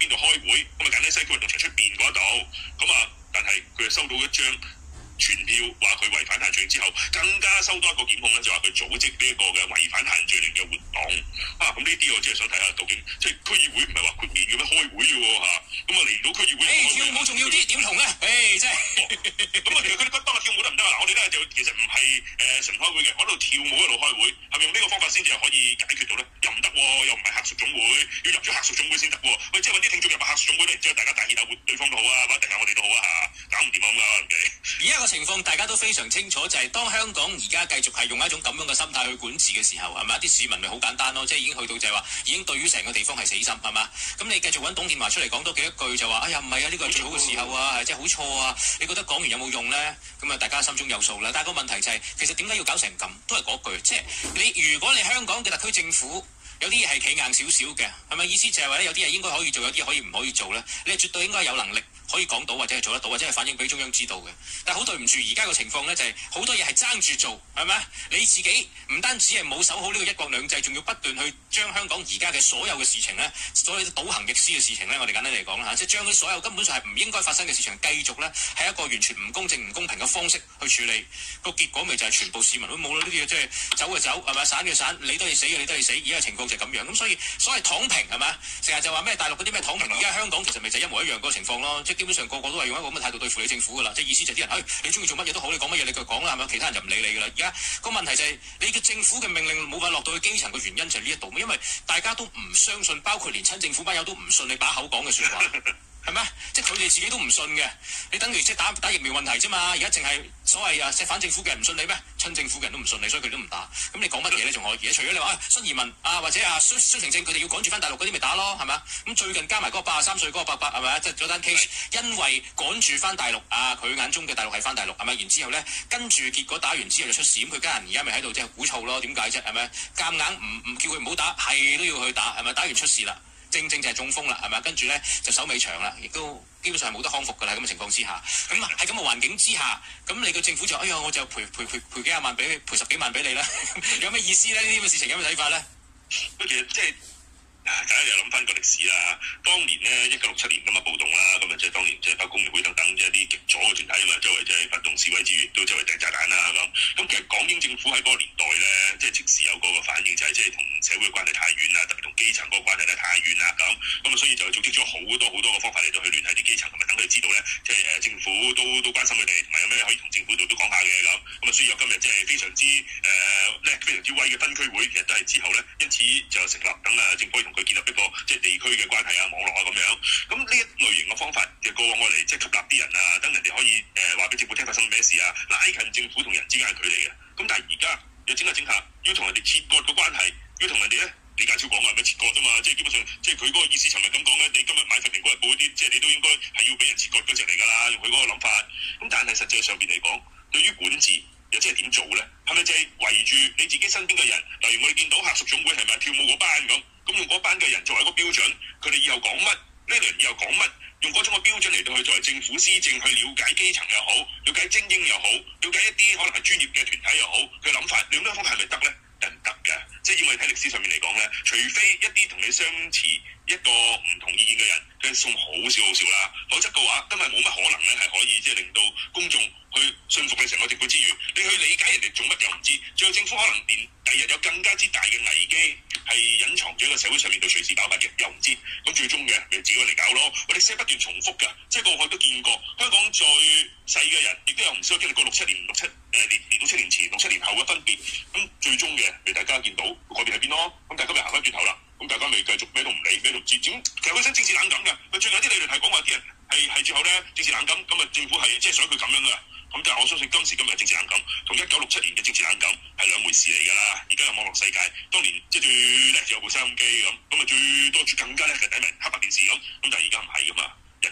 邊度開會，咁啊揀喺西區運動場出邊嗰度，咁啊，但係佢就收到一張傳票話佢違反限聚令之後，更加收多一個檢控咧，就話佢組織呢一個嘅違反限聚令嘅活動啊！咁呢啲我真係想睇下究竟，即係區議會唔係話豁免嘅咩？開會啫喎嚇，咁啊嚟到區議會， 跳舞重要啲，點同咧？真係咁啊，其實佢哋覺得跳舞得唔得啊？嗱，我哋咧就其實唔係純開會嘅，我喺度跳舞一路開會，係咪用呢個方法先至係可以解決到咧？又唔得喎，又唔係客屬總會，要入咗客屬總會先得喎。喂，即係揾啲聽眾入客屬總會咧，然之後大家大熱下活對方都好啊，或者定下我哋都好啊嚇，搞唔掂啊咁啊唔計。 而家個情況大家都非常清楚，就係當香港而家繼續係用一種咁樣嘅心態去管治嘅時候，係咪？啲市民咪好簡單咯，即係已經去到就係話，已經對於成個地方係死心，係嘛？咁你繼續揾董建華出嚟講多幾句就話，哎呀唔係啊，呢個係最好嘅時候啊，即係好錯啊！你覺得講完有冇用咧？咁啊，大家心中有數啦。但係個問題就係，其實點解要搞成咁？都係嗰句，即係如果你香港嘅特區政府有啲嘢係企硬少少嘅，係咪意思就係話咧，有啲嘢應該可以做，有啲嘢可以唔可以做咧？你係絕對應該有能力可以講到，或者係做得到，或者係反映俾中央知道嘅。但係好對唔住，而家個情況咧就係好多嘢係爭住做，係咪？你自己唔單止係冇守好呢個一國兩制，仲要不斷去將香港而家嘅所有嘅事情咧，所有倒行逆施嘅事情咧，我哋簡單嚟講啦嚇，即係將所有根本上係唔應該發生嘅事情繼續咧，係一個完全唔公正、唔公平嘅方式去處理。個結果咪就係全部市民都冇啦，呢啲嘢即係走就走，係咪？散嘅散，你都係死嘅，你都係死。而家嘅情況就係咁樣。咁所以所謂躺平係咪？成日就話咩大陸嗰啲咩躺平，而家香港其實咪就一模一樣嗰個情況咯。即係基本上個個都係用一個咁嘅態度對付你政府㗎啦。即係意思就係啲人，你中意做乜嘢都好，你講乜嘢你就講啦，係咪？其他人就唔理你㗎啦。而家個問題就係你嘅政府嘅命令冇法落到去基層嘅原因就係呢一度，因為大家都唔相信，包括連親政府班友都唔信你把口講嘅説話。係咪？即係佢哋自己都唔信嘅，你等於即係打疫苗問題啫嘛。而家淨係所謂即係反政府嘅人唔信你咩？親政府嘅人都唔信你，所以佢哋都唔打。咁你講乜嘢咧？仲可以？除咗你話新移民或者蕭成正佢哋要趕住翻大陸嗰啲咪打咯，係咪？咁最近加埋嗰個83歲嗰個伯伯係咪？即係嗰單 case，因為趕住翻大陸佢眼中嘅大陸係翻大陸係咪？然之後咧，跟住結果打完之後就出事，咁佢家人而家咪喺度即係鼓噪咯？點解啫？係咪？夾硬唔叫佢唔好打，係都要去打係咪？打完出事啦。正就係中風啦，係咪？跟住咧就手尾長啦，亦都基本上係冇得康復㗎啦。咁嘅情況之下，咁喺咁嘅環境之下，咁你個政府就我就賠幾廿萬俾你，賠10幾萬俾你啦。有咩意思咧？呢啲咁嘅事情有咩睇法咧？ 其實即係大家又諗翻個歷史啦。當年咧1967年咁啊暴動啦，咁啊即係當年即係包括工聯會等等即係啲極左嘅團體啊嘛，周圍即係發動示威之餘，都周圍掟炸彈啦咁。咁其實港英政府喺嗰個年代咧，即係即時有個反應，就係即係同社會嘅關係太遠啦，特別同基層嗰個關係咧太遠啦咁。咁啊，所以就組織咗好多嘅方法嚟到去聯繫啲基層，同埋等佢哋知道咧，即係政府都關心佢哋，同埋有咩可以同政府度都講下嘅咁。咁啊，所以有今日即係非常之非常之威嘅分區會，其實都係之後咧，因此就成立等政府可以同佢建立一個即係地區嘅關係網絡咁樣。咁呢一類型嘅方法嘅過往我嚟即係吸納啲人等人哋可以話俾政府聽發生咩事拉近政府同人之間嘅距離嘅。咁但係而家又整下，要同人哋切割個關係，要同人哋咧。李家超講話咩切割啫嘛，即係基本上，即係佢嗰個意思，尋日咁講咧，你今日買份蘋果日報嗰啲，即係你都應該係要俾人切割嗰隻嚟㗎啦，用佢嗰個諗法。咁但係實際上邊嚟講，對於管治又即係點做咧？係咪就係圍住你自己身邊嘅人？例如我哋見到客屬總會係咪跳舞嗰班咁？咁用嗰班嘅人作為一個標準，佢哋以後講乜，呢類人以後講乜，用嗰種嘅標準嚟到去作為政府施政，去了解基層又好，了解精英又好，了解一啲可能係專業嘅團體又好，佢諗法，你咁樣方法係咪得咧？唔得㗎，即係以我哋睇歷史上面嚟講咧，除非一啲同你相持一個唔同意見嘅人，佢送好少啦，否則嘅話，今日冇乜可能咧係可以即係令到公眾去信服你成個政府之餘，你去理解人哋做乜又唔知，最後政府可能連第日有更加之大嘅危機係隱藏咗喺個社會上面度隨時爆發嘅，又唔知，咁最終嘅咪自己嚟搞咯。我哋先不斷重複㗎，即係過去都見過香港最細嘅人，亦都有唔少經歷過6、7年前、6、7年後嘅分別，咁最終嘅咪大家見到嗰邊喺邊咯，咁大家咪行翻轉頭啦，咁大家咪繼續咩都唔理，咩都唔知，其實佢想政治冷感㗎，佢最近有啲理論係講話啲人係最後咧政治冷感，咁啊政府係即係想佢咁樣㗎。咁但係我相信今時今日政治冷感同1967年嘅政治冷感係兩回事嚟㗎啦。而家有網絡世界，當年即係最叻有部收音機咁啊最多更加叻嘅睇埋黑白電視咁但係而家唔係㗎嘛。人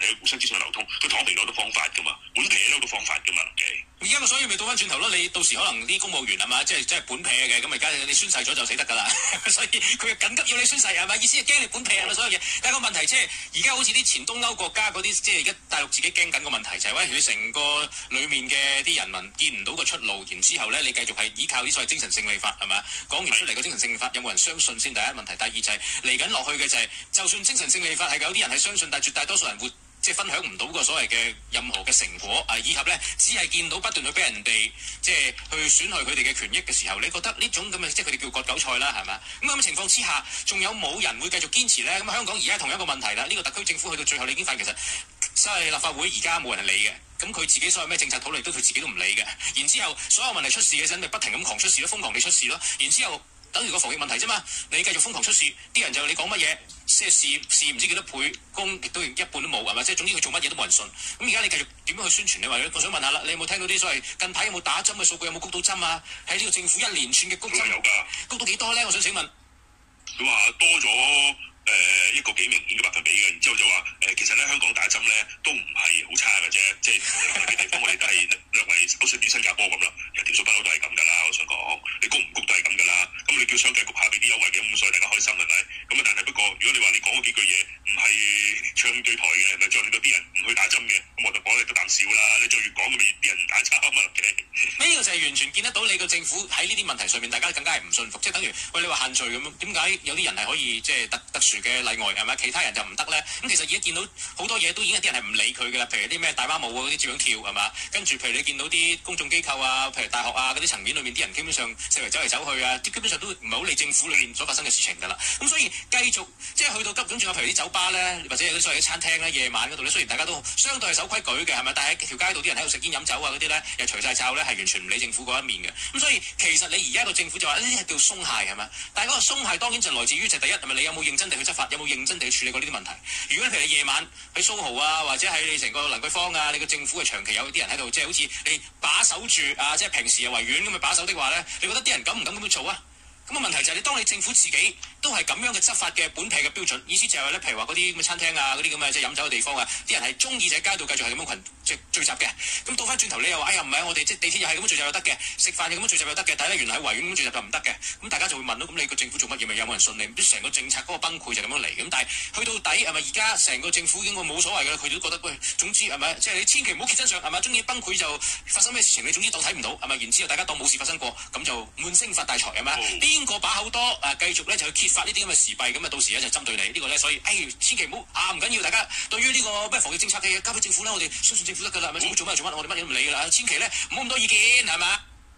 體互相資訊流通，佢躺平有好多方法噶嘛，本撇都好多方法噶嘛，林記。 而家所以咪倒翻轉頭咯，你到時可能啲公務員係嘛，即係本撇嘅，咁而家你宣誓咗就死得㗎啦，所以佢緊急要你宣誓係咪？意思係驚你本撇係咪所有嘢？但係個問題即係而家好似啲前東歐國家嗰啲，即係而家大陸自己驚緊個問題就係喂，佢成個裡面嘅啲人民見唔到個出路，然之後咧你繼續係依靠啲所謂精神勝利法係咪？講完出嚟個精神勝利法有冇人相信先？第一問題，第二就係嚟緊落去嘅就係、就算精神勝利法係有啲人係相信，但係絕大多數人會即係分享唔到個所謂嘅任何嘅成果啊，以及咧只係見到不斷去俾人哋即係去損害佢哋嘅權益嘅時候，你覺得呢種咁嘅即係佢哋叫割韭菜啦，係咪？咁嘅情況之下，仲有冇人會繼續堅持咧？咁香港而家同一個問題啦，呢個特區政府去到最後，你已經發現其實所謂立法會而家冇人理嘅。咁佢自己所有咩政策討論都佢自己都唔理嘅。然之後所有問題出事嘅時候，咪不停咁狂出事咯，瘋狂地出事咯。然之後等於個防疫問題啫嘛，你繼續瘋狂出事，啲人就你講乜嘢，即係事唔知幾多倍，功亦都一半都冇係咪？即係總之佢做乜嘢都冇人信。咁而家你繼續點樣去宣傳？你話我想問下啦，你有冇聽到啲所謂近排有冇打針嘅數據，有冇谷到針啊？喺呢個政府一連串嘅谷針， 有㗎， 谷到幾多咧？我想請問。 佢話多咗。一個幾明顯嘅百分比嘅，然之後就話其實咧香港打針咧都唔係好差嘅啫，即係嘅地方我哋都係略為稍遜於新加坡咁啦，其實條數不嬲都係咁㗎啦，我想講你谷唔谷都係咁㗎啦，咁你叫商界谷下俾啲優惠嘅，咁所以大家開心係咪？咁啊但係不過如果你話你講嗰幾句嘢唔係唱對台嘅，咪再令到啲人唔去打針嘅，咁我就講你得啖笑啦，你再越講咁咪啲人唔打針啊嘛， 呢個就係完全見得到你個政府喺呢啲問題上面，大家更加係唔信服，即係等於喂你話限聚咁樣，點解有啲人係可以即係特殊嘅例外係咪？其他人就唔得咧？咁其實而家見到好多嘢都已經有啲人係唔理佢嘅啦，譬如啲咩大媽舞嗰啲照樣跳係嘛？跟住譬如你見到啲公眾機構啊，譬如大學啊嗰啲層面裏面啲人基本上四圍走嚟走去啊，基本上都唔係好理政府裏面所發生嘅事情㗎啦。咁所以繼續即係去到急咁，仲有譬如啲酒吧咧，或者有啲所謂嘅餐廳咧，夜晚嗰度咧，雖然大家都相對係守規矩嘅係咪？但係喺條街度啲人喺度食煙飲酒啊嗰啲咧，又除晒罩咧，係完全唔理政府嗰一面嘅。咁所以其實你而家個政府就話呢啲係叫鬆懈係咪？但係嗰個鬆懈當然就來自於就第一係咪你有冇認真地去執法，有冇認真地去處理過呢啲問題？如果譬如你夜晚喺蘇豪啊，或者喺你成個蘭桂坊啊，你個政府係長期有啲人喺度，即係好似你把守住啊，即係平時又維園咁去把守的話咧，你覺得啲人敢唔敢咁樣做啊？咁個問題就係你當你政府自己都係咁樣嘅執法嘅本撇嘅標準，意思就係咧，譬如話嗰啲咁嘅餐廳啊，嗰啲咁嘅即係飲酒嘅地方啊，啲人係中意就喺街度繼續係咁樣即係聚集嘅。咁倒翻轉頭你又話，哎呀唔係我哋即係地鐵又係咁樣聚集又得嘅，食飯又咁樣聚集又得嘅，但係咧原來喺維園咁樣聚集就唔得嘅。咁大家就會問咯，咁你個政府做乜嘢？咪有冇人信你？唔知成個政策嗰個崩潰就咁樣嚟。咁但係去到底係咪而家成個政府已經冇所謂㗎啦？佢哋都覺得喂，總之係咪即係你千祈唔好揭真相係咪？中意崩潰就發生咩事情，你總之當睇唔到係咪？然之後大家當冇事發生過，咁就滿星發大財係咪？邊個把口多？繼續咧就去揭發呢啲咁嘅時弊，咁啊到時咧就針對你呢個咧，所以千祈唔好啊，唔緊要，大家對於呢個咩防疫政策嘅嘢交俾政府啦，我哋相信政府得㗎啦，係咪？政府做乜就做乜，我哋乜嘢都唔理㗎啦，千祈咧唔好咁多意見係嘛？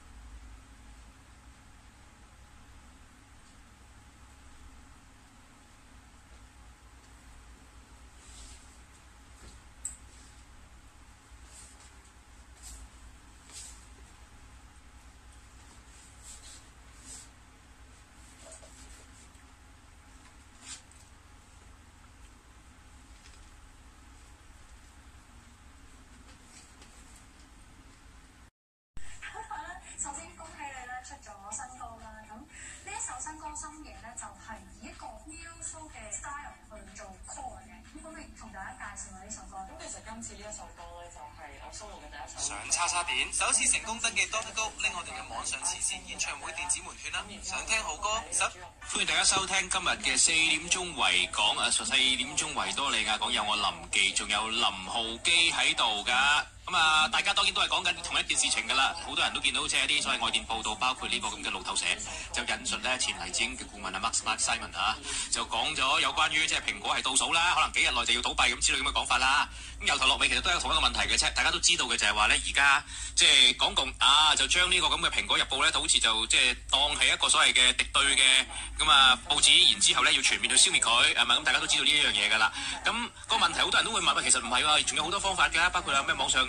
深夜咧就係以一個 musical 嘅 style 去做 core 嘅，咁可唔可以同大家介紹下呢首歌？咁其實今次呢一首歌咧就係我 solo 嘅第一首。 想叉叉電，首次成功登記 Donegal 拎我哋嘅網上慈善演唱會電子門券啦！想聽好歌， 歡迎大家收聽今日嘅4點鐘維港啊，4點鐘維多利亞港有我林記，仲有林浩基喺度㗎。咁啊，大家當然都係講緊同一件事情㗎啦。好多人都見到即係一啲所謂外電報道，包括呢個咁嘅路透社就引述咧前黎智英嘅顧問啊 Mark Simon 啊，就講咗有關於即係蘋果係倒數啦，可能幾日內就要倒閉咁之類咁嘅講法啦。咁由頭落尾其實都係同一個問題嘅啫，大家都知道嘅就係話咧，而家即係港共啊，就將呢個咁嘅蘋果日報咧，好似就即係當係一個所謂嘅敵對嘅咁啊報紙，然之後咧要全面去消滅佢係咪？咁大家都知道呢一樣嘢㗎啦。咁個問題好多人都會問，其實唔係喎，仲有好多方法㗎，包括有咩網上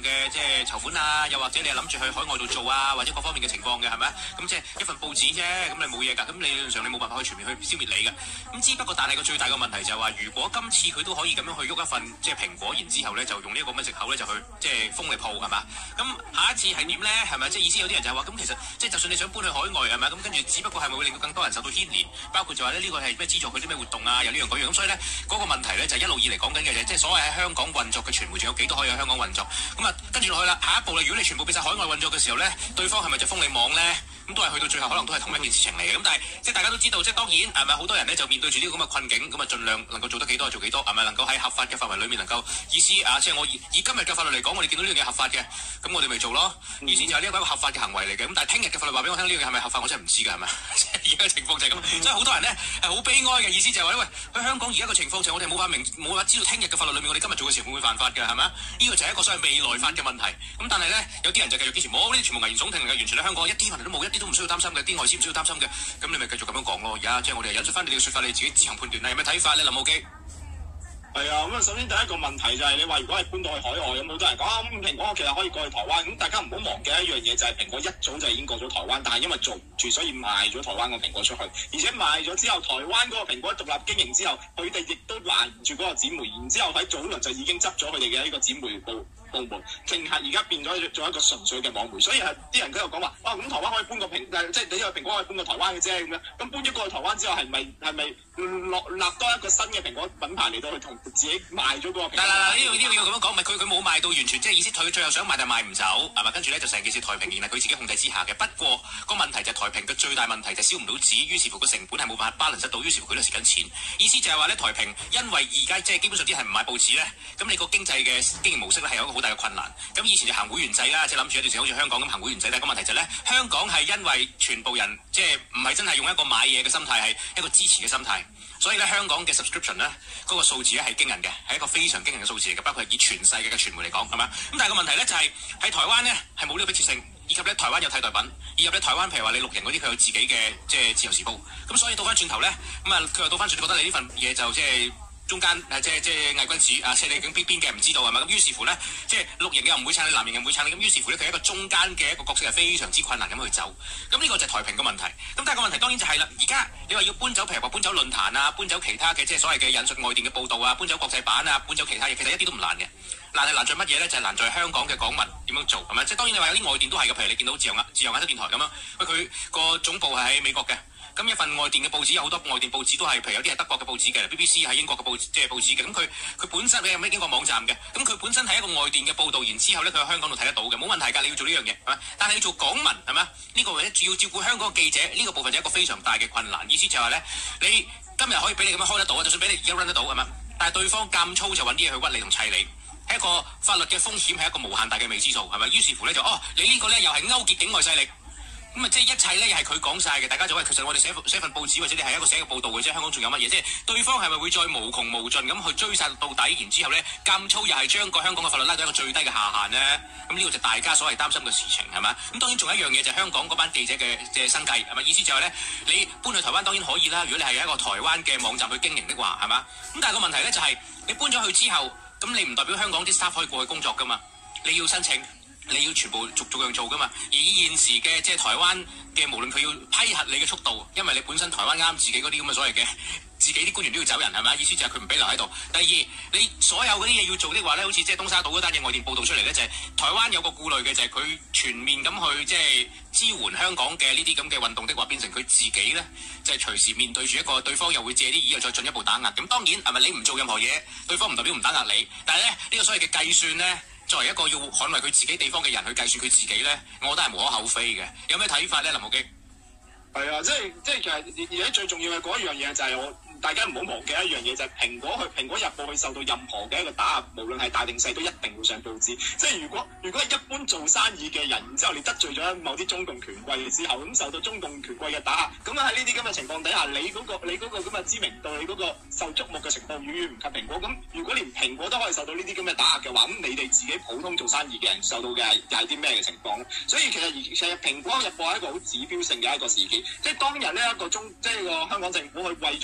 嘅即係籌款啊，又或者你係諗住去海外度做啊，或者各方面嘅情況嘅係咪？咁即係一份報紙啫，咁你冇嘢㗎，咁理論上你冇辦法去全面去消滅你嘅。咁只不過但係個最大嘅問題就係話，如果今次佢都可以咁樣去喐一份即係蘋果，然之後咧就用呢一個咁嘅藉口咧就去即係封你鋪係嘛？咁下一次係點咧？係咪即係意思有啲人就係話咁其實即係就算你想搬去海外係咪？咁跟住只不過係咪會令到更多人受到牽連？包括就話呢個係咩資助佢啲咩活動啊？有呢樣嗰樣咁，所以咧嗰個問題咧就一路以嚟講緊嘅就即係所謂喺香港運作嘅傳媒，仲有幾多可以喺香港運作？咁啊跟住落去啦，下一步啦，如果你全部俾晒海外運作嘅時候咧，對方係咪就封你網咧？咁都係去到最後，可能都係同一件事情嚟嘅。咁但係即係大家都知道，即係當然係咪好多人咧就面對住呢個咁嘅困境，咁啊盡量能夠做得幾多就做幾多，係咪能夠喺合法嘅範圍裏面能夠意思啊？即係我以今日嘅法律嚟講，我哋見到呢樣嘢合法嘅，咁我哋咪做咯。意思就係呢一個合法嘅行為嚟嘅。咁但係聽日嘅法律話俾我聽，呢樣嘢係咪合法，我真係唔知㗎，係咪？而家嘅情況就係咁，所以好多人咧係好悲哀嘅。意思就係話喂，喺香港而家嘅情況就係我哋冇法知道聽日嘅法律裏面，我哋今日做嘅時候會唔會犯法嘅，係咪？呢個就係一個所謂未來法嘅問題。咁但係咧有啲人就繼續堅持冇呢啲全部危言聳聽嚟嘅，完全喺香港一啲問題都冇，一啲都唔需要擔心嘅。外師唔需要擔心嘅，咁你咪繼續咁樣講咯。而家即係我哋引述翻你哋嘅説法，你自己自行判斷啦。有咩睇法咧，林浩基？ 係啊，咁啊，首先第一個問題就係你話如果係搬到去海外，咁好多人講啊，咁蘋果其實可以過去台灣，咁大家唔好忘記一樣嘢就係蘋果一早就已經過咗台灣，但係因為做唔住，所以賣咗台灣個蘋果出去，而且賣咗之後，台灣嗰個蘋果獨立經營之後，佢哋亦都攔住嗰個展媒，然之後喺早輪就已經執咗佢哋嘅呢個展媒部門，淨係而家變咗做一個純粹嘅網媒，所以係啲人喺度講話，咁台灣可以搬個即係你個蘋果可以搬過台灣嘅啫咁樣，咁搬咗過去台灣之後係咪立多一個新嘅蘋果品牌嚟到去同自己賣咗嗰個蘋果？ 嗱，呢個要咁樣講，咪佢冇賣到完全，即係意思佢最後想賣但賣唔走，係咪？跟住咧就成件事台屏仍然係佢自己控制之下嘅。不過個問題就係台屏嘅最大問題就係燒唔到紙，於是乎個成本係冇辦法 balance 到，於是乎佢都蝕緊錢。意思就係話咧台屏因為而家即係基本上啲係唔買報紙咧，咁你個經濟嘅經營模式咧係有一個好大嘅困難。咁以前就行會員制啦，即係諗住一段時間好似香港咁行會員制，但係個問題就係咧香港係因為全部人即係唔係真係用一個買嘢嘅心態，係一個支持嘅心態。所以咧，香港嘅 subscription 咧，嗰個數字咧係驚人嘅，係一個非常驚人嘅數字嚟嘅。包括係以全世界嘅傳媒嚟講，係咪？咁但係個問題咧就係喺台灣咧係冇呢個迫切性，以及咧台灣有替代品，以及咧台灣譬如話你綠營嗰啲佢有自己嘅即係自由時報，咁所以倒翻轉頭咧，咁啊佢又倒翻轉覺得你呢份嘢就即係。中間即係偽君子啊！即係你究竟邊嘅唔知道係咪？咁於是乎咧，即係綠營又唔會撐你，藍營又唔會撐你，咁於是乎咧，佢係一個中間嘅一個角色係非常之困難咁去走。咁呢個就係台屏嘅問題。咁但係個問題當然就係啦，而家你話要搬走，譬如話搬走論壇啊，搬走其他嘅即係所謂嘅引述外電嘅報導啊，搬走國際版啊，搬走其他嘢，其實一啲都唔難嘅。難係難在乜嘢咧？就係難在香港嘅港民點樣做係咪？即係當然你話有啲外電都係嘅，譬如你見到自由亞洲電台咁樣，佢個總部係喺美國嘅。咁一份外電嘅報紙有好多外電報紙都係，譬如有啲係德國嘅報紙嘅 ，BBC 係英國嘅報紙嘅。咁佢本身你有咩經過網站嘅？咁佢本身係一個外電嘅報導，然之後咧佢喺香港度睇得到嘅，冇問題㗎。你要做呢樣嘢係咪？但係你做港民係咪？呢個或者主要照顧香港嘅記者呢個部分就係一個非常大嘅困難。意思就係咧，你今日可以俾你咁樣開得到啊，就算俾你而家 run 得到係咪？但係對方咁粗就揾啲嘢去屈你同砌你。係一個法律嘅風險，係一個無限大嘅未知數係咪？於是乎咧就你呢個咧又係勾結境外勢力。咁啊，即係一切咧，又係佢講晒嘅。大家就話其實我哋寫份報紙，或者你係一個寫個報導嘅啫。香港仲有乜嘢？即係對方係咪會再無窮無盡咁去追殺到底？然之後咧，咁粗又係將個香港嘅法律拉到一個最低嘅下限咧。咁呢個就大家所謂擔心嘅事情係嘛？咁當然仲有一樣嘢就係香港嗰班記者嘅生計係咪？意思就係咧，你搬去台灣當然可以啦。如果你係一個台灣嘅網站去經營的話係嘛？咁但係個問題咧就係你搬咗去之後，咁你唔代表香港啲 staff 可以過去工作㗎嘛？你要申請。你要全部逐樣做噶嘛？而以現時嘅即係台灣嘅，無論佢要批核你嘅速度，因為你本身台灣啱自己嗰啲咁嘅所謂嘅自己啲官員都要走人係咪？意思就係佢唔俾留喺度。第二，你所有嗰啲嘢要做的話咧，好似即係東沙島嗰單嘢外電報導出嚟咧，就係台灣有個顧慮嘅就係佢全面咁去即係支援香港嘅呢啲咁嘅運動的話，變成佢自己咧就係隨時面對住一個對方又會借啲意又再進一步打壓。咁當然係咪你唔做任何嘢，對方唔代表唔打壓你，但係咧呢個所謂嘅計算咧。作為一個要捍衛佢自己地方嘅人去計算佢自己咧，我覺得係無可厚非嘅。有咩睇法咧，林浩基？ 係啊，即係其實而家最重要嘅嗰一樣嘢就係大家唔好忘記一樣嘢，就係蘋果日報去受到任何嘅一個打壓，無論係大定細都一定會上報紙。即係如果係一般做生意嘅人，然之後你得罪咗某啲中共權貴之後，咁受到中共權貴嘅打壓，咁喺呢啲咁嘅情況底下，你嗰個咁嘅知名度，你嗰個受矚目嘅程度遠遠唔及蘋果。咁如果連蘋果都可以受到呢啲咁嘅打壓嘅話，咁你哋自己普通做生意嘅人受到嘅又係啲咩嘅情況咧？所以其實蘋果日報係一個好指標性嘅一個事件。即係當日呢個香港政府去為咗呢個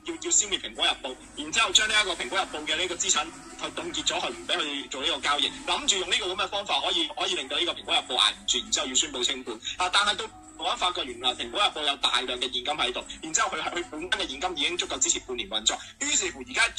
要消滅蘋果日報，然之後將呢一個蘋果日報嘅呢個資產去凍結咗，佢唔俾佢做呢個交易，諗住用呢個咁嘅方法可以令到呢個蘋果日報捱唔住，然之後要宣佈清盤。但係到我發覺原來蘋果日報有大量嘅現金喺度，然之後佢本身嘅現金已經足夠支持半年運作，於是乎而家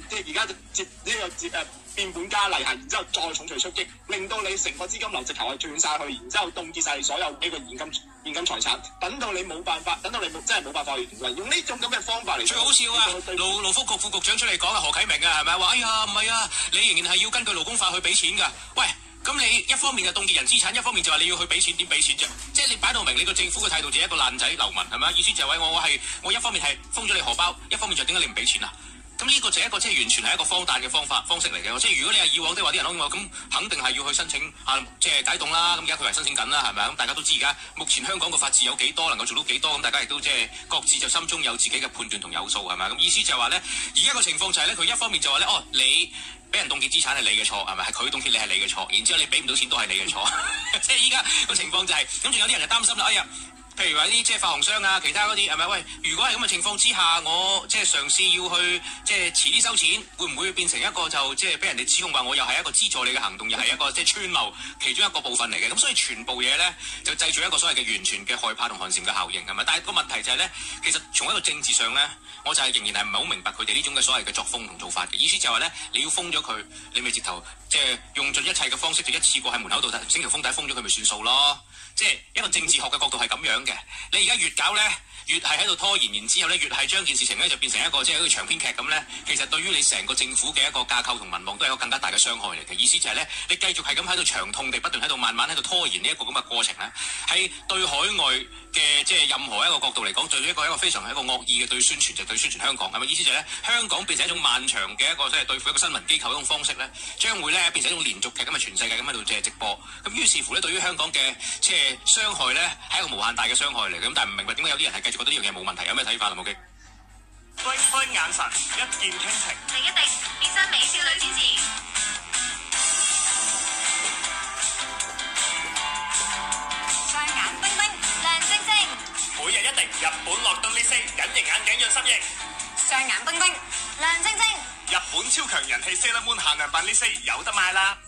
變本加厲，然之後再重錘出擊，令到你成個資金流直頭係斷晒去，然之後凍結晒你所有呢個現金財產，等到你冇辦法，真係冇辦法去用呢種咁嘅方法嚟。最好笑啊！勞福局副局長出嚟講啊，何啟明啊，係咪話？哎呀，唔係啊，你仍然係要根據勞工法去俾錢㗎。喂！咁你一方面就凍結人資產，一方面就話你要去俾錢，點俾錢啫？即係你擺到明，你個政府嘅態度就係一個爛仔流民，係咪？意思就係我一方面係封咗你荷包，一方面就點解你唔俾錢啊？咁呢個就係一個即係完全係一個荒誕嘅方式嚟嘅。即係如果你係以往的話，啲人講話咁肯定係要去申請即係解凍啦。咁而家佢係申請緊啦，係咪？咁大家都知而家目前香港嘅法治有幾多，能夠做到幾多，咁大家亦都即係各自就心中有自己嘅判斷同有數，係咪？咁意思就係話咧，而家個情況就係咧，佢一方面就話咧，你俾人凍結資產係你嘅錯，係咪？係佢凍結你係你嘅錯，然之後你俾唔到錢都係你嘅錯。即係依家個情況就係，咁仲有啲人就擔心啦。哎呀，譬如話啲即係發行商啊，其他嗰啲係咪？喂，如果係咁嘅情況之下，我即係嘗試要去即係遲啲收錢，會唔會變成一個就即係俾人哋指控話我又係一個資助你嘅行動，又係一個即係串謀其中一個部分嚟嘅？咁所以全部嘢咧就製造一個所謂嘅完全嘅害怕同寒蟬嘅效應，係咪？但係個問題就係咧，其實從一個政治上咧，我就係仍然係唔係好明白佢哋呢種嘅所謂嘅作風同做法嘅意思就係話咧，你要封咗佢，你咪直頭即係用盡一切嘅方式，就一次過喺門口度整條封底封咗佢咪算數咯。即係一個政治學嘅角度係咁樣嘅，你而家越搞咧，越係喺度拖延，然之後咧，越係將件事情咧就變成一個即係一個長篇劇咁咧。其實對於你成個政府嘅一個架構同民望都係一個更加大嘅傷害嚟嘅。意思就係咧，你繼續係咁喺度長痛地不斷喺度慢慢喺度拖延呢一個咁嘅過程咧，係對海外嘅即係任何一個角度嚟講，對一個非常係一個惡意嘅對宣傳，就對宣傳香港係咪？意思就係咧，香港變成一種漫長嘅一個即係對付一個新聞機構一種方式咧，將會咧變成一種連續劇咁啊，全世界咁喺度即係直播。咁於是乎咧，對於香港嘅即係傷害咧，係一個無限大嘅傷害嚟嘅。咁但係唔明白點解有啲人係繼續覺得呢樣嘢冇問題，有咩睇法啊？無極開眼神，一見傾情。 定一定變身美少女戰士。雙眼冰冰，亮晶晶。 每日一滴日本樂東呢四隱形眼鏡潤濕液。 雙眼冰冰，亮晶晶。 日本超強人氣 Sailor Moon 限量版呢四有得買啦。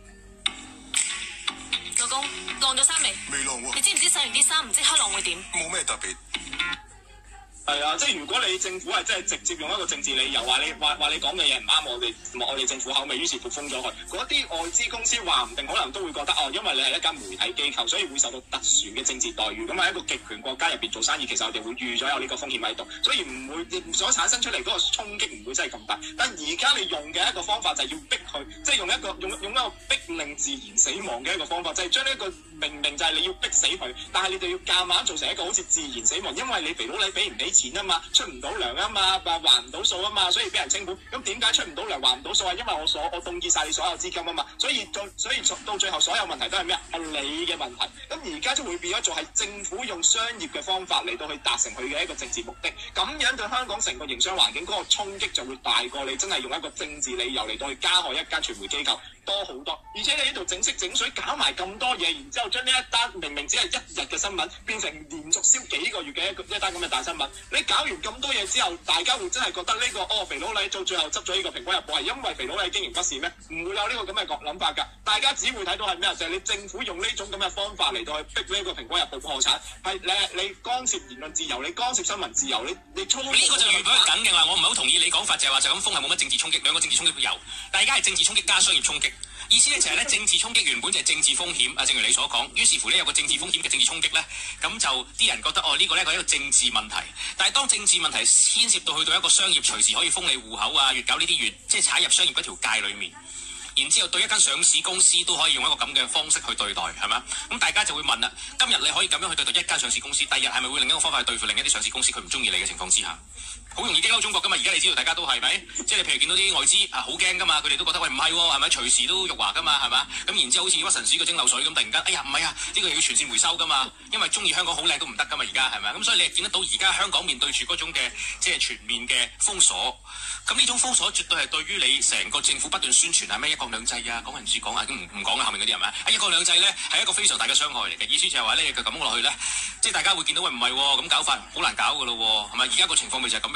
老公，晾咗衫未？ 未晾喎。 你知唔知洗完啲衫唔即刻晾會點？ 冇咩特別。 係啊，即係如果你政府係真係直接用一個政治理由話你講嘅嘢唔啱我哋政府口味，於是乎封咗佢。嗰啲外資公司話唔定可能都會覺得因為你係一間媒體機構，所以會受到特殊嘅政治待遇。咁喺一個極權國家入邊做生意，其實我哋會預咗有呢個風險喺度，所以唔會所產生出嚟嗰個衝擊唔會真係咁大。但而家你用嘅一個方法就係要逼佢，即係用一個逼令自然死亡嘅一個方法，就係將呢一個明明就係你要逼死佢，但係你哋要夾硬做成一個好似自然死亡，因為你肥佬你俾唔起錢啊嘛，出唔到糧啊嘛，還唔到數啊嘛，所以俾人清盤。咁點解出唔到糧還唔到數啊？因為我凍結晒你所有資金啊嘛，所以到最後所有問題都係咩？係你嘅問題。咁而家就會變咗做係政府用商業嘅方法嚟到去達成佢嘅一個政治目的，咁樣對香港成個營商環境嗰個衝擊就會大過你真係用一個政治理由嚟到去加害一間傳媒機構多好多。而且你喺度整色整水搞埋咁多嘢，然之後將呢一單明明只係一日嘅新聞變成連續燒幾個月嘅一單咁嘅大新聞，你搞完咁多嘢之後，大家會真係覺得呢個肥佬黎到最後執咗呢個蘋果日報係因為肥佬黎經營不善咩？唔會有呢個咁嘅諗法㗎。大家只會睇到係咩？就係你政府用呢種咁嘅方法嚟到去逼呢個蘋果日報破產，係你干涉言論自由，你干涉新聞自由，你操呢個就預備緊嘅話，我唔係好同意你講法，就係話就咁封係冇乜政治衝擊，兩個政治衝擊都有，但係而家係政治衝擊加商業衝擊。意思咧就係咧，政治衝擊原本就係政治風險啊，正如你所講。於是乎咧有個政治風險嘅政治衝擊咧，咁就啲人覺得呢個咧係一個政治問題。但係當政治問題牽涉到去到一個商業隨時可以封你戶口啊，越搞呢啲越即係踩入商業嗰條界裡面。然之後對一間上市公司都可以用一個咁嘅方式去對待，係咪？咁大家就會問啦，今日你可以咁樣去對待一間上市公司，第日係咪會另一個方法去對付另一啲上市公司佢唔中意你嘅情況之下？好容易激嬲中國噶嘛？而家你知道大家都係咪？即係你譬如見到啲外資好驚噶嘛，佢哋都覺得喂唔係喎，係咪隨時都辱華噶嘛，係嘛？咁然之後好似屈臣氏個蒸餾水咁，突然間哎呀唔係啊，呢個又要全線回收噶嘛，因為中意香港好靚都唔得噶嘛，而家係咪？咁所以你係見得到而家香港面對住嗰種嘅即係全面嘅封鎖。咁呢種封鎖絕對係對於你成個政府不斷宣傳係咩一國兩制啊，港人治港啊，咁唔講啊，後面嗰啲係咪？一國兩制咧係一個非常大嘅傷害嚟嘅，意思就係話咧佢咁落去咧，即係大家會見到喂唔係喎，咁搞法好難搞噶咯喎，係咪？而家個情況咪就係咁樣咯。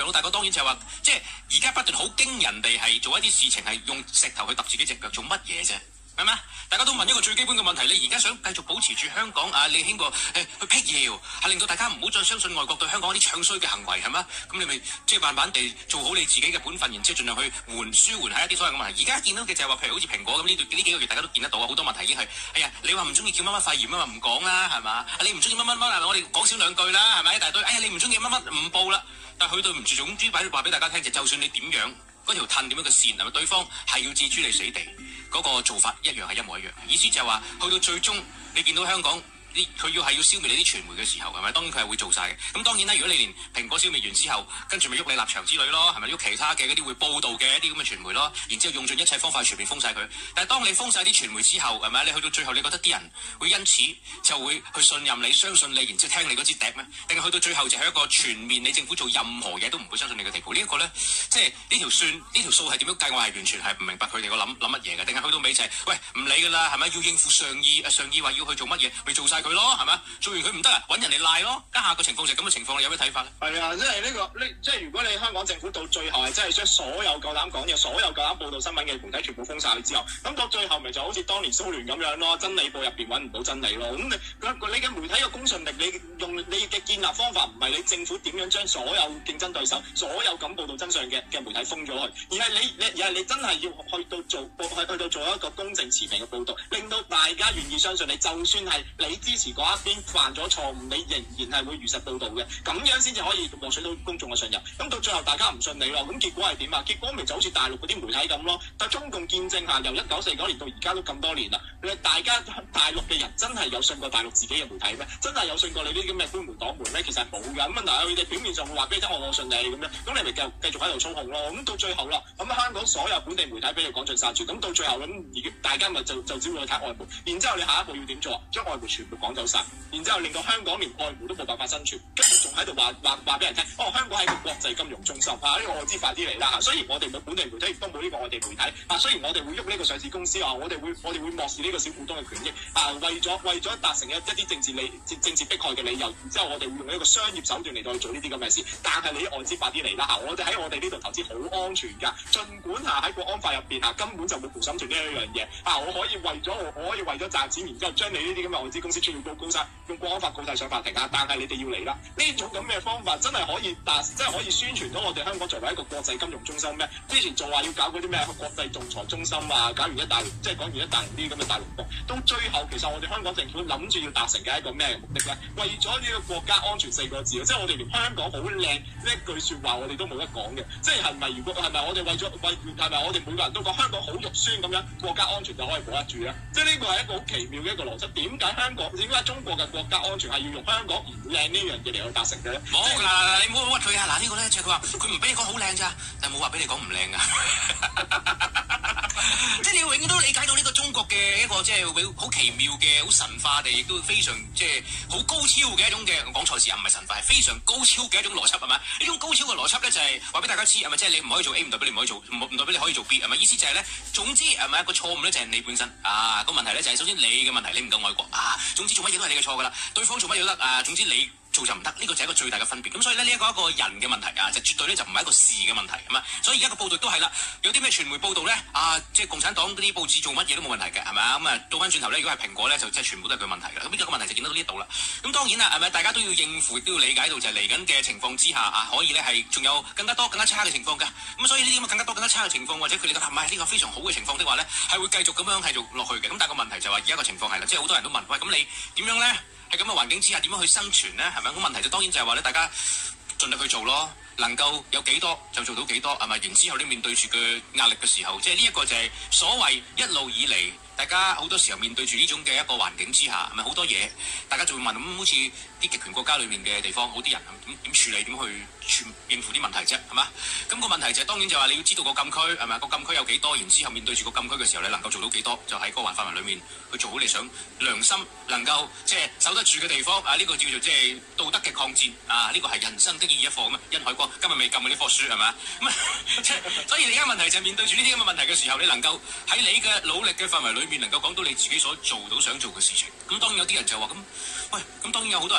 佬大哥當然就係話，即係而家不斷好驚人哋係做一啲事情係用石頭去揼自己隻腳，做乜嘢啫？係咪？大家都問一個最基本嘅問題，你而家想繼續保持住香港你興過去辟謠，係令到大家唔好再相信外國對香港啲唱衰嘅行為係咪？咁你咪即係慢慢地做好你自己嘅本分，然之後盡量去舒緩下一啲所謂嘅問題。而家見到嘅就係話，譬如好似蘋果咁呢幾個月大家都見得到好多問題已經係你話唔中意叫乜乜肺炎啊嘛，唔講啦係嘛？你唔中意乜乜乜係咪？我哋講少兩句啦係咪？一大堆你唔中意乜乜唔報啦，但係佢對唔住總之話俾大家聽就算你點樣嗰條褪點樣嘅線係咪？對方係要置諸你死地。嗰個做法一樣係一模一樣，意思就係話去到最終，你見到香港佢要消滅你啲傳媒嘅時候，係咪？當然佢係會做晒嘅。咁當然啦，如果你連蘋果消滅完之後，跟住咪喐你立場之類咯，係咪？喐其他嘅嗰啲會報導嘅一啲咁嘅傳媒咯，然之後用盡一切方法全面封晒佢。但係當你封晒啲傳媒之後，係咪？你去到最後，你覺得啲人會因此就會去信任你、相信你，然之後聽你嗰支笛咩？定係去到最後就係一個全面你政府做任何嘢都唔會相信你嘅地步？呢一個咧，即係呢條算呢條數係點樣計？我係完全係唔明白佢哋個諗乜嘢嘅。定係去到尾就係喂唔理㗎啦，係咪？要應付上意話要去做乜嘢，咪做晒佢咯，係咪？做完佢唔得啊，揾人嚟賴咯。家下個情況就係咁嘅情況，你有咩睇法咧？ 係啊，即係即係如果你香港政府到最後係真係將所有夠膽講嘢、所有夠膽報導新聞嘅媒體全部封晒佢之後，咁到最後咪就好似當年蘇聯咁樣咯，真理報入邊揾唔到真理咯。咁你嘅媒體嘅公信力，你用你嘅建立方法唔係你政府點樣將所有競爭對手、所有敢報導真相嘅媒體封咗佢，而係你真係要去到做一個公正持平嘅報導，令到大家願意相信你，就算係你支持嗰一邊犯咗錯誤，你仍然係會如實報導嘅，咁樣先至可以獲取到公眾嘅信任。咁到最後大家唔信你咯，咁結果係點啊？結果咪就好似大陸嗰啲媒體咁咯。但中共見證下，由1949年到而家都咁多年啦，大家大陸嘅人真係有信過大陸自己嘅媒體咩？真係有信過你呢啲咁嘅官媒黨媒咩？其實係冇㗎。咁但係佢哋表面上會話俾你聽，我信你咁樣，咁你咪繼續喺度操控咯。咁到最後啦，咁香港所有本地媒體俾你趕盡殺絕，咁到最後咁大家咪就只會去睇外媒，然之後你下一步要點做啊？將外媒全部趕走晒，然之後令到香港連外媒都冇辦法生存，跟住仲喺度話俾人聽，香港係一個國際金融中心呢個外資快啲嚟啦！雖然我哋冇本地媒體，亦都冇呢個外地媒體雖然我哋會喐呢個上市公司我哋會漠視呢個小股東嘅權益為咗達成一啲政治迫害嘅理由，然之後我哋會用一個商業手段嚟到去做呢啲咁嘅事。但係你啲外資快啲嚟啦！我哋喺我哋呢度投資好安全㗎，儘管喺國安法入邊根本就冇陪審團呢一樣嘢我可以為咗賺錢，然之後將你呢啲咁嘅外資公司全部告晒，用國安法告晒上法庭但係你哋要嚟啦！呢種咁嘅方法真係可以宣傳到我哋香港作為一個國際金融中心咩？之前仲話要搞嗰啲咩國際仲裁中心搞完一大輪，即係講完一大輪啲咁嘅大龍鳳，到最後其實我哋香港政府諗住要達成嘅一個咩目的咧？為咗呢個國家安全4個字，即係我哋連香港好靚呢一句説話我哋都冇得講嘅，即係係咪我哋係咪我哋每個人都講香港好肉酸咁樣，國家安全就可以保得住咧？即係呢個係一個好奇妙嘅一個邏輯。點解中國嘅國家安全係要用香港唔靚呢樣嘢嚟去達成嘅咧？ 冇嗱，你唔好屈佢啊！嗱，呢個咧就係佢話佢唔俾你講好靚咋，但係冇話俾你講唔靚啊！即係你永遠都理解到呢個中國嘅一個即係好奇妙嘅、好神化地，亦都非常即係好高超嘅一種嘅講錯字唔係神化，係非常高超嘅一種邏輯係咪？呢種高超嘅邏輯咧就係話俾大家知係咪？即係你唔可以做 A， 唔代表你唔可以做，唔代表你可以做 B 係咪？意思就係咧，總之係咪一個錯誤咧就係你本身個問題咧就係首先你嘅問題，你唔夠愛國總之做乜嘢都係你嘅錯㗎啦，對方做乜嘢都得總之你做就唔得，呢個就係一個最大嘅分別。咁所以咧呢一個人嘅問題就絕對咧就唔係一個事嘅問題係嘛。所以而家個報道都係啦，有啲咩傳媒報道咧即係共產黨嗰啲報紙做乜嘢都冇問題嘅係嘛。咁倒翻轉頭咧，如果係蘋果咧就即係全部都係佢問題㗎。咁呢個問題就見到呢一度啦。咁當然啦係咪？大家都要應付，都要理解到就係嚟緊嘅情況之下可以咧係仲有更加多更加差嘅情況㗎。咁所以呢啲咁更加多更加差嘅情況，或者佢哋覺得唔係呢個非常好嘅情況的話咧，係會繼續咁樣繼續落去嘅。咁但係個問題就係話而家個情況係啦，即係好多人都問喂，咁你點樣咧？喺咁嘅環境之下點樣去生存咧？係咪？咁問題就當然就係話咧，大家盡力去做咯，能夠有幾多就做到幾多係咪？然之後你面對住嘅壓力嘅時候，即係呢一個就係所謂一路以嚟大家好多時候面對住呢種嘅一個環境之下，係咪好多嘢大家就會問咁？好似啲極權國家裏面嘅地方，好啲人點處理？點去應付啲問題啫？係嘛？咁個問題就係當然就係話你要知道個禁區係咪？個禁區有幾多？然之後面對住個禁區嘅時候，你能夠做到幾多？就喺個環範圍裏面去做好你想良心能夠即係守得住嘅地方呢個叫做即係道德嘅抗戰呢個係人生的意義一課咁啊！殷海光今日未撳呢課書係咪？咁所以你而家問題就係面對住呢啲咁嘅問題嘅時候，你能夠喺你嘅努力嘅範圍裏面能夠講到你自己所做到想做嘅事情。咁當然有啲人就話咁，喂，咁當然有好多人會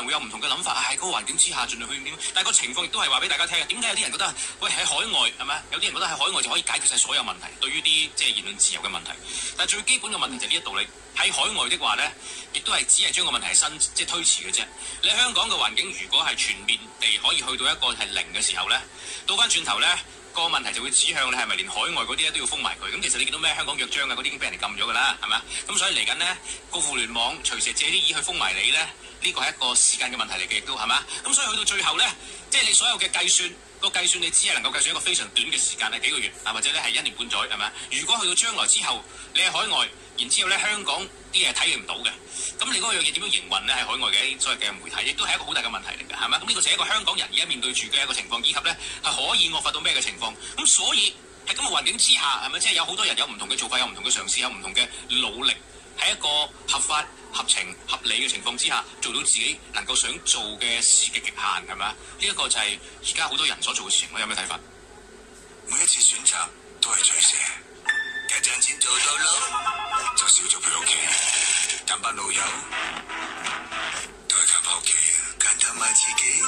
會有唔同嘅諗法，喺嗰個環境之下盡量去點，但係個情況亦都係話俾大家聽嘅。點解有啲人覺得喂喺海外係咪？有啲人覺得喺海外就可以解決晒所有問題，對於啲即係言論自由嘅問題。但係最基本嘅問題就係呢一道理。喺海外的話咧，亦都係只係將個問題係即係推遲嘅啫。你喺香港嘅環境，如果係全面地可以去到一個係零嘅時候咧，倒翻轉頭咧，個問題就會指向你係咪連海外嗰啲咧都要封埋佢？咁其實你見到咩香港約章啊嗰啲已經俾人哋禁咗㗎啦，係咪？咁所以嚟緊呢個互聯網隨時借啲意去封埋你咧，呢個係一個時間嘅問題嚟嘅，亦都係嘛？咁所以去到最後咧，即係你所有嘅計算。個計算你只係能夠計算一個非常短嘅時間，係幾個月啊，或者咧係1年半載，係咪？如果去到將來之後，你喺海外，然之後咧香港啲嘢睇唔到嘅，咁你嗰樣嘢點樣營運咧？喺海外嘅所謂嘅媒體，亦都係一個好大嘅問題嚟嘅，係咪？咁呢個就係一個香港人而家面對住嘅一個情況，以及咧係可以惡化到咩嘅情況？咁所以喺咁嘅環境之下，係咪即係有好多人有唔同嘅做法，有唔同嘅嘗試，有唔同嘅努力，喺一個合法、合情、合理嘅情況之下，做到自己能夠想做嘅事嘅極限，係咪啊？呢一個就係而家好多人所做嘅事情。我有咩睇法？ 每一次選擇都係取捨，計賺錢做到老，就少咗陪屋企，揀班老友，都係靠返屋企，揀得埋自己。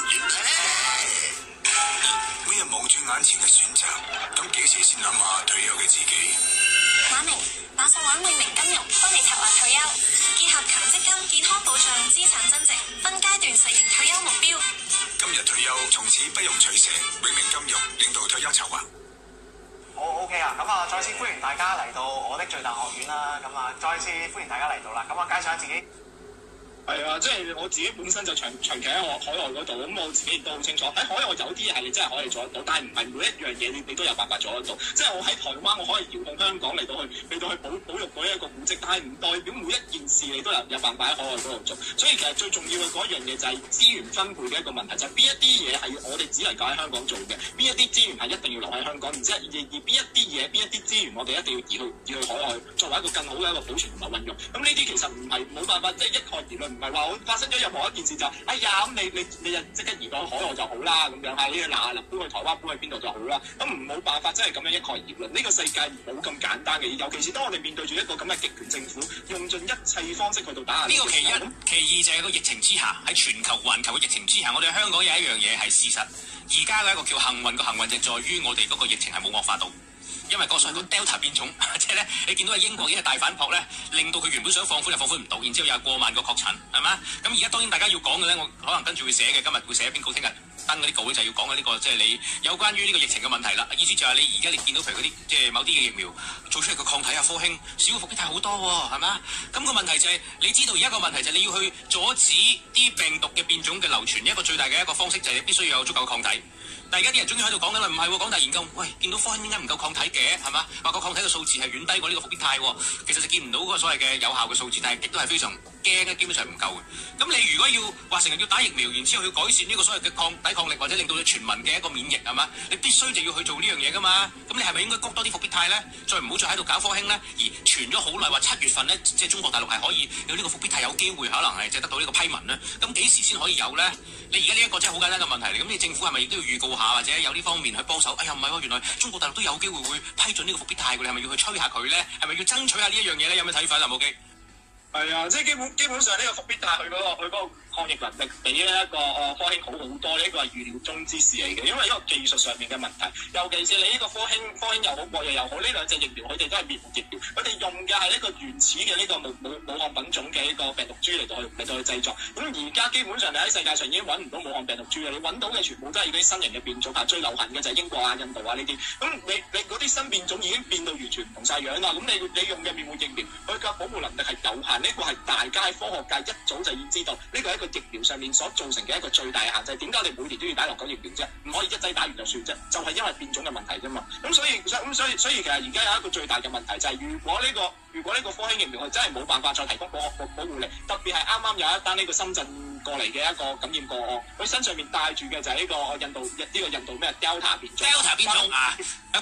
每日望住眼前嘅選擇，咁幾時先諗下退休嘅自己？ 馬明，馬上玩永明金融，幫你策劃退休，結合強積金、健康保障、資產增值，分階段實現退休目標。 今日退休，從此不用取捨。永明金融領導退休籌劃。 好 OK 啊！咁啊，再次歡迎大家嚟到我的最大學院啦！咁啊，再次歡迎大家嚟到啦！咁啊，介紹下自己。 係啊，即係我自己本身就長期喺海外嗰度，咁我自己亦都好清楚。喺海外有啲嘢係你真係可以做得到，但係唔係每一樣嘢你都有辦法做得到。即係我喺台灣，我可以遙控香港嚟到去保育嗰一個古蹟，但係唔代表每一件事你都有辦法喺海外嗰度做。所以其實最重要嘅嗰一樣嘢就係資源分配嘅一個問題，就係邊一啲嘢係我哋只能夠喺香港做嘅，邊一啲資源係一定要留喺香港，而邊一啲嘢、邊一啲資源我哋一定要移去海外，作為一個更好嘅一個保存同埋運用。咁呢啲其實唔係冇辦法，即係一概而論，唔係話我發生咗任何一件事就哎呀咁你就即刻移到海外就好啦咁樣，係呢個嗱搬去台灣搬去邊度就好啦。咁冇辦法真係咁樣一概而論，呢個世界冇咁簡單嘅，尤其是當我哋面對住一個咁嘅極權政府，用盡一切方式去到打壓。 呢個其一，其二就係個疫情之下，喺全球環球嘅疫情之下，我哋香港有一樣嘢係事實。而家嘅一個叫幸運，個幸運就在於我哋嗰個疫情係冇惡化到。因為嗰個所謂個 Delta 變種，即係咧，你見到喺英國已經係大反撲咧，令到佢原本想放寬又放寬唔到，然之後又過萬個確診，係嘛？咁而家當然大家要講嘅咧，我可能跟住會寫嘅，今日會寫一篇稿，聽日登嗰啲稿就係要講嘅呢個，即係你有關於呢個疫情嘅問題啦。意思就係你而家你見到譬如嗰啲即係某啲嘅疫苗做出嚟個抗體啊、科興少過復必泰好多喎，係嘛？咁個問題就係你知道而家個問題就係你要去阻止啲病毒嘅變種嘅流傳，一個最大嘅一個方式就係你必須要有足夠抗體。但而家啲人終於喺度講緊啦，唔係喎，港大研究，喂，見到科興點解唔夠抗體嘅，係嘛？話個抗體嘅數字係遠低過呢個復必泰喎，其實就見唔到嗰個所謂嘅有效嘅數字，但係亦都係非常驚嘅，基本上唔夠嘅。咁你如果要話成日要打疫苗，然之後要改善呢個所謂嘅抵抗力，或者令到你全民嘅一個免疫係嘛？你必須就要去做呢樣嘢㗎嘛。咁你係咪應該谷多啲復必泰咧？再唔好再喺度搞科興咧？而傳咗好耐話7月份咧，即係中國大陸係可以有呢個復必泰有機會可能係即係得到呢個批文咧。咁幾時先可以有咧？你而家呢一個真係好簡單嘅問題嚟。咁你政府係咪亦都要預告下，或者有呢方面去幫手？哎呀唔係喎，原來中國大陸都有機會會批准呢個復必泰㗎，你係咪要去吹下佢咧？係咪要爭取下呢一樣嘢咧？有咩睇法啊？冇基？ 係啊，即係基本上呢個復必泰佢嗰個抗疫能力比呢一個科興好好多，呢一個係預料中之事嚟嘅，因為一個技術上面嘅問題，尤其是你呢個科興又好，國藥又好，呢兩隻疫苗佢哋都係滅活疫苗，佢哋用嘅係呢個原始嘅呢個武漢品種嘅呢個病毒株嚟到去製作。咁而家基本上你喺世界上已經揾唔到武漢病毒株嘅，你揾到嘅全部都係嗰啲新型嘅變種，最流行嘅就係英國啊、印度啊呢啲。咁你嗰啲新變種已經變到完全唔同晒樣啦。咁你用嘅滅活疫苗，佢嘅保護能力係有限，呢個係大家喺科學界一早就已經知道，呢個係一個疫苗上面所造成嘅一個最大嘅限制。點解我哋每年都要打流感疫苗啫？唔可以一劑打完就算啫？就係因為變種嘅問題啫嘛。咁所以其實而家有一個最大嘅問題就係，如果呢個科興疫苗佢真係冇辦法再提供保護力，特別係啱啱有一單呢個深圳過嚟嘅一個感染個案，佢身上面帶住嘅就係呢個印度咩 Delta 變種。 Delta 變種啊！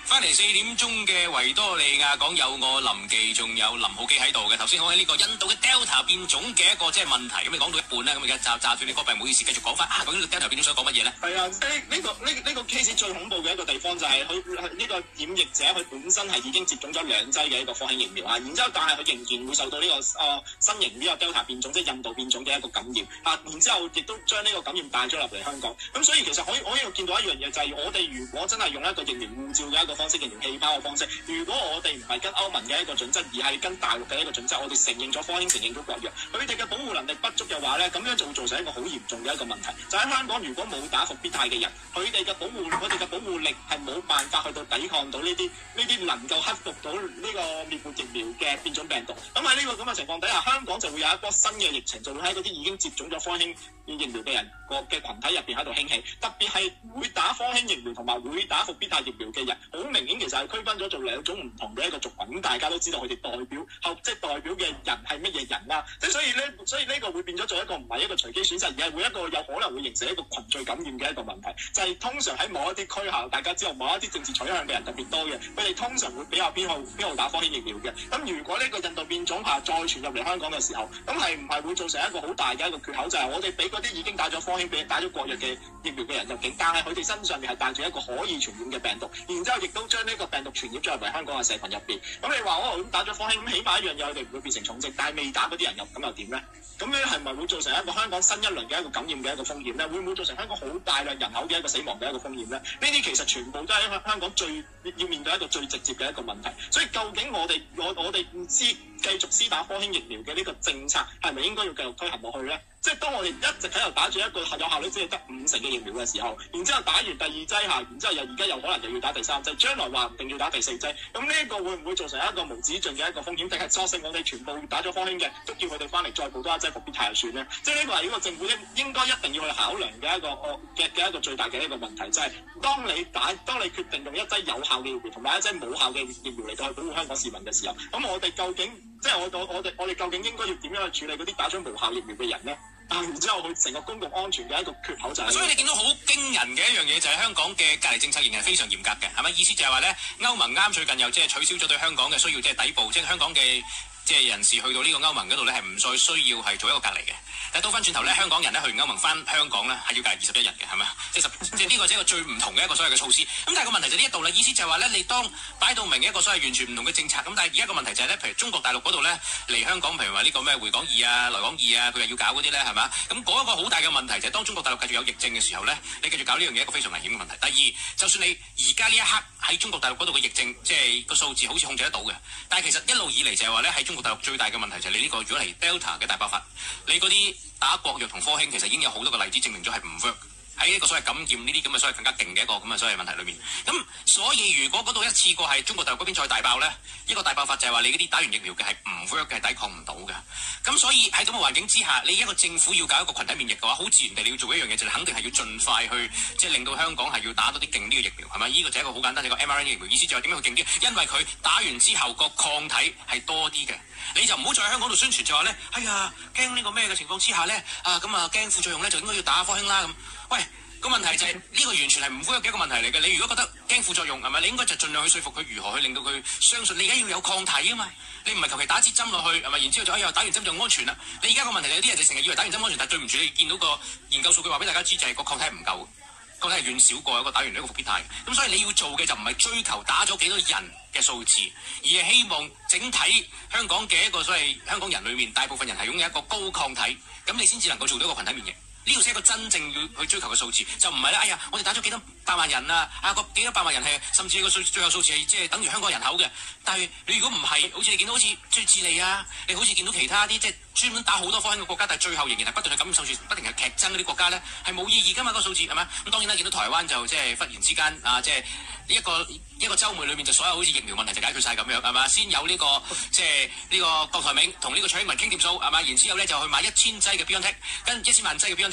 翻嚟4點鐘嘅維多利亞港有我林記，仲有林浩基喺度嘅。頭先講起呢個印度嘅 Delta 變種嘅一個即係問題，咁你講到一半咧，咁而家炸斷你歌病，唔好意思，繼續講翻究竟呢個 Delta 變種想講乜嘢咧？係啊，呢個 case 最恐怖嘅一個地方就係佢呢個染疫者佢本身係已經接種咗2劑嘅一個科興疫苗啊，然之後但係佢仍然會受到呢個新型呢個 Delta 變種，即係印度變種嘅一個感染啊，然之後亦都將呢個感染帶咗入嚟香港。咁所以其實我呢度見到一樣嘢就係我哋如果真係用一個疫苗護照嘅一個方式，疫苗氣泡嘅方式，如果我哋唔係跟歐盟嘅一個準則，而係跟大陸嘅一個準則，我哋承認咗科興，承認咗國藥，佢哋嘅保護能力不足嘅話咧，咁樣就會造成一個好嚴重嘅一個問題。就喺香港，如果冇打復必泰嘅人，佢哋嘅保護力係冇辦法去到抵抗到呢啲能夠克服到呢個滅活疫苗嘅變種病毒。咁喺呢個咁嘅情況底下，香港就會有一波新嘅疫情，就會喺嗰啲已經接種咗科興疫苗嘅人嘅群體入邊喺度興起。特別係會打科興疫苗同埋會打復必泰疫苗嘅人，好明顯其實係區分咗做2種唔同嘅一個族群。咁大家都知道佢哋代表嘅人係乜嘢人啦。即係所以呢個會變咗做一個唔係一個隨機選擇，而係會一個有可能會形成一個群聚感染嘅一個問題。就係通常喺某一啲區下，大家知道某一啲政治取向嘅人特別多嘅，佢哋通常會比較偏好打科興疫苗嘅。咁如果呢個印度變種下再傳入嚟香港嘅時候，咁係唔係會造成一個好大嘅一個缺口？就係我哋俾嗰啲已經打咗科興、打咗國藥嘅疫苗嘅人入境，但係佢哋身上面係帶住一個可以傳染嘅病毒，然之後亦都將呢個病毒傳染咗入嚟香港嘅社群入邊。咁你話咁打咗科興，咁起碼一樣嘢，佢哋唔會變成重症，但係未打嗰啲人咁又點咧？咁樣係咪會造成一個香港新一輪嘅一個感染嘅一個風險咧？會唔會造成香港好大量人口嘅一個死亡嘅一個風險咧？呢啲其實全部都係香港最要面對一個最直接嘅一個問題。所以究竟我哋唔知繼續施打科興疫苗嘅呢個政策係咪應該要繼續推行落去咧？即係當我哋一直喺度打住一個有效率只係得50%嘅疫苗嘅時候，然之後打完第2劑下，然之後而家又可能又要打第3劑，將來話唔定要打第4劑，咁呢一個會唔會造成一個無止盡嘅一個風險？定係索性我哋全部打咗科興嘅，都叫佢哋翻嚟再補多1劑復必泰就算咧？即係呢個係呢個政府應該一定要去考量嘅一個最大嘅一個問題，就係當你決定用1劑有效嘅疫苗同埋1劑冇效嘅疫苗嚟到去保護香港市民嘅時候，咁我哋究竟即係我哋究竟應該要點樣去處理嗰啲打咗無效疫苗嘅人咧？然之後佢成個公共安全嘅一個缺口就係，所以你見到好驚人嘅一樣嘢就係香港嘅隔離政策仍然係非常嚴格嘅，係咪？意思就係話咧，歐盟啱最近又即係取消咗對香港嘅需要，即係抵埗，即係香港嘅即係人士去到呢個歐盟嗰度咧係唔再需要係做一個隔離嘅。但係倒翻轉頭咧，香港人咧去完歐盟翻香港咧係要隔離21日嘅，係咪？即係呢個係一個最唔同嘅一個所謂嘅措施。咁但係個問題就呢一度啦，意思就係話咧，你當擺到明一個所謂完全唔同嘅政策，咁但係而家個問題就係咧，譬如中國大陸嗰度咧嚟香港，譬如話呢個咩回港易啊、來港易啊，佢又要搞嗰啲咧，係嘛？咁嗰一個好大嘅問題就係當中國大陸繼續有疫症嘅時候咧，你繼續搞呢樣嘢一個非常危險嘅問題。第二，就算你而家呢一刻喺中國大陸嗰度嘅疫症，即係個數字好似控制得到嘅，但係其實一路以嚟就係話咧，喺中國大陸最大嘅問題就係你呢個如果係 Delta 嘅大爆發，你嗰啲打國藥同科興其實已經有好多個例子證明咗係唔 work。喺呢個所謂感染呢啲咁嘅所謂更加勁嘅一個咁嘅所謂問題裏面，咁所以如果嗰度一次過係中國大陸嗰邊再大爆咧，一個大爆發就係話你嗰啲打完疫苗嘅係唔 work 嘅，係抵抗唔到嘅。咁所以喺咁嘅環境之下，你一個政府要搞一個群體免疫嘅話，好自然地你要做一樣嘢，就係肯定係要盡快去即係令到香港係要打多啲勁呢個疫苗，係咪？呢個就係一個好簡單嘅一個 mRNA 疫苗，意思就係點樣去勁啲？因為佢打完之後個抗體係多啲嘅，你就唔好再喺香港度宣傳就話咧，哎呀驚呢個咩嘅情況之下咧，咁啊驚副作用咧就應該要打科興啦咁。喂！個問題就係呢個完全係唔 work 嘅一個問題嚟嘅。你如果覺得驚副作用係咪？你應該就盡量去說服佢如何去令到佢相信你而家要有抗體啊嘛。你唔係求其打支針落去係咪？然之後就哎呀打完針就安全啦。你而家個問題有啲人就成日以為打完針安全，但係對唔住你見到個研究數據話俾大家知就係個抗體係唔夠，抗體係遠少過一個打完呢個復必泰。咁所以你要做嘅就唔係追求打咗幾多人嘅數字，而係希望整體香港嘅一個所謂香港人裏面大部分人係擁有一個高抗體，咁你先至能夠做到一個群體免疫。呢個先係一個真正要去追求嘅數字，就唔係咧。哎呀，我哋打咗幾多百萬人啊！個幾多百萬人係甚至個最後數字係即係等於香港人口嘅。但係你如果唔係，好似你見到好似智利啊，你好似見到其他啲即係專門打好多科興嘅國家，但係最後仍然係不斷去感染數字，不停係劇增嗰啲國家咧，係冇意義㗎嘛，個數字係咪？咁當然啦，見到台灣就即係忽然之間即係一個週末裏面就所有好似疫苗問題就解決晒咁樣係嘛？先有呢個即係呢個郭台銘同呢個蔡英文傾掂數係嘛？然之後咧就去買1000劑嘅 BioNTech，跟1000萬劑嘅 BioNTech。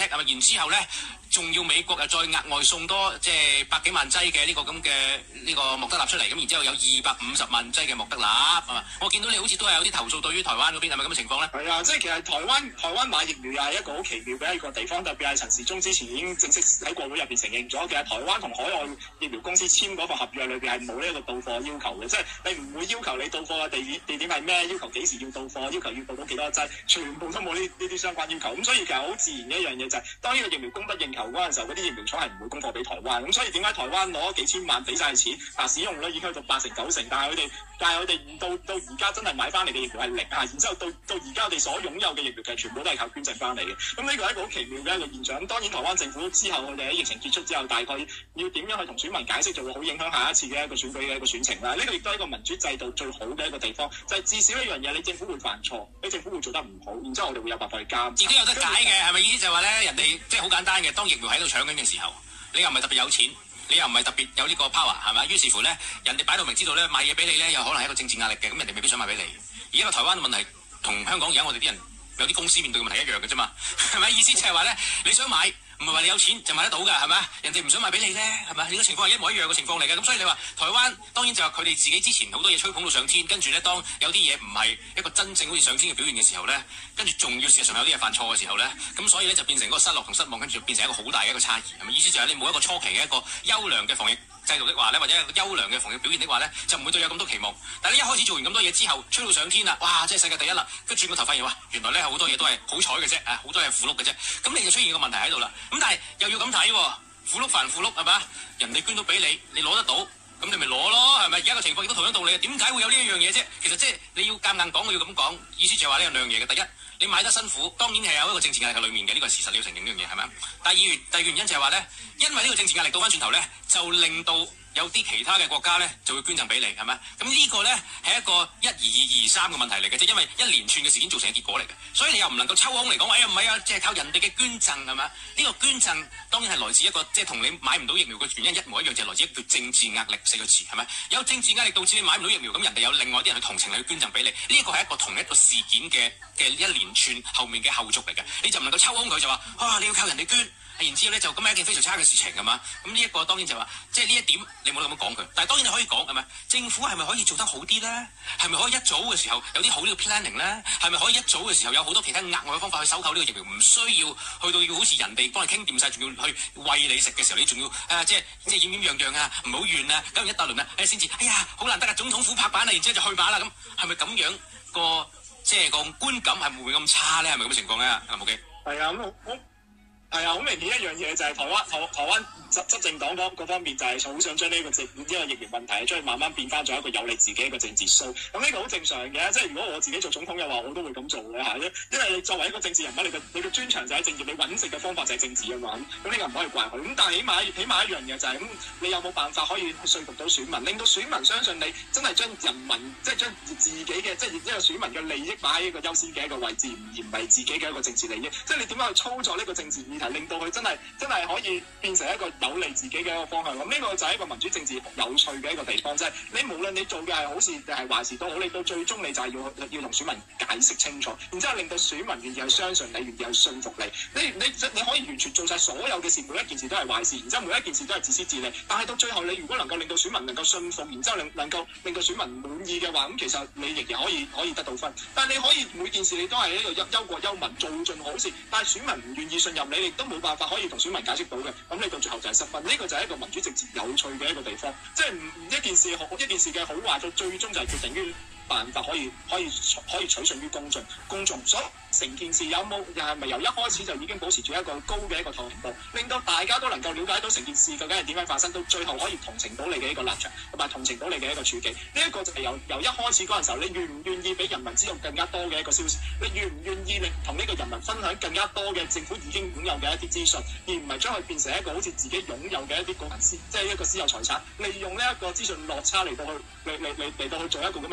BioNTech 係咪？然之後咧，仲要美國又再額外送多即係百幾萬劑嘅呢個咁嘅呢個莫德納出嚟，咁然之後有250萬劑嘅莫德納係嘛？我見到你好似都係有啲投訴對於台灣嗰邊係咪咁嘅情況咧？ 係啊，即係其實台灣買疫苗又係一個好奇妙嘅一個地方，特別係陳時中之前已經正式喺國會入邊承認咗，其實台灣同海外疫苗公司簽嗰份合約裏邊係冇呢一個到貨要求嘅，即係你唔會要求你到貨嘅地點係咩，要求幾時要到貨，要求要到幾多劑，全部都冇呢啲相關要求。咁所以其實好自然嘅一樣嘢就係、是，當呢個疫苗供不應求嗰陣時候，嗰啲疫苗廠係唔會供貨俾台灣。咁所以點解台灣攞幾千萬俾晒錢，使用率已經去到80%、90%，但係佢哋到而家真係買翻嚟嘅疫苗係零啊！然之後到而家我哋所擁有嘅疫苗其實全部都係靠捐贈翻嚟嘅。咁呢個係一個好奇妙嘅一個現象。咁當然台灣政府之後佢哋喺疫情結束之後，大概要點樣去同選民解釋，就會好影響下一次嘅一個選舉嘅一個選情啦。呢個亦都係一個民主制度最好嘅一個地方，就係至少一樣嘢，你政府會犯錯，你政府會做得唔好，然之後我哋會有辦法去監。 亦都有得解嘅，係咪？意思就係話咧，人哋即係好簡單嘅，當疫苗喺度搶緊嘅時候，你又唔係特別有錢。你又唔係特別有呢個 power 係咪？於是乎咧，人哋擺到明知道咧，買嘢俾你咧，有可能係一個政治壓力嘅，咁人哋未必想買俾你。而家個台灣嘅問題同香港而家我哋啲人有啲公司面對嘅問題一樣嘅啫嘛，係咪？意思就係話咧，你想買唔係話你有錢就買得到㗎，係咪？人哋唔想買俾你咧，係咪？呢個情況係一模一樣嘅情況嚟嘅。咁所以你話台灣當然就係佢哋自己之前好多嘢吹捧到上天，跟住咧當有啲嘢唔係一個真正好似上天嘅表現嘅時候咧，跟住仲要事實上有啲嘢犯錯嘅時候咧，咁所以咧就變成嗰個失落同失望，跟住變成一個好大嘅一個差異，係咪？意思就係你冇一個初期嘅一個優良嘅防疫制度的話咧，或者一個優良嘅防疫表現的話咧，就唔會對有咁多期望。但係你一開始做完咁多嘢之後，吹到上天啦，哇！即係世界第一啦，跟住轉個頭發現哇，原來咧好多嘢都係好彩嘅啫，好多係符碌嘅啫。咁你就出現個問題喺度啦。咁但係又要咁睇喎，符碌還符碌係咪？人哋捐到俾你，你攞得到，咁你咪攞咯，係咪？而家個情況亦都同樣道理，點解會有呢一樣嘢啫？其實即係你要夾硬講，我要咁講，意思就係話呢兩樣嘢嘅。第一，你買得辛苦，當然係有一個政治壓力喺裡面嘅，呢個係事實，你要承認呢樣嘢係咪？第二個原因就係話咧，因為呢個政治壓力倒翻轉頭咧，就令到有啲其他嘅國家咧就會捐贈俾你，係咪？咁呢個咧係一個1、2、2、2、3嘅問題嚟嘅，即係因為一連串嘅事件造成嘅結果嚟嘅，所以你又唔能夠抽空嚟講，哎呀唔係啊，即係靠人哋嘅捐贈係咪？呢個捐贈當然係來自一個即係同你買唔到疫苗嘅原因一模一樣，就係來自一個叫政治壓力4個字係咪？有政治壓力導致你買唔到疫苗，咁人哋有另外啲人去同情你去捐贈俾你，呢一個係一個同一個事件嘅一連串後面嘅後續嚟嘅，你就唔能夠抽空佢就話你要靠人哋捐。然之後咧就咁係一件非常差嘅事情係嘛？咁呢一個當然就話，即係呢一點你冇得咁講佢，但係當然你可以講係咪？政府係咪可以做得好啲咧？係咪可以一早嘅時候有啲好呢個 planning 咧？係咪可以一早嘅時候有好多其他額外嘅方法去收購呢個疫苗？唔需要去到要好似人哋幫你傾掂晒，仲要去餵你食嘅時候，你仲要即係樣樣啊，唔好怨啊，搞完一大輪啊，先至哎呀好難得啊，總統府拍板啊，然之後就去馬啦咁，係咪咁樣個即係個觀感係會唔會咁差咧？係咪咁嘅情況咧？阿無忌係啊，咁係啊，好明顯一樣嘢就係台灣執政黨嗰方面就係好想將呢個疫苗問題將佢慢慢變翻咗一個有利自己一個政治 show。咁呢個好正常嘅，即係如果我自己做總統嘅話，我都會咁做嘅嚇。因為你作為一個政治人物，你嘅專長就係政治，你揾食嘅方法就係政治啊嘛。咁呢個唔可以怪佢。咁但係起碼一樣嘢就係你有冇辦法可以說服到選民，令到選民相信你真係將人民即係將自己嘅即係一個選民嘅利益擺喺一個優先嘅一個位置，而唔係自己嘅一個政治利益。即係你點樣去操作呢個政治議題，令到佢真係可以變成一個有利自己嘅一個方向。咁呢個就係一個民主政治有趣嘅一個地方，即係你無論你做嘅係好事定係壞事都好，你到最終你就係要同選民解釋清楚，然之後令到選民願意去相信你，願意去信服你。你可以完全做晒所有嘅事，每一件事都係壞事，然之後每一件事都係自私自利。但係到最後，你如果能夠令到選民能夠信服，然之後能夠令到選民滿意嘅話，咁其實你仍然可以得到分。但係你可以每件事你都係一個憂國憂民，做盡好事，但係選民唔願意信任你，亦都冇辦法可以同選民解釋到嘅。咁你到最後就係失分。呢個就係一個民主政治有趣嘅一個地方，即係一件事嘅好壞，到最終就係決定於辦法可以取信於公眾，所以成件事係咪由一開始就已經保持住一個高嘅一個透明度，令到大家都能夠了解到成件事究竟係點樣發生，到最後可以同情到你嘅一個立場，同埋同情到你嘅一個處境。呢一個就係由一開始嗰陣時候，你願唔願意俾人民知道更加多嘅一個消息？你願唔願意同呢個人民分享更加多嘅政府已經擁有嘅一啲資訊，而唔係將佢變成一個好似自己擁有嘅一啲個人即係一個私有財產，利用呢一個資訊落差嚟到去做一個咁嘅賭注。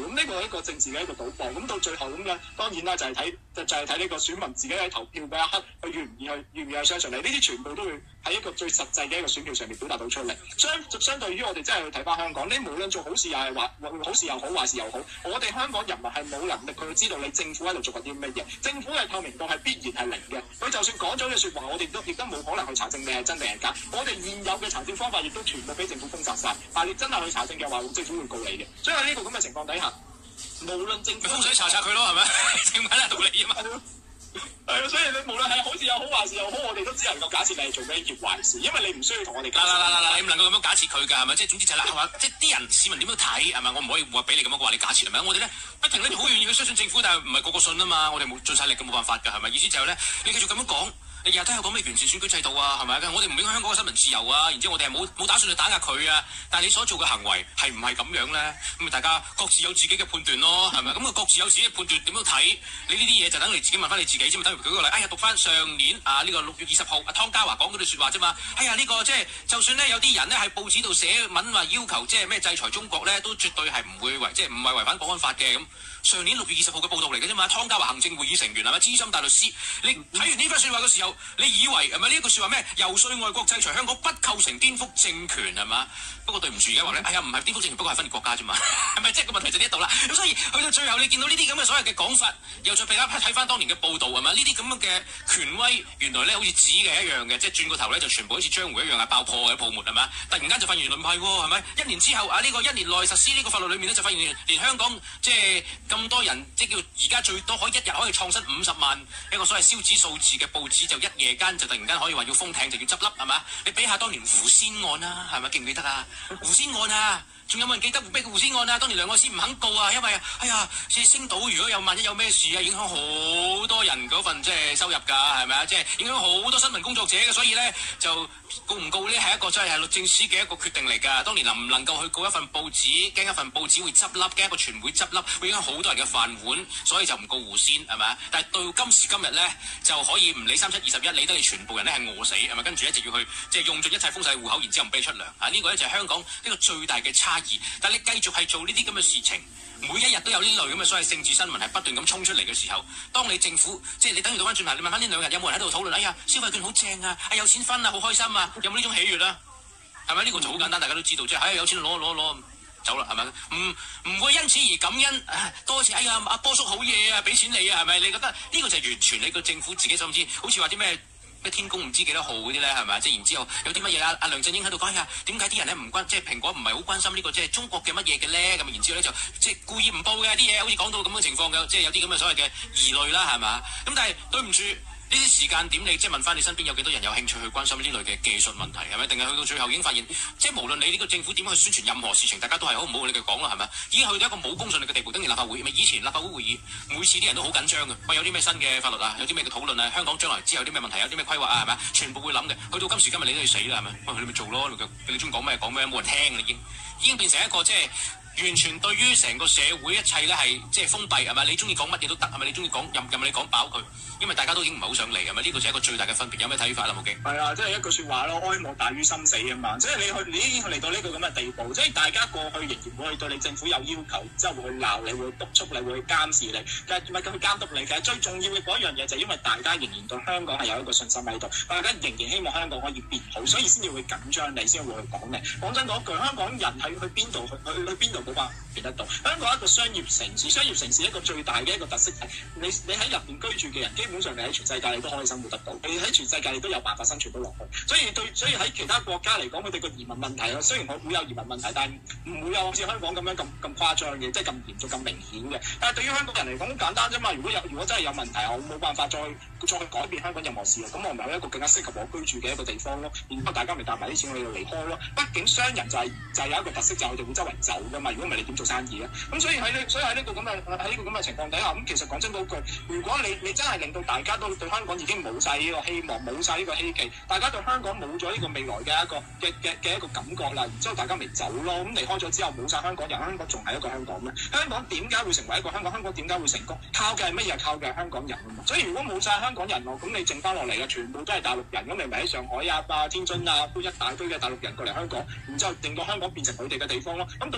咁呢個係一個政治嘅一個賭博。咁到最後咁樣，當然啦，就係睇呢個選民自己喺投票嘅一刻，佢願唔願意去相信你。呢啲全部都會喺一個最實際嘅一個選票上面表達到出嚟。相對於我哋真係去睇翻香港，你無論做好事又係好事又好，壞事又好，我哋香港人民係冇能力去知道你政府喺度做緊啲乜嘢。政府嘅透明度係必然係零嘅。佢就算講咗嘅説話，我哋亦都冇可能去查證你係真定係假。我哋現有嘅查證方法亦都全部俾政府封殺晒。但係你真係去查證嘅話，政府會告你嘅。所以喺呢個咁嘅情況底下，無論政府風水查佢咯，係咪？正品係道理啊嘛。 係啊，所以你無論係好事又好，壞事又好，我哋都只能夠假設你係做緊一件壞事，因為你唔需要同我哋。 嗱，你唔能夠咁樣假設佢㗎，係咪？即係總之就係啦，係嘛？即係啲人市民點樣睇係咪？我唔可以話俾你咁樣話你假設係咪？我哋咧不停咧好願意去相信政府，但係唔係個個信啊嘛。我哋冇盡晒力嘅，冇辦法㗎，係咪？意思就係咧，你繼續咁樣講。你日日都有講咩完善選舉制度啊，係咪？我哋唔影響香港嘅新聞自由啊，然之後我哋係冇打算去打壓佢啊。但係你所做嘅行為係唔係咁樣咧？咁咪大家各自有自己嘅判斷咯，係咪？咁各自有自己嘅判斷，點樣睇？你呢啲嘢就等你自己問翻你自己啫嘛。等於舉個例，讀翻上年呢個6月20號湯家驊講嗰句説話啫嘛。呢個即係就算咧有啲人咧喺報紙度寫文話要求即係咩制裁中國咧，都絕對係唔會唔係違反國安法嘅咁。上年6月20號嘅報導嚟嘅啫嘛，湯家驊行政會議成員係咪資深大律師？你睇完呢番説話嘅時候，你以為係咪呢一句説話咩？遊說外國制裁香港不構成顛覆政權係嘛？不過對唔住而家話咧，唔係顛覆政權，不過係分裂國家啫嘛，係咪？即係個問題就呢一度啦。咁所以去到最後，你見到呢啲咁嘅所謂嘅講法，又再俾大家睇翻當年嘅報導係嘛？呢啲咁樣嘅權威原來咧好似紙嘅一樣嘅，即係轉個頭咧就全部好似漿糊一樣係爆破嘅泡沫係嘛？突然間就發現原來唔係喎，係咪？1年之後呢個1年內實施呢個法律裏面咧就發現連香港即係咁多人，即係叫而家最多一日可以創新50萬一個所謂燒紙數字嘅報紙，就一夜間就突然間可以話要封艇就要執笠係嘛？你比下當年胡仙案啦，係咪記唔記得啊？胡仙案啊，仲有冇人記得咩叫胡仙案啊？當年梁愛詩唔肯告啊，因為即係星島如果萬一有咩事啊，影響好多人嗰份即係收入㗎，係咪啊？即係影響好多新聞工作者嘅，所以咧就告唔告呢係一個真係律政司嘅一個決定嚟㗎。當年能唔能夠去告一份報紙，驚一份報紙會執笠，驚一個傳媒執笠，會影響好多人嘅飯碗，所以就唔告胡仙係咪啊？但係到今時今日咧就可以唔理3721，理得你全部人咧係餓死係咪？跟住咧就要去即係用盡一切封晒戶口，然之後唔俾你出糧啊！呢個咧就係香港呢個最大嘅差異。但係你繼續係做呢啲咁嘅事情，每一日都有呢類咁嘅所謂政治新聞係不斷咁衝出嚟嘅時候，當你政府即係你等於倒翻轉頭，你問翻呢2日有冇人喺度討論？消費券好正啊，有錢分啊，好開心啊，有冇呢種喜悅啊？係咪？呢個就好簡單，大家都知道即係有錢攞走啦，係咪？唔會因此而感恩，多謝阿波叔好嘢啊，俾錢你啊，係咪？你覺得呢個就係完全你個政府自己甚至好似話啲咩天宮唔知幾多號嗰啲咧，係咪？即係然之後有啲乜嘢阿梁振英喺度講點解啲人咧唔關即係蘋果唔係好關心呢個即係中國嘅乜嘢嘅咧？咁然之後咧就即係故意唔報嘅啲嘢，好似講到咁嘅情況嘅，即係有啲咁嘅所謂嘅疑慮啦，係嘛？咁但係對唔住。呢啲時間點，你即係問翻你身邊有幾多人有興趣去關心呢類嘅技術問題係咪？定係去到最後已經發現，即係無論你呢個政府點樣去宣傳任何事情，大家都係好唔好你哋講啦，係咪？已經去到一個冇公信力嘅地步。等於立法會，咪以前立法會會議，每次啲人都好緊張嘅。喂，有啲咩新嘅法律啊？有啲咩嘅討論啊？香港將來之後有啲咩問題？有啲咩規劃啊？係咪？全部會諗嘅。去到今時今日，你都要死啦，係咪？喂，你咪做咯，你中意講咩講咩，冇人聽啦，已經變成一個即係。完全對於成個社會一切咧係即係封閉係咪？你中意講乜嘢都得係咪？你中意講任你講飽佢，因為大家都已經唔係好想嚟係咪？呢個就係一個最大嘅分別。有咩睇法啦？冇記。 係啊，即係一句説話咯，哀莫大於心死啊嘛！即係你已經嚟到呢個咁嘅地步，即係大家過去仍然會對你政府有要求，之後會去鬧你，會督促你，會去監視你，但係唔係咁去監督你。其實最重要嘅嗰樣嘢就係因為大家仍然對香港係有一個信心喺度，大家仍然希望香港可以變好，所以先至會緊張你，先會去講你。講真嗰句，香港人係去邊度去邊度冇辦法變得到。香港係一個商業城市，商業城市一個最大嘅一個特色係你喺入邊居住嘅人，基本上你喺全世界你都可以生活得到，你喺全世界你都有辦法生存到落去。所以喺其他國家嚟講，佢哋個移民問題雖然會有移民問題，但係唔會有好似香港咁樣咁誇張嘅，即係咁嚴重、咁明顯嘅。但係對於香港人嚟講，好簡單啫嘛。如果真係有問題，我冇辦法再改變香港任何事，咁我咪去一個更加適合我居住嘅一個地方咯。然後大家咪搭埋啲錢去離開咯。畢竟商人就係有一個特色，就係佢哋會周圍走噶嘛。如果唔係你點做生意？咁所以喺呢個咁嘅情況底下，咁其實講真嗰句，如果你真係令到大家都對香港已經冇晒呢個希望，冇晒呢個希冀，大家對香港冇咗呢個未來嘅一個感覺啦，然之後大家咪走咯。咁離開咗之後冇晒香港人，香港仲係一個香港咩？香港點解會成為一個香港？香港點解會成功？靠嘅係乜嘢？靠嘅係香港人啊嘛。所以如果冇晒香港人喎，咁你剩翻落嚟嘅全部都係大陸人，咁你咪喺上海啊、天津啊，都一大堆嘅大陸人過嚟香港，然之後令到香港變成佢哋嘅地方咯。咁到最後香港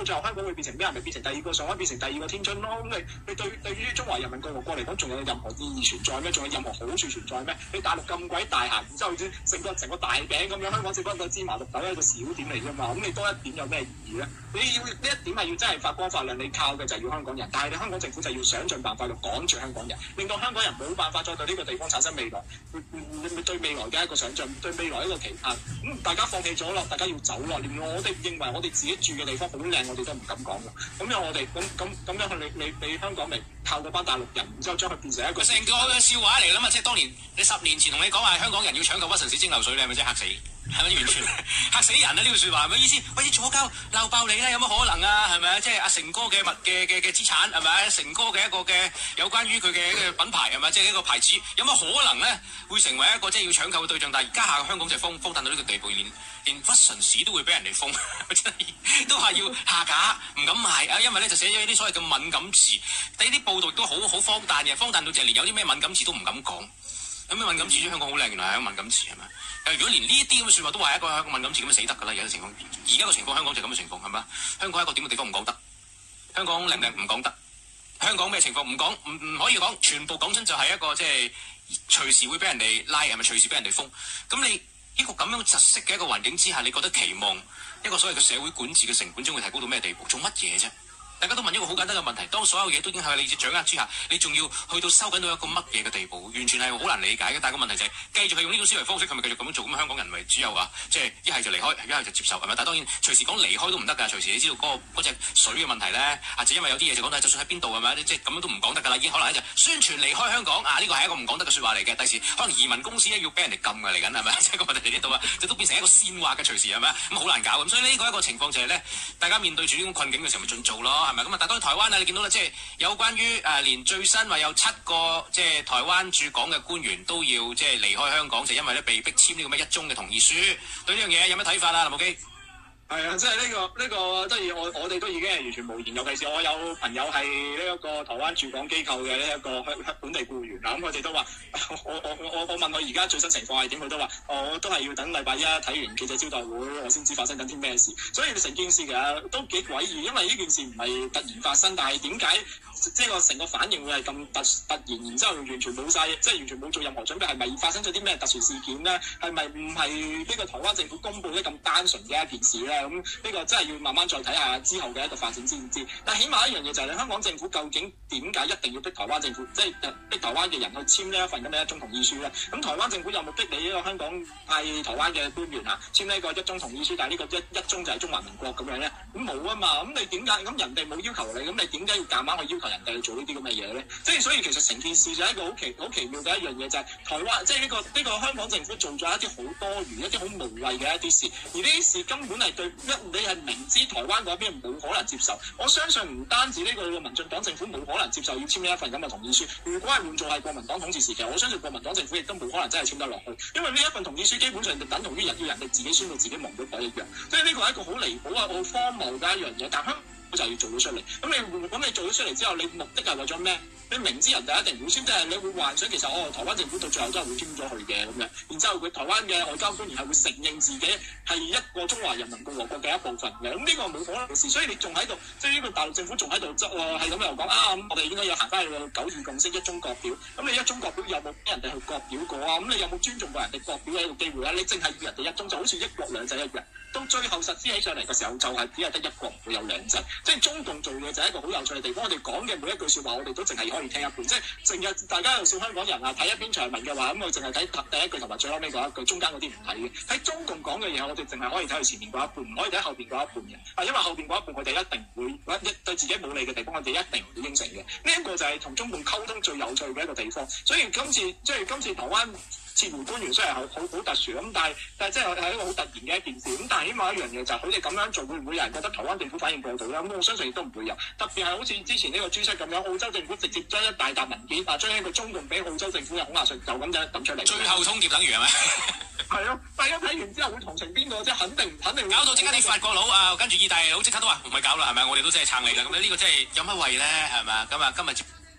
會變成咩？係咪變成第二個上海，變成第二個天津咯？咁你對於中華人民共和國嚟講，仲有任何意義存在咩？仲有任何好處存在咩？你大陸咁鬼大行，然之後成個大餅咁樣，香港只不過芝麻綠豆一個小點嚟啫嘛。咁你多一點有咩意義咧？你要呢一點係要真係發光發亮，你靠嘅就係要香港人，但係你香港政府就要想盡辦法去趕住香港人，令到香港人冇辦法再對呢個地方產生未來，對未來嘅一個想像，對未來一個期盼。大家放棄咗咯，大家要走咯。連我哋認為我哋自己住嘅地方好靚，我哋都唔敢講㗎。咁樣我哋咁樣去你香港咪靠嗰班大陸人，然之後將佢變成一個成個笑話嚟啦嘛！即係當年你10年前同你講話香港人要搶救屈臣氏蒸餾水，你係咪真係嚇死？係咪完全嚇死人啊？呢句説話係咪意思？喂，左膠鬧爆你啦！有乜可能啊？係咪啊？即係阿成哥嘅資產係咪啊？成哥嘅一個嘅有關於佢嘅品牌係咪？即係一個牌子有乜可能咧？會成為一個即係要搶救嘅對象？但係而家香港就荒誕到呢個地步，連屈臣氏都會俾人哋封，真係都係要下架，唔敢賣啊！因為咧就寫咗啲所謂嘅敏感詞，第啲報道都好荒誕嘅，荒誕到就係連有啲咩敏感詞都唔敢講。有咩敏感詞？香港好靚，原來係一個敏感詞係咪？如果連呢啲咁嘅説話都話係一個敏感詞，咁就死得㗎啦！而家嘅情況，而家嘅情況，香港就係咁嘅情況係咪？香港係一個點嘅地方唔講得，香港靚唔靚唔講得，香港咩情況唔講，唔可以講，全部講真就係一個即係隨時會俾人哋拉，係咪隨時俾人哋封？咁你呢個咁樣窒息嘅一個環境之下，你覺得期望一個所謂嘅社會管治嘅成本將會提高到咩地步？做乜嘢啫？大家都問一個好簡單嘅問題，當所有嘢都已經喺你掌握之下，你仲要去到收緊到一個乜嘢嘅地步，完全係好難理解嘅。但係個問題就係、是、繼續係用呢種思維方式，係咪繼續咁樣做？咁香港人咪只有即係一係就離開，一係就接受，係咪？但係當然隨時講離開都唔得㗎，隨時你知道嗰隻水嘅問題咧，或者因為有啲嘢就講到，就算喺邊度係咪？即係咁樣都唔講得㗎啦，已經可能就宣傳離開香港呢個係一個唔講得嘅説話嚟嘅。第時可能移民公司咧要俾人哋禁㗎嚟緊係咪？即係個問題喺呢度啊，就都變成一個線話嘅隨時係咪？咁好難搞咁，所以呢個一個情況就係咧，大家面對住呢種困境嘅時候咪盡做咯，係咪？咁啊，但係當然台灣你見到啦，即係有關於連最新話有7個即係台灣駐港嘅官員都要即係離開香港，就因為咧被逼簽呢個咩一中嘅同意書。對呢樣嘢有咩睇法啊？林無基？ 係啊，即係呢個當然我哋都已經係完全無言，尤其是我有朋友係呢一個台灣駐港機構嘅呢一個本地僱員啦，咁佢哋都話我問佢而家最新情況係點，佢都話我都係要等禮拜一睇完記者招待會，我先知發生緊啲咩事。所以成件事其實都幾詭異，因為呢件事唔係突然發生，但係點解即係個成個反應會係咁突然，然之後完全冇晒，即係完全冇做任何準備，係咪發生咗啲咩特殊事件咧？係咪唔係呢個台灣政府公佈得咁單純嘅一件事咧？咁呢個真係要慢慢再睇下之後嘅一個發展先知。但係起碼一樣嘢就係香港政府究竟點解一定要逼台灣政府，即係逼台灣嘅人去簽呢一份咁嘅一中同意書咧？咁台灣政府有冇逼你呢個香港派台灣嘅官員簽呢個一中同意書？但係呢個一中就係中華民國咁樣咧？咁冇啊嘛。咁你點解咁人哋冇要求你？咁你點解要夾硬去要求人哋去做呢啲咁嘅嘢咧？即係所以其實成件事就係一個好奇妙嘅一樣嘢，就係台灣即係呢個香港政府做咗一啲好多餘、一啲好無謂嘅一啲事，而呢啲事根本係對你係明知台灣嗰邊冇可能接受。我相信唔單止呢個民進黨政府冇可能接受要簽呢一份咁嘅同意書，如果係換做係國民黨統治時期，我相信國民黨政府亦都冇可能真係簽得落去，因為呢一份同意書基本上就等同於要人哋自己宣佈自己亡咗國一樣。所以呢個係一個好離譜好荒謬嘅一樣嘢，但香港就要做咗出嚟。咁你做咗出嚟之後，你目的係為咗咩？你明知人哋一定會簽，即係你會幻想其實台灣政府到最後都係會簽咗去嘅咁樣，然之後佢台灣嘅外交官員係會承認自己係一個中華人民共和國嘅一部分嘅，咁呢個冇可能嘅事。所以你仲喺度，即係呢個大陸政府仲喺度係咁又講咁我哋應該要行翻去個9·2共識一中各表。咁你一中各表有冇俾人哋去各表過啊？咁你有冇尊重過人哋各表嘅一個機會啊？你淨係要人哋一中，就好似一國兩制一樣，到最後實施起上嚟嘅時候，就係只係得一國，唔會有兩制。即係中共做嘅就係一個好有趣嘅地方。我哋講嘅每一句説話，我哋都淨係可以聽一半，即係成日大家又笑香港人睇一篇長文嘅話，咁我淨係睇第一句同埋最後尾嗰一句，中間嗰啲唔睇嘅。喺中共講嘅嘢，我哋淨係可以睇佢前面嗰一半，唔可以睇後邊嗰一半嘅。因為後邊嗰一半，佢哋一定會對自己冇利嘅地方，我哋一定唔會應承嘅。呢一個就係同中共溝通最有趣嘅一個地方。所以今次台灣撤回官員雖然係好特殊咁，但係即係一個好突然嘅一件事。咁但係起碼一樣嘢就係佢哋咁樣做，會唔會有人覺得台灣政府反應過度咧？咁我相信亦都唔會有。特別係好似之前呢個 G7咁樣，澳洲政府直接將一大沓文件將一個中共俾澳洲政府嘅恐嚇信就咁樣抌出嚟。 最後通牒等於係咪？ 係咯，大家睇完之後會同情邊個？即係肯定搞到即刻啲法國佬跟住意大利佬即刻都話唔係搞啦，係咪？我哋都真係撐你啦。咁呢個真係有乜謂咧？係咪？咁啊今日。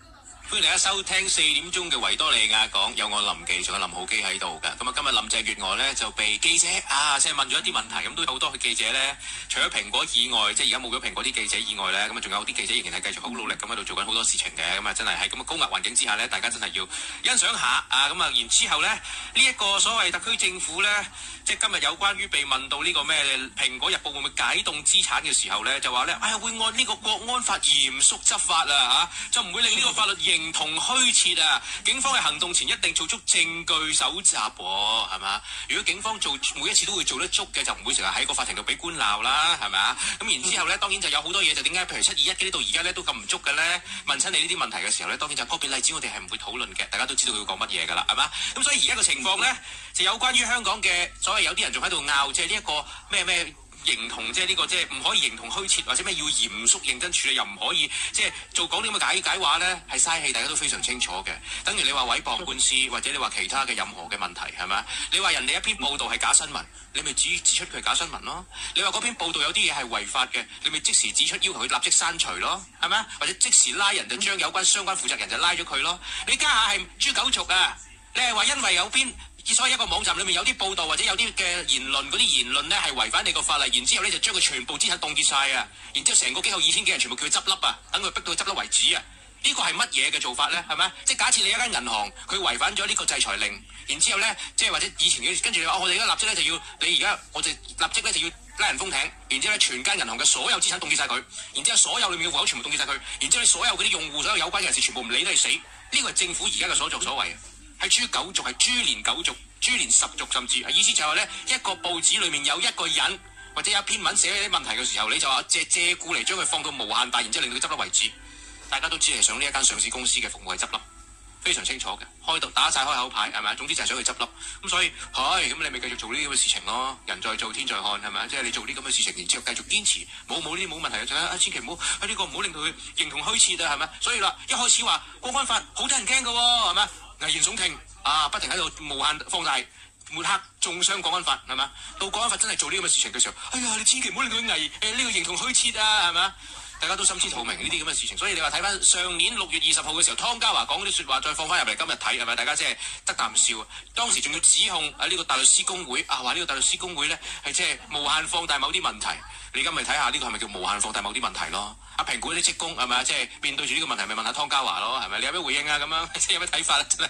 歡迎大家收聽4點鐘嘅維多利亞港，有我林記，仲有林浩基喺度㗎。咁啊，今日林鄭月娥咧就被記者即係問咗一啲問題，咁都有好多嘅記者咧，除咗蘋果以外，即係而家冇咗蘋果啲記者以外咧，咁啊仲有啲記者仍然係繼續好努力咁喺度做緊好多事情嘅。咁啊真係喺咁嘅高壓環境之下咧，大家真係要欣賞下咁啊，然之後咧呢一個所謂特區政府咧，即係今日有關於被問到呢個咩蘋果日報會唔會解凍資產嘅時候咧，就話咧會按呢個國安法嚴肅執法就唔會令呢個法律形同虛設警方嘅行動前一定做足證據搜集係嘛？如果警方做每一次都會做得足嘅，就唔會成日喺個法庭度俾官鬧啦，係咪啊？咁然之後咧，當然就有好多嘢就點解譬如721嘅呢度而家咧都咁唔足嘅咧？問親你呢啲問題嘅時候咧，當然就個別例子我哋係唔會討論嘅，大家都知道佢要講乜嘢㗎啦，係嘛？咁所以而家嘅情況咧，就有關於香港嘅所謂有啲人仲喺度拗，即係呢一個咩形同即係呢個即係唔可以形同虛設，或者咩要嚴肅認真處理，又唔可以即係做講啲咁嘅解話咧，係嘥氣，大家都非常清楚嘅。等於你話毀謗官司，或者你話其他嘅任何嘅問題係咪？你話人哋一篇報道係假新聞，你咪指出佢係假新聞咯。你話嗰篇報道有啲嘢係違法嘅，你咪即時指出要求佢立即刪除咯，係咪？或者即時拉人就將有關相關負責人就拉咗佢咯。你家下係豬狗族你係話因為有篇所以一個網站裏面有啲報道或者有啲嘅言論，嗰啲言論咧係違反你個法例，然之後咧就將佢全部資產凍結晒然之後成個機構2000幾人全部叫佢執笠等佢逼到佢執笠為止呢個係乜嘢嘅做法咧？係咪？即係假設你一間銀行佢違反咗呢個制裁令，然之後咧即係或者以前跟住你話我哋而家立即咧就要你而家我哋立即咧就要拉人封艇，然之後咧全間銀行嘅所有資產凍結晒佢，然之後所有裏面嘅戶口全部凍結晒佢，然之後你所有嗰啲用戶所有有關嘅人士全部唔理都係死，呢個係政府而家嘅所作所為。係豬狗族，係株連九族、株連10族，甚至意思就係話咧，一個報紙裏面有一個人或者有一篇文寫啲問題嘅時候，你就話借故嚟將佢放到無限大，然之後令到佢執笠為止。大家都知係想呢一間上市公司嘅服務係執笠，非常清楚嘅，開到打晒開口牌係咪？總之就係想佢執笠。咁所以咁你咪繼續做呢啲咁嘅事情咯。人在做天在看係咪？即係你做啲咁嘅事情，然之後繼續堅持，冇呢啲冇問題嘅，千祈唔好呢個唔好令到佢形同虛設係咪？所以啦，一開始話國安法好得人驚㗎喎係咪？危言聳聽不停喺度無限放大抹黑中傷國安法係嘛？到國安法真係做呢咁嘅事情嘅時候，你千祈唔好令佢呢個形同虛設係嘛？大家都心知肚明呢啲咁嘅事情，所以你話睇翻上年6月20號嘅時候，湯家驊講嗰啲説話，再放翻入嚟今日睇係咪？大家即係得啖笑。當時仲要指控呢個大律師公會話呢個大律師公會咧係即係無限放大某啲問題。你而家咪睇下呢個係咪叫無限放大某啲問題咯？評估啲職工係咪即係面對住呢個問題，咪問下湯家驊咯係咪？你有咩回應咁樣？即係有咩睇法真係？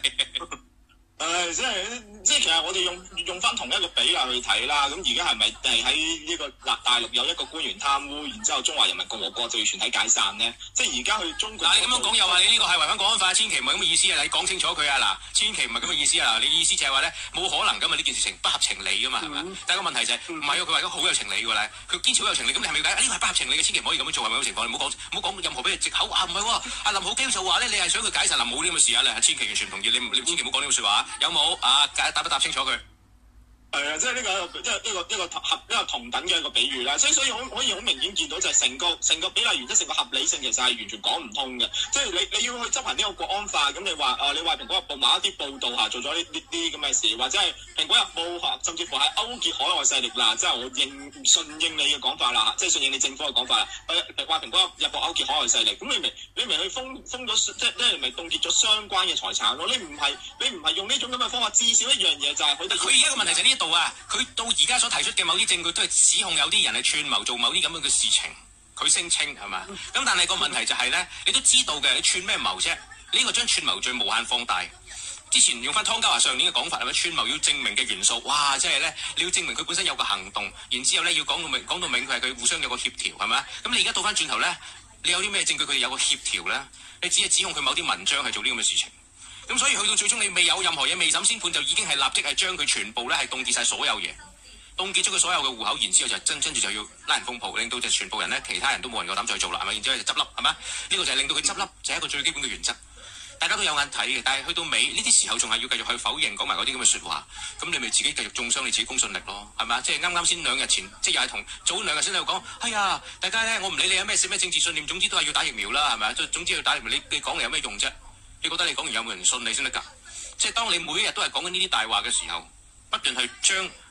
即係其實我哋用翻同一個比例去睇啦，咁而家係咪喺呢個大陸有一個官員貪污，然之後中華人民共和國就要全體解散呢？即係而家去中國。你咁樣講又話你呢個係違反國安法，千祈唔係咁嘅意思你講清楚佢千祈唔係咁嘅意思你意思就係話咧冇可能㗎嘛，呢件事情不合情理㗎嘛係咪？但係個問題就係唔係佢話佢好有情理㗎咧，佢堅持好有情理，咁你係咪解呢個係不合情理嘅？千祈唔可以咁樣做係咪咁嘅情況？你唔好講任何俾佢藉口唔係喎，林浩基就話咧你係想佢解散冇呢咁嘅事你千祈完全唔同意，你千祈唔好講呢個説話。有冇答不答清楚佢？ 係啊，即係呢個一個同等嘅一個比喻啦，所以可以好明顯見到就係成個比例原則、成個合理性其實係完全講唔通嘅。即係你要去執行呢個國安法，咁你話蘋果日報某一啲報道做咗呢啲咁嘅事，或者係蘋果日報甚至乎係勾結海外勢力啦，即係我順應你嘅講法啦，即係順應你政府嘅講法啦。話蘋果日報勾結海外勢力，咁你咪去封咗，即係你咪凍結咗相關嘅財產咯。你唔係用呢種咁嘅方法，至少一樣嘢就係佢而家個問題就係呢度佢到而家所提出嘅某啲證據都係指控有啲人係串謀做某啲咁樣嘅事情，佢聲稱係嘛？咁但係個問題就係咧，你都知道嘅，你串咩謀啫？呢個將串謀罪無限放大。之前用翻湯家驊上年嘅講法係咪？串謀要證明嘅元素，哇！即係咧，你要證明佢本身有個行動，然之後咧要講到明佢係佢互相有個協調係咪？咁你而家倒翻轉頭咧，你有啲咩證據佢哋有個協調咧？你只係指控佢某啲文章係做呢咁嘅事情。咁所以去到最終你未有任何嘢未審先判，就已經係立即係將佢全部咧係凍結晒所有嘢，凍結咗佢所有嘅戶口，然之後就跟住就要拉人封鋪，令到就全部人咧其他人都冇人夠膽再做啦，係咪？然之後就執笠係咪？呢個就係令到佢執笠，就係一個最基本嘅原則。大家都有眼睇嘅，但係去到尾呢啲時候仲係要繼續去否認講埋嗰啲咁嘅説話，咁你咪自己繼續中傷你自己公信力咯，係咪？即係啱先2日前，即係又係同早2日先喺度講，哎呀，大家咧我唔理你有咩政治信念，總之都係要打疫苗啦，係咪？總之要打疫苗，你講嚟有咩用啫？你覺得你講完有冇人信你先得㗎？即係當你每一日都係講緊呢啲大話嘅時候，不斷去將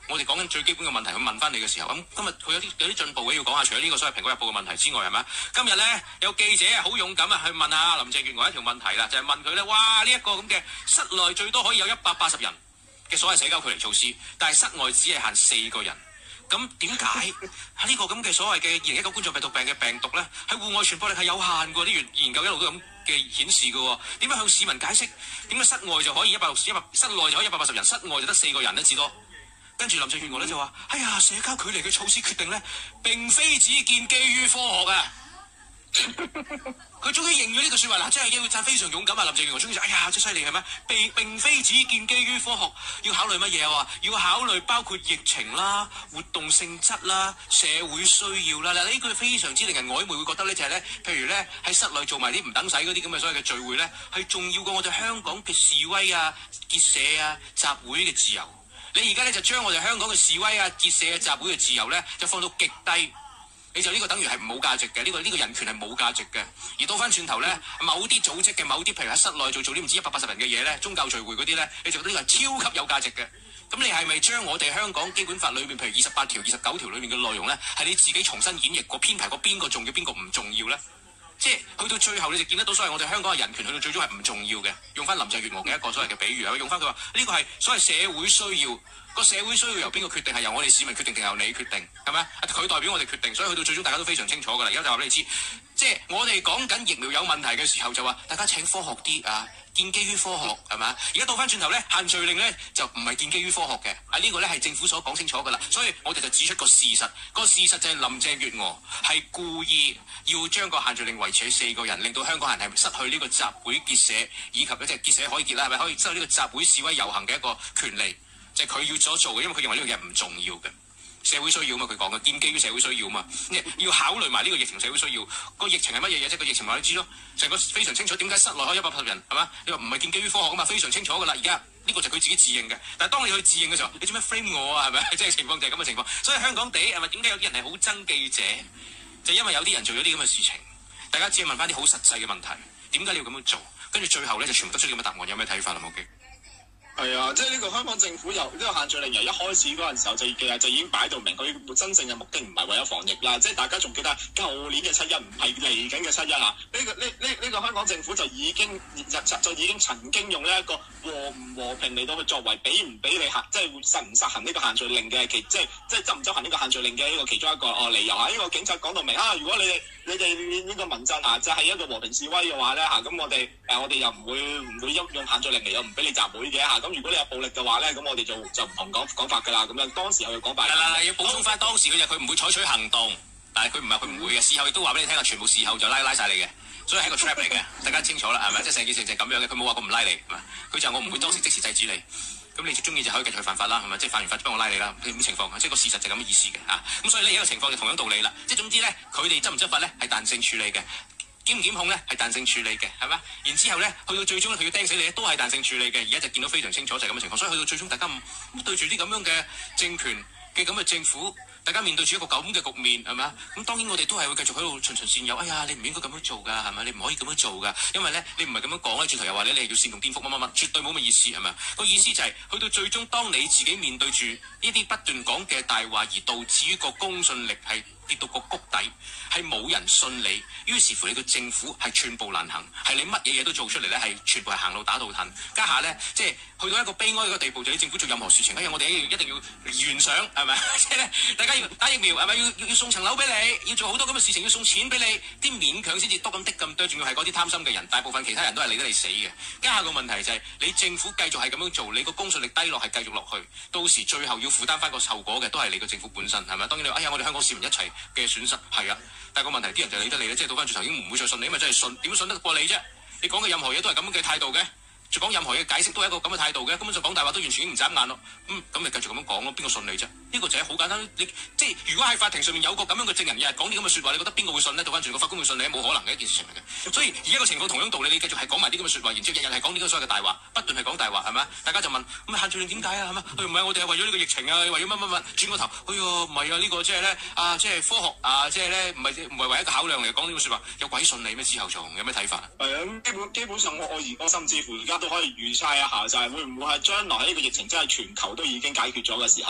我哋講緊最基本嘅問題，去問翻你嘅時候，咁今日佢有啲進步嘅要講下。除咗呢個所謂《蘋果日報》嘅問題之外，係咪？今日咧有記者好勇敢啊，去問下林鄭月娥一條問題啦，就係問佢咧，哇！呢一個咁嘅室內最多可以有180人嘅所謂社交距離措施，但係室外只係限4個人。咁點解喺呢個咁嘅所謂嘅2019冠狀病毒病嘅病毒咧，喺戶外傳播力係有限嘅？啲研究一路都咁嘅顯示嘅。點樣向市民解釋？點解室外就可以室內就可以180人，室外就得4個人咧至多？跟住林鄭月娥咧就話：哎呀，社交距離嘅措施決定咧，並非只建基於科學啊！佢終於認咗呢句説話啦，真係要讚非常勇敢啊！林鄭月娥終於就：哎呀，真犀利係咩？並非只建基於科學，要考慮乜嘢啊？要考慮包括疫情啦、活動性質啦、社會需要啦。嗱，呢句非常之令人曖昧，會覺得咧就係咧，譬如咧喺室內做埋啲唔等使嗰啲咁嘅所謂嘅聚會咧，係重要過我哋香港嘅示威啊、結社啊、集會嘅自由。你而家咧就將我哋香港嘅示威啊、結社啊、集會嘅自由咧，就放到極低。你就呢個等於係冇價值嘅，呢個人權係冇價值嘅。而倒翻轉頭咧，某啲組織嘅某啲，譬如喺室內做啲唔知180人嘅嘢咧，宗教聚會嗰啲咧，你就覺得呢個係超級有價值嘅。咁你係咪將我哋香港基本法裏面，譬如28條、29條裏面嘅內容咧，係你自己重新演繹過編排過邊個重要邊個唔重要咧？即係去到最後你就見得到，所謂我哋香港嘅人權去到最終係唔重要嘅。用翻林鄭月娥嘅一個所謂嘅比喻啊，用翻佢話呢個係所謂社會需要。個社會需要由邊個決定？係由我哋市民決定定由你決定？係咪？佢代表我哋決定，所以去到最終大家都非常清楚㗎啦。而家就話俾你知，即係我哋講緊疫苗有問題嘅時候就話，大家請科學啲啊，建基於科學係咪？而家倒翻轉頭咧，限聚令咧就唔係建基於科學嘅。呢個咧係政府所講清楚㗎啦。所以我哋就指出個事實，個事實就係林鄭月娥係故意要將個限聚令維持喺4個人，令到香港人係失去呢個集會結社以及一隻結社可以結啦，係咪可以失去呢個集會示威遊行嘅一個權利？就係佢要所做嘅，因為佢認為呢樣嘢唔重要嘅，社會需要嘛，佢講嘅建基於社會需要嘛，要考慮埋呢個疫情社會需要。個疫情係乜嘢嘢啫？個疫情話你知咯，成個非常清楚。點解室內可以180人係嘛？你話唔係建基於科學㗎嘛？非常清楚㗎啦。而家呢個就係佢自己自認嘅。但係當你去自認嘅時候，你做咩 frame 我啊？係咪？即係情況就係咁嘅情況。所以香港地係咪點解有啲人係好憎記者？就因為有啲人做咗啲咁嘅事情，大家只係問翻啲好實際嘅問題，點解你要咁樣做？跟住最後咧就全部得出咁嘅答案。有咩睇法啊？冇記。 係啊，即係呢個香港政府由呢個限聚令由一開始嗰陣時候就已經擺到明，佢真正嘅目的唔係為咗防疫啦。即係大家仲記得舊年嘅7·1唔係嚟緊嘅7·1啊？呢個香港政府就已經曾經用呢一個和唔和平嚟到去作為俾唔俾你即係實唔實行呢個限聚令嘅即係執唔執行呢個限聚令嘅呢個其中一個理由啊！呢個警察講到明啊，如果你哋呢個民陣啊，就係一個和平示威嘅話咧嚇，咁我哋又唔會用限聚令嚟，又唔俾你集會嘅嚇。咁如果你有暴力嘅話咧，咁我哋就唔同講法㗎啦。咁樣當時有嘅講法。 嗱，要補充翻當時嗰日佢唔會採取行動，但係佢唔會嘅。事後亦都話俾你聽啊，全部事後就拉晒你嘅，所以係個 trap 嚟嘅，大家清楚啦，係咪？即係成件事就係咁樣嘅，佢冇話我唔拉你，係咪？佢就我唔會當時即時制止你。咁你中意就可以繼續去犯法啦，係咪？即係犯完法幫我拉你啦，咁情況，即係個事實就咁嘅意思嘅嚇。咁所以呢一個情況就同樣道理啦。即係總之咧，佢哋執唔執法咧係彈性處理嘅，檢唔檢控咧係彈性處理嘅，係咪？然之後咧去到最終咧佢要釘死你都係彈性處理嘅。而家就見到非常清楚就係咁嘅情況，所以去到最終大家唔對住啲咁樣嘅政權嘅咁嘅政府。大家面對住一個咁嘅局面係咪啊？咁當然我哋都係會繼續喺度循循善誘。哎呀，你唔應該咁樣做㗎，係咪？你唔可以咁樣做㗎，因為咧你唔係咁樣講咧，轉頭又話你係要煽動顛覆乜乜乜，絕對冇乜意思係咪啊？個意思就係去到最終，當你自己面對住呢啲不斷講嘅大話，而導致於個公信力係跌到個谷底，係冇人信你，於是乎你個政府係寸步難行，係你乜嘢嘢都做出嚟咧，係全部係行路打倒褪。家下咧即係去到一個悲哀嘅地步，就係政府做任何事情，我哋一定要懸賞係咪？即係咧大家要打疫苗係咪？要送層樓俾你，要做好多咁嘅事情，要送錢俾你，啲勉強先至多咁的咁多，仲要係嗰啲貪心嘅人，大部分其他人都係理得你死嘅。家下個問題就係你政府繼續係咁樣做，你個公信力低落係繼續落去，到時最後要負擔翻個後果嘅都係你個政府本身係咪？當然你話哎呀，我哋香港市民一齊嘅損失係啊，但係個問題啲人就理得你咧，即係倒翻轉頭已經唔會再信你，因為真係信點信得過你啫？你講嘅任何嘢都係咁嘅態度嘅。就講任何嘢解釋都係一個咁嘅態度嘅，根本就講大話都完全已經唔眨眼咯。咁咪繼續咁樣講咯，邊個信你啫？呢個就係好簡單。你即係如果喺法庭上面有個咁樣嘅證人日日講啲咁嘅説話，你覺得邊個會信呢？倒翻轉個法官會信你，冇可能嘅一件事情嚟嘅。所以而家個情況同樣道理，你繼續係講埋啲咁嘅説話，然之後日日係講呢個所謂嘅大話，不斷係講大話係咪？大家就問咁限聚令點解啊？係咪？唔係我哋係為咗呢個疫情啊，為咗乜？轉個頭，哎呀唔係啊，呢個即係咧即係科學啊，即係咧唔係唯一個考量嚟講呢個説話，有鬼信你咩？之後仲有咩睇法啊？ 基本上我甚至乎而家都可以預測一下，就係會唔會係將來呢個疫情真係全球都已經解決咗嘅時候，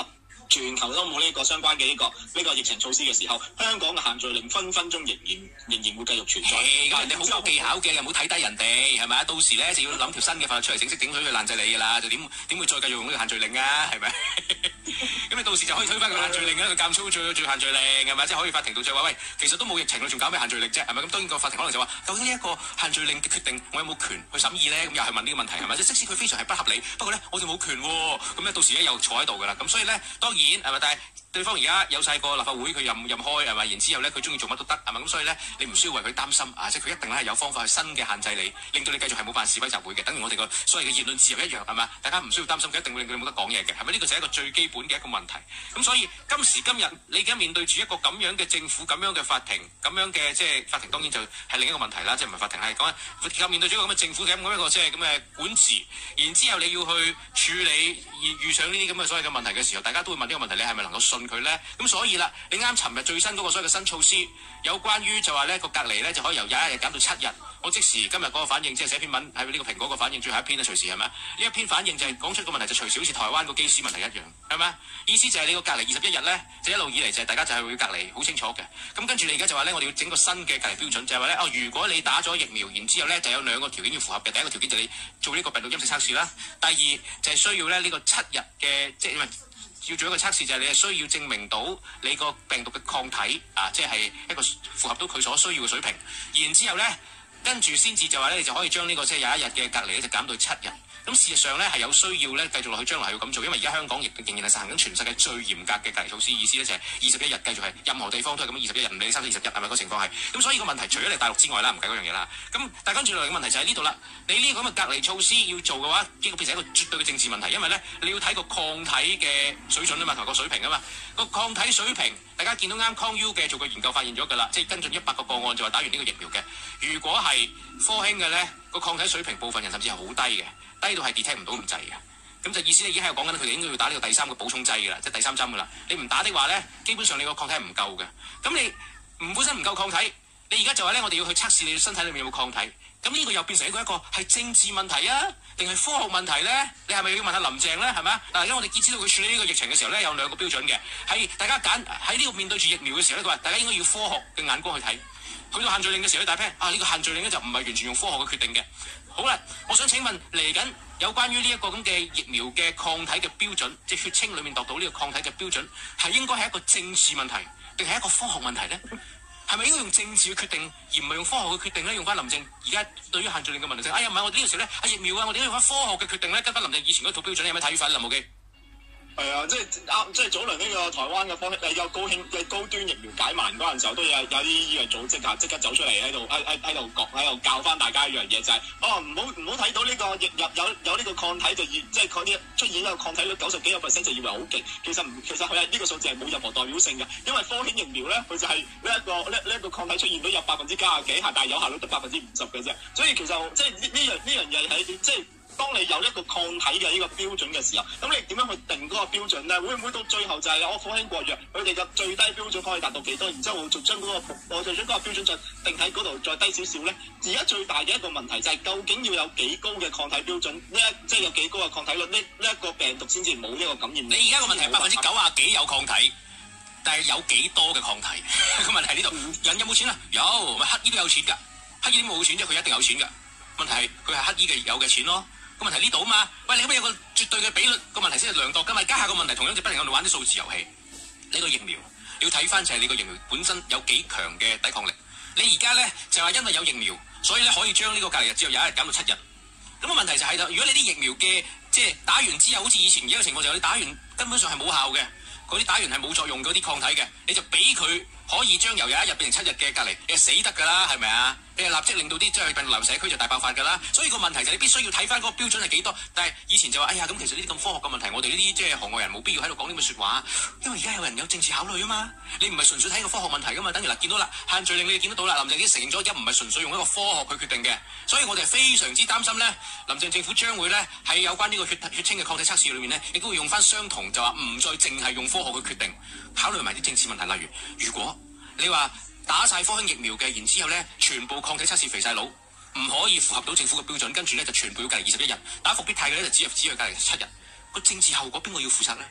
全球都冇呢個相關嘅呢個疫情措施嘅時候，香港嘅限聚令分分鐘仍然會繼續存在。 咁人哋好有技巧嘅，又唔好睇低人哋，係咪啊？到時咧就要諗條新嘅法律出嚟，整佢去限制你㗎啦，就點會再繼續用呢個限聚令啊？係咪？咁你到時就可以推翻個限聚令啊，佢監粗最限聚令係咪？即係可以法庭度就話喂，其實都冇疫情，你仲搞咩限聚令啫？係咪？咁當然個法庭可能就話，究竟呢一個限聚令嘅決定，我有冇權去審議咧？咁又係問呢個問題係咪？即使佢非常係不合理，不過咧我哋冇權喎，咁咧到時咧又坐喺度㗎啦。咁所以咧當然係咪？但係對方而家有晒個立法會，佢任開係咪？然之後咧佢中意做乜都得係咪？咁所以咧你唔需要為佢擔心啊！即係佢一定咧係有方法去新嘅限制你，令到你繼續係冇辦示威集會嘅，等於我哋個所謂嘅言論自由一樣係咪？大家唔需要擔心佢一定會令到你冇得講嘢嘅，係咪？呢個就係一個最基本嘅一個問題。咁所以今時今日你而家面對住一個咁樣嘅政府、咁樣嘅法庭、咁樣嘅即係法庭，當然就係另一個問題啦，即係唔係法庭係講緊面對咗一個咁嘅政府嘅咁一個即係咁嘅管治，然之後你要去處理遇上呢啲咁嘅所謂嘅問題嘅時候，大家都會問呢個問題：你係咪能夠信佢咧？咁所以啦，你啱尋日最新嗰個所謂嘅新措施，有關於就話呢個隔離咧就可以由21日減到7日。我即時今日嗰個反應，即係寫篇文喺呢個蘋果個反應，最後一篇啊，隨時係咪？呢一篇反應就係講出個問題，就隨時好似台灣個機師問題一樣，係咪？意思就係你個隔離21日咧，就一路以嚟就係大家就係會隔離，好清楚嘅。咁跟住你而家就話咧，我哋要整個新嘅隔離標準，就係話咧，如果你打咗疫苗，然之後咧就有2個條件要符合嘅。第一個條件就係你做呢個病毒陰性測試啦，第二就係需要咧呢個7日嘅即係因為要做一個測試，就係你係需要證明到你個病毒嘅抗體啊，即係一個符合到佢所需要嘅水平，然之後咧。跟住先至就話咧，你就可以將呢個即係21日嘅隔離咧，就減到7日。咁事實上咧係有需要咧，繼續落去將來要咁做，因為而家香港亦仍然係實行緊全世界最嚴格嘅隔離措施。意思咧就係21日繼續係任何地方都係咁樣21日，唔理你30、20日係咪個情況係。咁所以個問題除咗你大陸之外啦，唔計嗰樣嘢啦。咁但係跟住落嚟嘅問題就喺呢度啦。你呢個咁嘅隔離措施要做嘅話，呢個變成一個絕對嘅政治問題，因為咧你要睇個抗體嘅水準啊嘛，同埋個水平啊嘛。個抗體水平，大家見到啱 ConU 嘅做個研究發現咗㗎啦，即係跟進100個個案就話打完呢個疫苗嘅，如果係科興嘅咧，個抗體水平部分人甚至係好低嘅，低到係 detect 唔到咁滯嘅。咁就意思你已經喺度講緊佢哋應該要打呢個第3個補充劑㗎啦，即係第3針㗎啦。你唔打的話咧，基本上你個抗體係唔夠嘅。咁你本身唔夠抗體，你而家就話咧，我哋要去測試你身體裏面有冇抗體。咁呢個又變成一個係政治問題啊，定係科學問題咧？你係咪要問下林鄭咧？係咪啊？嗱，而家我哋知道佢處理呢個疫情嘅時候咧，有2個標準嘅，係大家揀喺呢個面對住疫苗嘅時候咧，佢話大家應該要科學嘅眼光去睇。去到限聚令嘅時候咧，大家呢個限聚令咧就唔係完全用科學嘅決定嘅。好啦，我想請問嚟緊有關於呢一個咁嘅疫苗嘅抗體嘅標準，即係血清裏面度到呢個抗體嘅標準，係應該係一個政治問題，定係一個科學問題咧？係咪應該用政治嘅決定，而唔係用科學嘅決定咧？用翻林鄭而家對於限聚令嘅問題就係，唔係我哋呢個時候咧係疫苗啊，我哋應該用翻科學嘅決定咧，跟翻林鄭以前嗰套標準，有咩睇法咧？林無忌。 係啊，即係早輪呢個台灣嘅有高端疫苗解盲嗰陣時候，都有啲醫藥組織啊，即刻走出嚟喺度教翻大家一樣嘢，就係唔好睇到呢個有呢個抗體就即係嗰啲出現呢個抗體率90幾個%就以為好勁，其實佢係呢個數字係冇任何代表性嘅，因為科興疫苗咧佢就係呢一個抗體出現到有90%幾下，但係有效率得50%嘅啫，所以其實即係呢樣嘢係即係。當你有一個抗體嘅呢個標準嘅時候，咁你點樣去定嗰個標準咧？會唔會到最後就係我科興國藥佢哋嘅最低標準可以達到幾多？然之後我就將嗰個標準再定喺嗰度再低少少咧？而家最大嘅一個問題就係究竟要有幾高嘅抗體標準？即係有幾高嘅抗體率？呢一個病毒先至冇呢個感染。 你而家個問題係90%幾有抗體，但係有幾多嘅抗體？個問題喺呢度。人有冇錢啊？有，咪乞衣都有錢㗎。乞衣點冇錢啫？佢一定有錢㗎。問題係佢係乞衣嘅有嘅錢咯。個問題呢度啊嘛，喂，你可唔可以有個絕對嘅比率？個問題先係量度㗎嘛。而家下個問題同樣就不停喺度玩啲數字遊戲。呢個疫苗你要睇翻就係你個疫苗本身有幾強嘅抵抗力。你而家咧就話因為有疫苗，所以咧可以將呢個隔離日只有21日減到7日。咁個問題就係啦，如果你啲疫苗嘅即係打完之後，好似以前而家嘅情況就係你打完根本上係冇效嘅，嗰啲打完係冇作用嗰啲抗體嘅，你就俾佢可以將由21日變成7日嘅隔離，你係死得㗎啦，係咪啊？你係立即令到啲即係病毒流社區就大爆發㗎啦。所以個問題就係你必須要睇翻嗰個標準係幾多。但係以前就話，哎呀，咁其實呢啲咁科學嘅問題，我哋呢啲即係行外人冇必要喺度講呢句説話，因為而家有人有政治考慮啊嘛。你唔係純粹睇個科學問題㗎嘛。等於嗱，見到啦，限聚令你見得到啦，林鄭已經承認咗，而家唔係純粹用一個科學去決定嘅。所以我哋係非常之擔心咧，林鄭政府將會咧喺有關呢個血清嘅抗體測試裏面咧，亦都會用翻相同，就話唔再淨係用科學去決定，考慮埋啲政治問題，例如如果你話打晒科興疫苗嘅，然之後咧全部抗體測試肥晒佬，唔可以符合到政府嘅標準，跟住咧就全部要隔離21日。打復必泰嘅咧就只係隔離7日。個政治後果邊個要負責咧？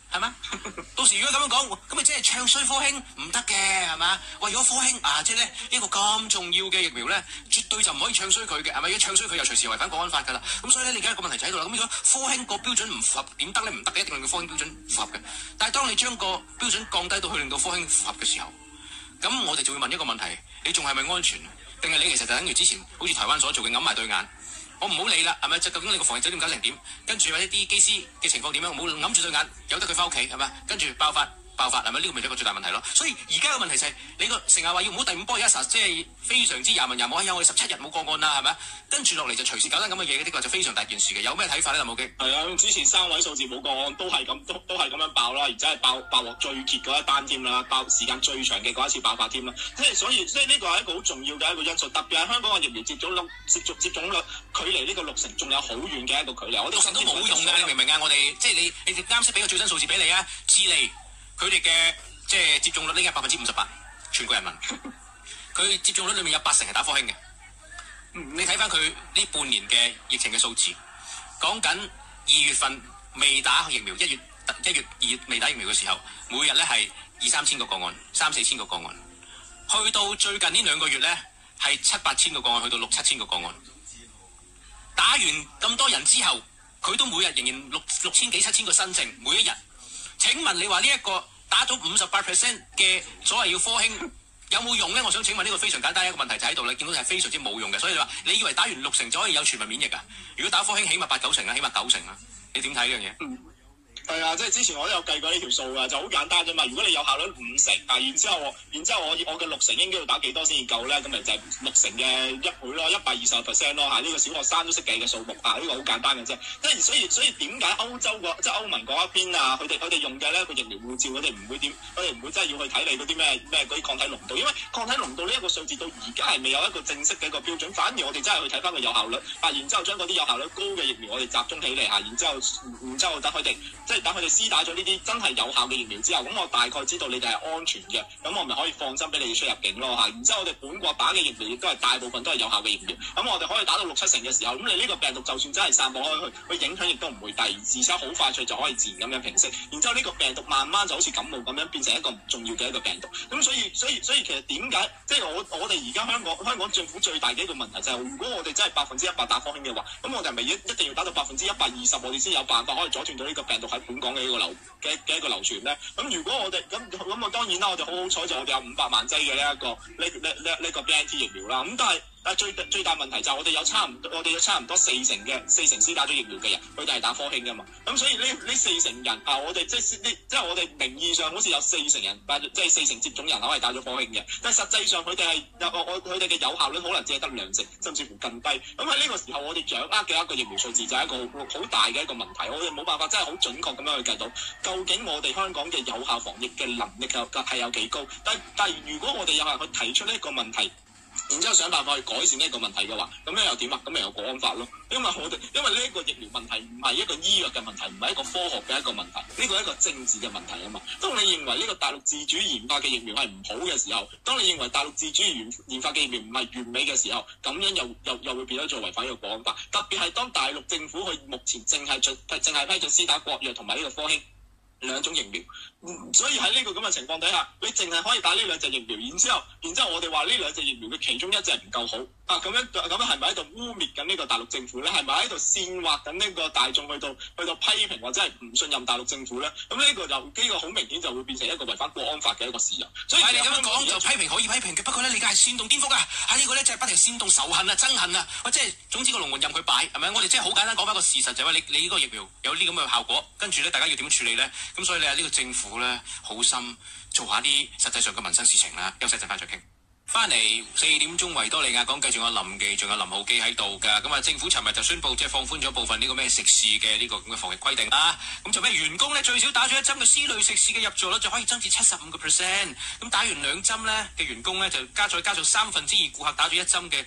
係嘛？到時如果咁樣講，咁咪即係唱衰科興唔得嘅係嘛？喂，如果科興啊，即係咧呢個咁重要嘅疫苗咧，絕對就唔可以唱衰佢嘅，係咪？如果唱衰佢又隨時違反國安法㗎啦。咁所以咧，你而家個問題就喺度啦。咁如果科興個標準唔符合，點得咧？唔得嘅，一定令到科興標準符合嘅。但係當你將個標準降低到去令到科興符合嘅時候，咁我哋就會問一個問題：你仲係咪安全？定係你其實就等於之前好似台灣所做嘅，揞埋對眼。我唔好理啦，係咪？就究竟你個防疫酒店搞成點？跟住或者啲機師嘅情況點樣？唔好揞住對眼，由得佢翻屋企，係咪？跟住爆發，係咪？呢個咪一個最大問題咯。所以而家嘅問題就係、是、你個成日話要唔好第五波，而家即係非常之廿文廿武，有我哋17日冇個案啦，係咪？跟住落嚟就隨時搞單咁嘅嘢，呢個就非常大件事嘅。有咩睇法咧？林浩基？係啊，之前3位數字冇個案都係咁，都係咁樣爆啦，而且係爆鑊最結嗰一單添啦，爆時間最長嘅嗰一次爆發添啦。所以呢個係一個好重要嘅一個因素，特別係香港嘅疫苗接種率距離呢個60%仲有好遠嘅一個距離。我哋60%都冇用㗎，你明唔明啊？我哋即係你啱先俾個最新數字俾你啊，智利佢哋嘅即係接種率呢個58%，全國人民佢接種率裏面有80%係打科興嘅。你睇翻佢呢半年嘅疫情嘅數字，講緊2月份未打疫苗，1月2月未打疫苗嘅時候，每日咧係2-3千個個案，3-4千個個案，去到最近呢2個月咧係7-8千個個案，去到6-7千個個案。打完咁多人之後，佢都每日仍然6千幾7千個新症，每一日。請問你話呢一個打咗58% 嘅所謂要科興有冇用咧？我想請問呢個非常簡單一個問題就喺度，你見到係非常之冇用嘅。所以你話你以為打完60%就可以有全民免疫啊？如果打科興起碼8-9成啊，起碼9成啊，你點睇呢樣嘢？係啊，即係之前我都有計過呢條數㗎，就好簡單啫嘛。如果你有效率50%啊，然之後我嘅60%應該要打幾多先至夠咧？咁咪就係60%嘅1倍咯，120%咯嚇。呢個小學生都識計嘅數目啊，呢個好簡單嘅啫。所以點解歐洲即係歐盟嗰一邊啊，佢哋用嘅咧個疫苗護照，佢哋唔會真係要去睇你嗰啲咩嗰啲抗體濃度，因為抗體濃度呢一個數字到而家係未有一個正式嘅一個標準，反而我哋真係去睇翻個有效率啊，然之後將嗰啲有效率高嘅疫苗我哋集中起嚟嚇，然之後等佢哋等佢哋施打咗呢啲真係有效嘅疫苗之後，咁我大概知道你哋係安全嘅，咁我咪可以放心俾你哋出入境咯嚇。然之後我哋本國打嘅疫苗亦都係大部分都係有效嘅疫苗，咁我哋可以打到6-7成嘅時候，咁你呢個病毒就算真係散播開去，佢影響亦都唔會大，而且好快脆就可以自然咁樣平息。然之後呢個病毒慢慢就好似感冒咁樣變成一個唔重要嘅一個病毒。咁所以其實點解即係我哋而家香港政府最大嘅一個問題就係、是，如果我哋真係100%打科興嘅話，咁我哋係咪一定要打到120%，我哋先有辦法可以阻斷到呢個病毒喺本港嘅一個流傳咧？咁如果我哋咁我當然啦，我哋好彩就我哋有500萬劑嘅呢一個 BNT 疫苗啦。咁但係最大問題就係我哋有差唔多4成施打咗疫苗嘅人，佢哋係打科興㗎嘛。咁所以呢4成人啊，我哋即係我哋名義上好似有4成人，即係4成接種人口係打咗科興嘅，但係實際上佢哋嘅有效率可能只係得2成，甚至乎更低。咁喺呢個時候，我哋掌握嘅一個疫苗數字就係一個好大嘅一個問題，我哋冇辦法真係好準確咁樣去計到究竟我哋香港嘅有效防疫嘅能力係有幾高。但係如果我哋有人去提出呢個問題，然之後想辦法去改善呢一個問題嘅話，咁樣又點啊？咁咪有國安法咯。因為呢一個疫苗問題唔係一個醫藥嘅問題，唔係一個科學嘅一個問題，呢個係一個政治嘅問題啊嘛。當你認為呢個大陸自主研發嘅疫苗係唔好嘅時候，當你認為大陸自主研發嘅疫苗唔係完美嘅時候，咁樣又會變咗做違反呢個國安法。特別係當大陸政府佢目前淨係批准施打國藥同埋呢個科興2種疫苗，所以喺呢個咁嘅情況底下，你淨係可以打呢2隻疫苗，然之後我哋話呢2隻疫苗嘅其中一隻唔夠好啊，咁樣係咪喺度污蔑緊呢個大陸政府咧？係咪喺度煽惑緊呢個大眾去到批評或者係唔信任大陸政府咧？咁呢個好明顯就會變成一個違反國安法嘅一個事由。所以你咁樣講就批評可以批評嘅，不過咧你係煽動顛覆啊！呢個咧就係不停煽動仇恨啊、憎恨啊，即係總之個龍門任佢擺係咪？我哋即係好簡單講翻個事實就係話你呢個疫苗有啲咁嘅效果，跟住咧大家要點樣處理咧？咁所以你話呢個政府咧好心做下啲實際上嘅民生事情啦。休息陣翻再傾。翻嚟4點鐘維多利亞港，繼續有林記，仲有林浩基喺度㗎。咁啊，政府尋日就宣布即係放寬咗部分呢個咩食肆嘅呢個咁嘅防疫規定啦。咁就咩員工咧最少打咗1針嘅 C 類食肆嘅入座率就可以增至75%。咁打完2針咧嘅員工咧就再加上2/3顧客打咗1針嘅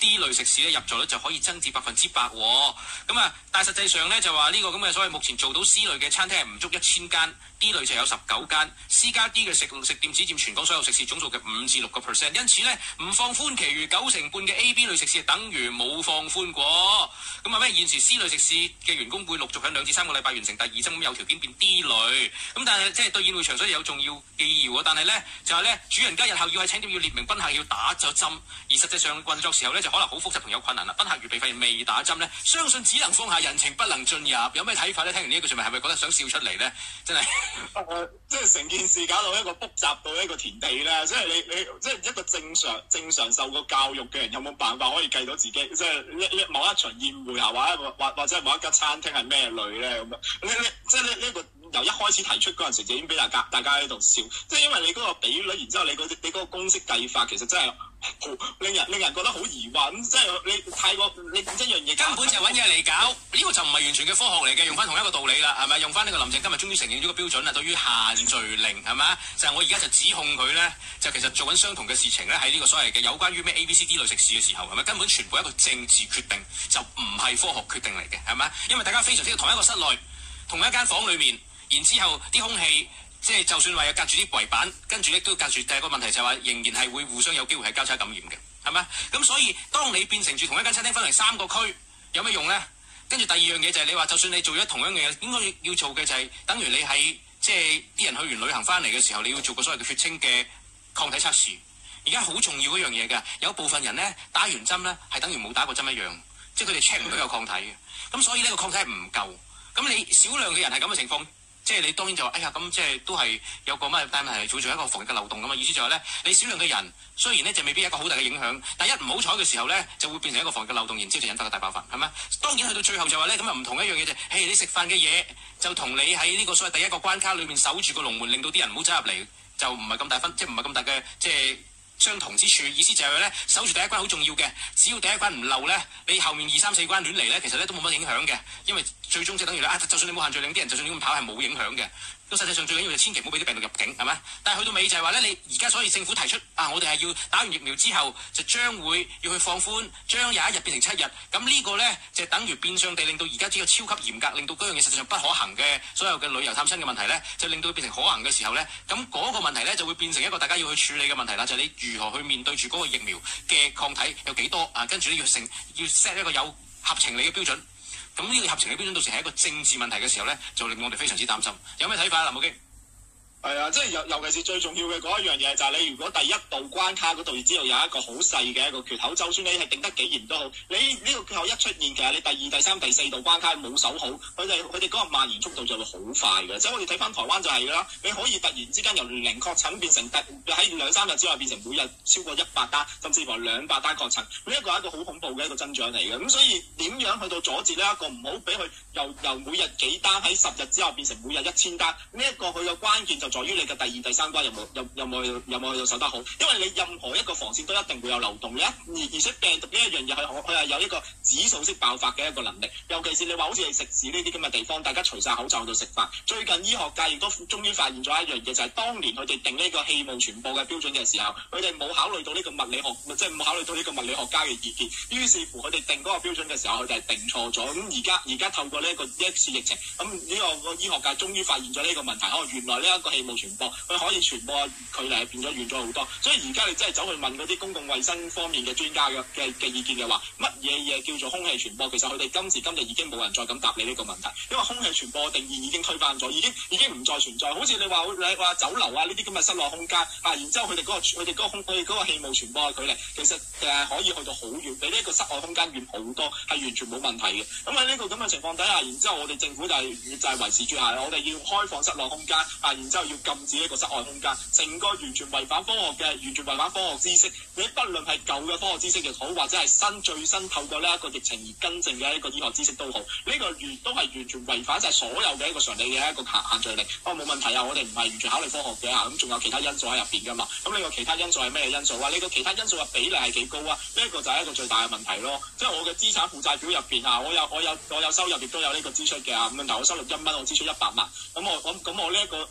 D 類食肆咧入座率就可以增至100%喎。咁啊，但係實際上咧就話呢個咁嘅所謂目前做到 C 類嘅餐廳係唔足1000間，D 類就有19間，C 加 D 嘅食店只佔全港所有食肆總數嘅5至6%，因此咧唔放寬，其餘90%半嘅 A、B 類食肆等於冇放寬過。咁啊咩？現時 C 類食肆嘅員工會陸續喺2至3個禮拜完成第二針，咁有條件變 D 類。咁但係即係對宴會場所有重要記要啊！但係咧就係咧，主人家日後要喺請帖要列明賓客要打咗針，而實際上運作時候咧就可能好複雜同有困難啦。賓客預備發現未打針咧，相信只能放下人情，不能進入。有咩睇法咧？聽完呢一句説話係咪覺得想笑出嚟咧？真係即係成件事搞到一個複雜到一個田地咧。即係你即係一個正常受過教育嘅人，有冇辦法可以計到自己即係某一場宴會啊，或者係某一間餐廳係咩類咧咁樣？即係呢個。由一開始提出嗰陣時就已經俾大家喺度笑，即係因為你嗰個比率，然之後你嗰個公式計法其實真係令人覺得好疑惑。即係你太過你一樣嘢根本就揾嘢嚟搞，呢個就唔係完全嘅科學嚟嘅。用翻同一個道理啦，係咪？用翻呢個林鄭今日終於承認咗個標準啦，對於限聚令係咪？就係我而家就指控佢咧，就其實做緊相同嘅事情咧，喺呢個所謂嘅有關於咩 A、B、C、D 類食肆嘅時候係咪？根本全部一個政治決定，就唔係科學決定嚟嘅係咪？因為大家非常知道同一個室內同一間房裏面。然之後啲空氣，即係就算話有隔住啲圍板，跟住咧都隔住。第二個問題就係話，仍然係會互相有機會係交叉感染嘅，係咪？咁所以當你變成住同一間餐廳分為3個區，有咩用咧？跟住第二樣嘢就係你話，就算你做咗同樣嘅嘢，應該要做嘅就係等於你喺即係啲人去完旅行翻嚟嘅時候，你要做個所謂嘅血清嘅抗體測試。而家好重要一樣嘢㗎，有部分人咧打完針咧係等於冇打過針一樣，即係佢哋 check 唔到有抗體嘅。咁所以呢個抗體係唔夠。咁你少量嘅人係咁嘅情況。即係你當然就話，哎呀咁即係都係有個乜，但係會做一個防疫嘅漏洞咁啊！意思就係咧，你少量嘅人雖然咧就未必有一個好大嘅影響，但一唔好彩嘅時候咧，就會變成一個防疫嘅漏洞，然之後就引發個大爆發，係咪？當然去到最後就話咧，咁啊唔同一樣嘢就係，你食飯嘅嘢就同你喺呢個所謂第一個關卡裏面守住個龍門，令到啲人唔好走入嚟，就唔係咁大分，即係唔係咁大嘅即係相同之處。意思就係咧，守住第一關好重要嘅，只要第一關唔漏咧，你後面2、3、4關亂嚟咧，其實咧都冇乜影響嘅，因為最終即係等於咧就算你冇限聚令，啲人就算你咁跑係冇影響嘅。咁實際上最緊要就千祈唔好俾啲病毒入境，係咪？但係去到尾就係話咧，你而家所以政府提出我哋係要打完疫苗之後就將會要去放寬，將21日變成7日。咁呢個咧就等於變相地令到而家呢個超級嚴格，令到嗰樣嘢實際上不可行嘅所有嘅旅遊探親嘅問題咧，就令到佢變成可行嘅時候咧，咁嗰個問題咧就會變成一個大家要去處理嘅問題啦。就係你如何去面對住嗰個疫苗嘅抗體有幾多跟住咧要 set 一個有合情理嘅標準。咁呢個合情嘅標準到時係一個政治問題嘅時候咧，就令我哋非常之擔心。有咩睇法啊，林寶基？ 係啊，即係尤其是最重要嘅嗰一樣嘢就係你如果第一道關卡嗰度知道有一個好細嘅一個缺口，就算你係定得幾嚴都好，你呢個缺口一出現，其實你第2、第3、第4道關卡冇守好，佢哋嗰個蔓延速度就會好快嘅。即係我哋睇翻台灣就係啦，你可以突然之間由0確診變成喺2、3日之內變成每日超過100單，甚至乎200單確診，呢一個係一個好恐怖嘅一個增長嚟嘅。咁所以點樣去到阻止呢一個唔好俾佢由每日幾單喺10日之後變成每日1000單？呢一個佢嘅關鍵就在於你嘅第2、第3關有冇去到守得好，因為你任何一個防線都一定會有漏洞嘅，而且病毒呢一樣嘢佢係有一個指數式爆發嘅一個能力，尤其是你話好似係食肆呢啲咁嘅地方，大家除晒口罩喺度食飯。最近醫學界亦都終於發現咗一樣嘢，就係當年佢哋定呢個氣霧傳播嘅標準嘅時候，佢哋冇考慮到呢個物理學，即係冇考慮到呢個物理學家嘅意見，於是乎佢哋定嗰個標準嘅時候，佢哋係定錯咗。咁而家透過呢一次疫情，咁呢個醫學界終於發現咗呢個問題，原來呢一個氣霧傳播佢可以傳播距離係變咗遠咗好多，所以而家你真係走去問嗰啲公共衛生方面嘅專家嘅意見嘅話，乜嘢叫做空氣傳播？其實佢哋今時今日已經冇人再敢答你呢個問題，因為空氣傳播嘅定義已經推翻咗，已經唔再存在。好似你話酒樓啊呢啲咁嘅室內空間然之後佢哋嗰個氣霧傳播嘅距離，其實可以去到好遠，比呢個室外空間遠好多，係完全冇問題嘅。咁喺呢個咁嘅情況底下，然之後我哋政府就係維持住下，我哋要開放室內空間然之後要禁止呢個室外空間，成個完全違反科學知識。你不論係舊嘅科學知識亦好，或者係最新透過呢一個疫情而更正嘅一個醫學知識都好，呢個都係完全違反晒所有嘅一個常理嘅一個限聚令。冇問題啊，我哋唔係完全考慮科學嘅咁仲有其他因素喺入邊噶嘛。咁呢個其他因素係咩因素啊？呢個其他因素嘅比例係幾高啊？呢個就係一個最大嘅問題咯。即係我嘅資產負債表入邊我有收入亦都有呢個支出嘅咁問題。我收入1蚊，我支出100萬。咁我呢一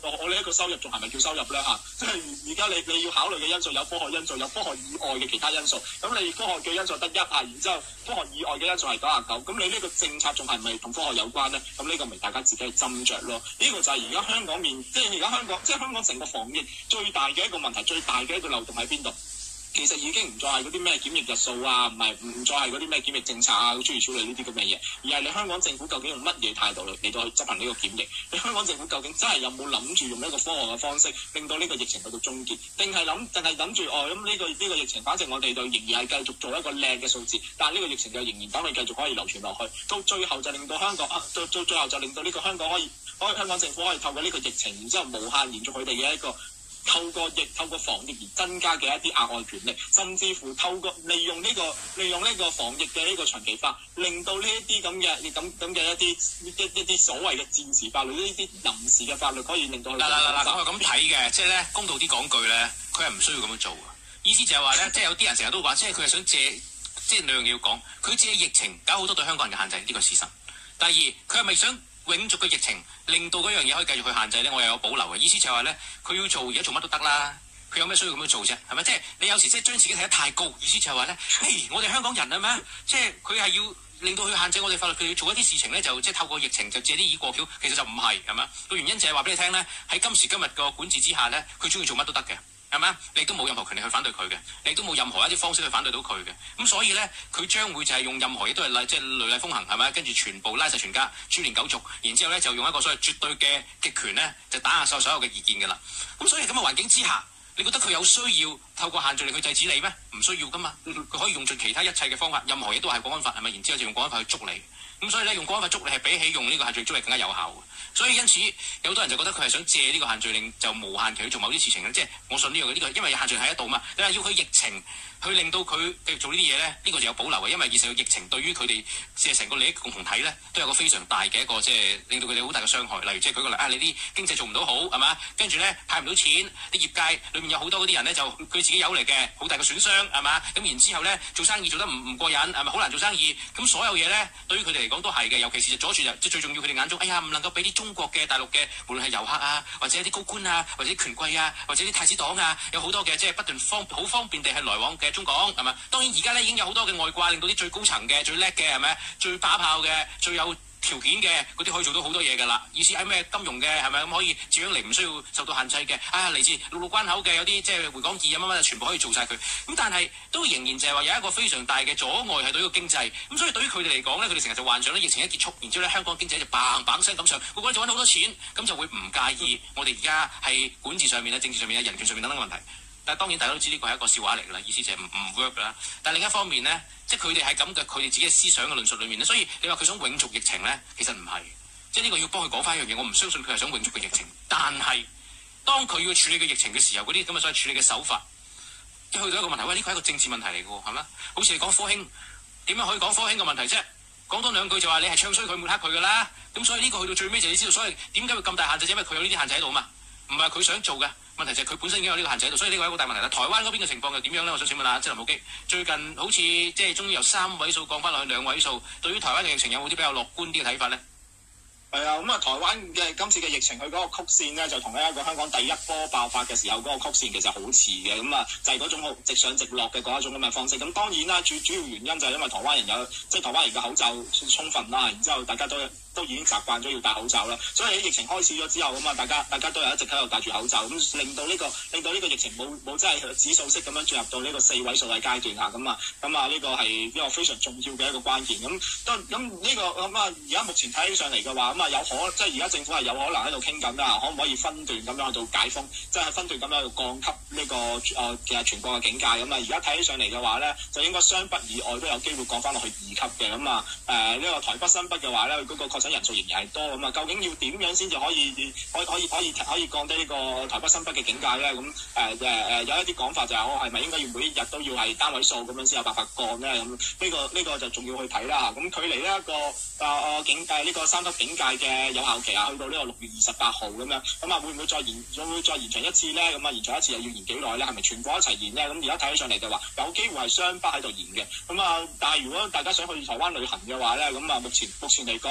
個收入仲係咪叫收入咧嚇？即係而家你要考慮嘅因素有科學因素，有科學以外嘅其他因素。咁你科學嘅因素得1啊，然之後科學以外嘅因素係99，咁你呢個政策仲係咪同科學有關咧？咁呢個咪大家自己去斟酌咯。呢個就係而家香港即係而家香港成個防疫最大嘅一個問題，最大嘅一個漏洞喺邊度？其實已經唔再係嗰啲咩檢疫日數啊，唔再係嗰啲咩檢疫政策啊，諸如此類呢啲咁嘅嘢，而係你香港政府究竟用乜嘢態度嚟到去執行呢個檢疫？你香港政府究竟真係有冇諗住用一個科學嘅方式，令到呢個疫情去到終結？定係諗住咁呢個疫情，反正我哋就仍然係繼續做一個靚嘅數字，但係呢個疫情就仍然等佢繼續可以流傳落去，到最後就令到香港到最後就令到呢個香港香港政府可以透過呢個疫情，然之後無限延續佢哋嘅一個透過防疫而增加嘅一啲額外權力，甚至乎透過利用呢個防疫嘅呢個長期化，令到呢一啲咁嘅一啲所謂嘅戰時法律，呢啲臨時嘅法律可以令到佢嗱，我係咁睇嘅，即係咧公道啲講句咧，佢係唔需要咁樣做嘅。意思就係話咧，即係有啲人成日都話，即係佢係想借，即係兩樣嘢要講，佢借疫情搞好多對香港人嘅限制，呢個係事實。第二，佢係咪想永續嘅疫情令到嗰樣嘢可以繼續去限制咧？我又有保留嘅。意思就係話咧，佢要做而家做乜都得啦。佢有咩需要咁樣做啫？係咪？即係你有時即係將自己睇得太高，意思就係話咧，我哋香港人係咩？即係佢係要令到佢限制我哋法律，佢要做一啲事情咧，就即係透過疫情就借啲意過橋。其實就唔係，係咪？個原因就係話俾你聽咧，喺今時今日個管治之下咧，佢中意做乜都得嘅。係咪？你都冇任何權力去反對佢嘅，你都冇任何一啲方式去反對到佢嘅。咁所以咧，佢將會就係用任何嘢都係即係雷厲風行，係咪？跟住全部拉晒全家，株連九族，然之後咧就用一個所謂絕對嘅極權咧，就打壓所有嘅意見㗎啦。咁所以咁嘅環境之下，你覺得佢有需要透過限聚令去制止你咩？唔需要㗎嘛，佢可以用盡其他一切嘅方法，任何嘢都係國安法，係咪？然之後就用國安法去捉你。咁所以咧，用國安法捉你係比起用呢個限聚令捉你更加有效嘅。所以因此有好多人就覺得佢係想借呢個限聚令就無限期去做某啲事情嘅，即係我信呢樣嘅呢個，因為限聚令喺度嘛。你話要佢疫情去令到佢繼續做呢啲嘢咧，呢個就有保留嘅，因為其實個疫情對於佢哋即係成個利益共同體咧，都有個非常大嘅一個即係令到佢哋好大嘅傷害。例如即係舉個例你啲經濟做唔到好係嘛，跟住咧派唔到錢，啲業界裏面有好多嗰啲人咧就佢自己有嚟嘅，好大嘅損傷係嘛，咁然之後咧做生意做得唔過癮係咪？好難做生意，咁所有嘢咧對於佢哋嚟講都係嘅，尤其是阻住就即係最重要佢哋眼中，唔能夠俾啲中國嘅大陸嘅無論係遊客啊，或者啲高官啊，或者啲權貴啊，或者啲太子黨啊，有好多嘅即係不斷好方便地係來往嘅中港係咪？當然而家咧已經有好多嘅外掛，令到啲最高層嘅、最叻嘅係咪？最把炮嘅、最有條件嘅嗰啲可以做到好多嘢㗎啦。意思係咩金融嘅係咪咁可以照樣嚟，唔需要受到限制嘅？嚟自陸路關口嘅有啲即係回港易乜乜全部可以做晒佢。咁但係都仍然就係話有一個非常大嘅阻礙係對呢個經濟。咁所以對於佢哋嚟講咧，佢哋成日就幻想咧疫情一結束，然之後咧香港經濟就砰砰聲咁上，個個就揾好多錢，咁就會唔介意我哋而家係管治上面咧、政治上面咧、人權上面等等嘅問題。但係當然大家都知呢個係一個笑話嚟㗎啦，意思就係唔 work 㗎啦。但係另一方面咧，即係佢哋喺咁嘅佢哋自己嘅思想嘅論述裏面咧，所以你話佢想永續疫情咧，其實唔係。即係呢個要幫佢講翻一樣嘢，我唔相信佢係想永續嘅疫情。但係當佢要處理嘅疫情嘅時候，嗰啲咁嘅所謂處理嘅手法，即係去到一個問題，喂，呢個係一個政治問題嚟㗎喎，係咪？好似你講科興，點樣可以講科興嘅問題啫？講多兩句就話你係唱衰佢、抹黑佢㗎啦。咁所以呢個去到最尾就你知道，所以點解會咁大限制？因為佢有呢啲限制喺度嘛，唔係佢想做嘅。問題就係佢本身已經有呢個限制喺度，所以呢個係一個大問題啦。台灣嗰邊嘅情況又點樣咧？我想請問下，即係林浩基，最近好似即係終於由3位數降翻落去2位數，對於台灣嘅疫情有冇啲比較樂觀啲嘅睇法咧？ 係啊，咁啊，台灣嘅今次嘅疫情，佢嗰個曲線咧，就同一個香港第一波爆發嘅時候嗰個曲線其實好似嘅，咁啊就係嗰種好直上直落嘅嗰一種咁嘅方式。咁當然啦，主要原因就係因為台灣人有即係台灣人嘅口罩充分啦，然之後大家都已經習慣咗要戴口罩啦，所以喺疫情開始咗之後咁啊，大家都有一直喺度戴住口罩，咁令到呢個疫情冇真係指數式咁樣進入到呢個4位數嘅階段嚇，咁啊呢個係一個非常重要嘅一個關鍵。咁呢個咁啊，而家目前睇起上嚟嘅話，咁啊即係而家政府係有可能喺度傾緊啦，可唔可以分段咁樣去到解封，即係分段咁樣去降級呢個其實全國嘅警戒。咁啊，而家睇起上嚟嘅話咧，就應該雙北以外都有機會降翻落去2級嘅。咁啊呢個台北新北嘅話咧，嗰個確診人數仍然係多。咁啊，究竟要點樣先至可以降低呢個台北新北嘅警戒咧？咁有一啲講法就係我係咪應該要每一日都要係單位數咁樣先有辦法降咧？咁呢個就仲要去睇啦。咁距離呢一個呢個3級警戒嘅有效期啊，去到呢個6月28號咁樣，咁啊會唔會再延長一次咧？咁啊延長一次又要延幾耐咧？係咪全國一齊延咧？咁而家睇起上嚟就話有機會係雙北喺度延嘅。咁啊，但係如果大家想去台灣旅行嘅話咧，咁啊目前嚟講就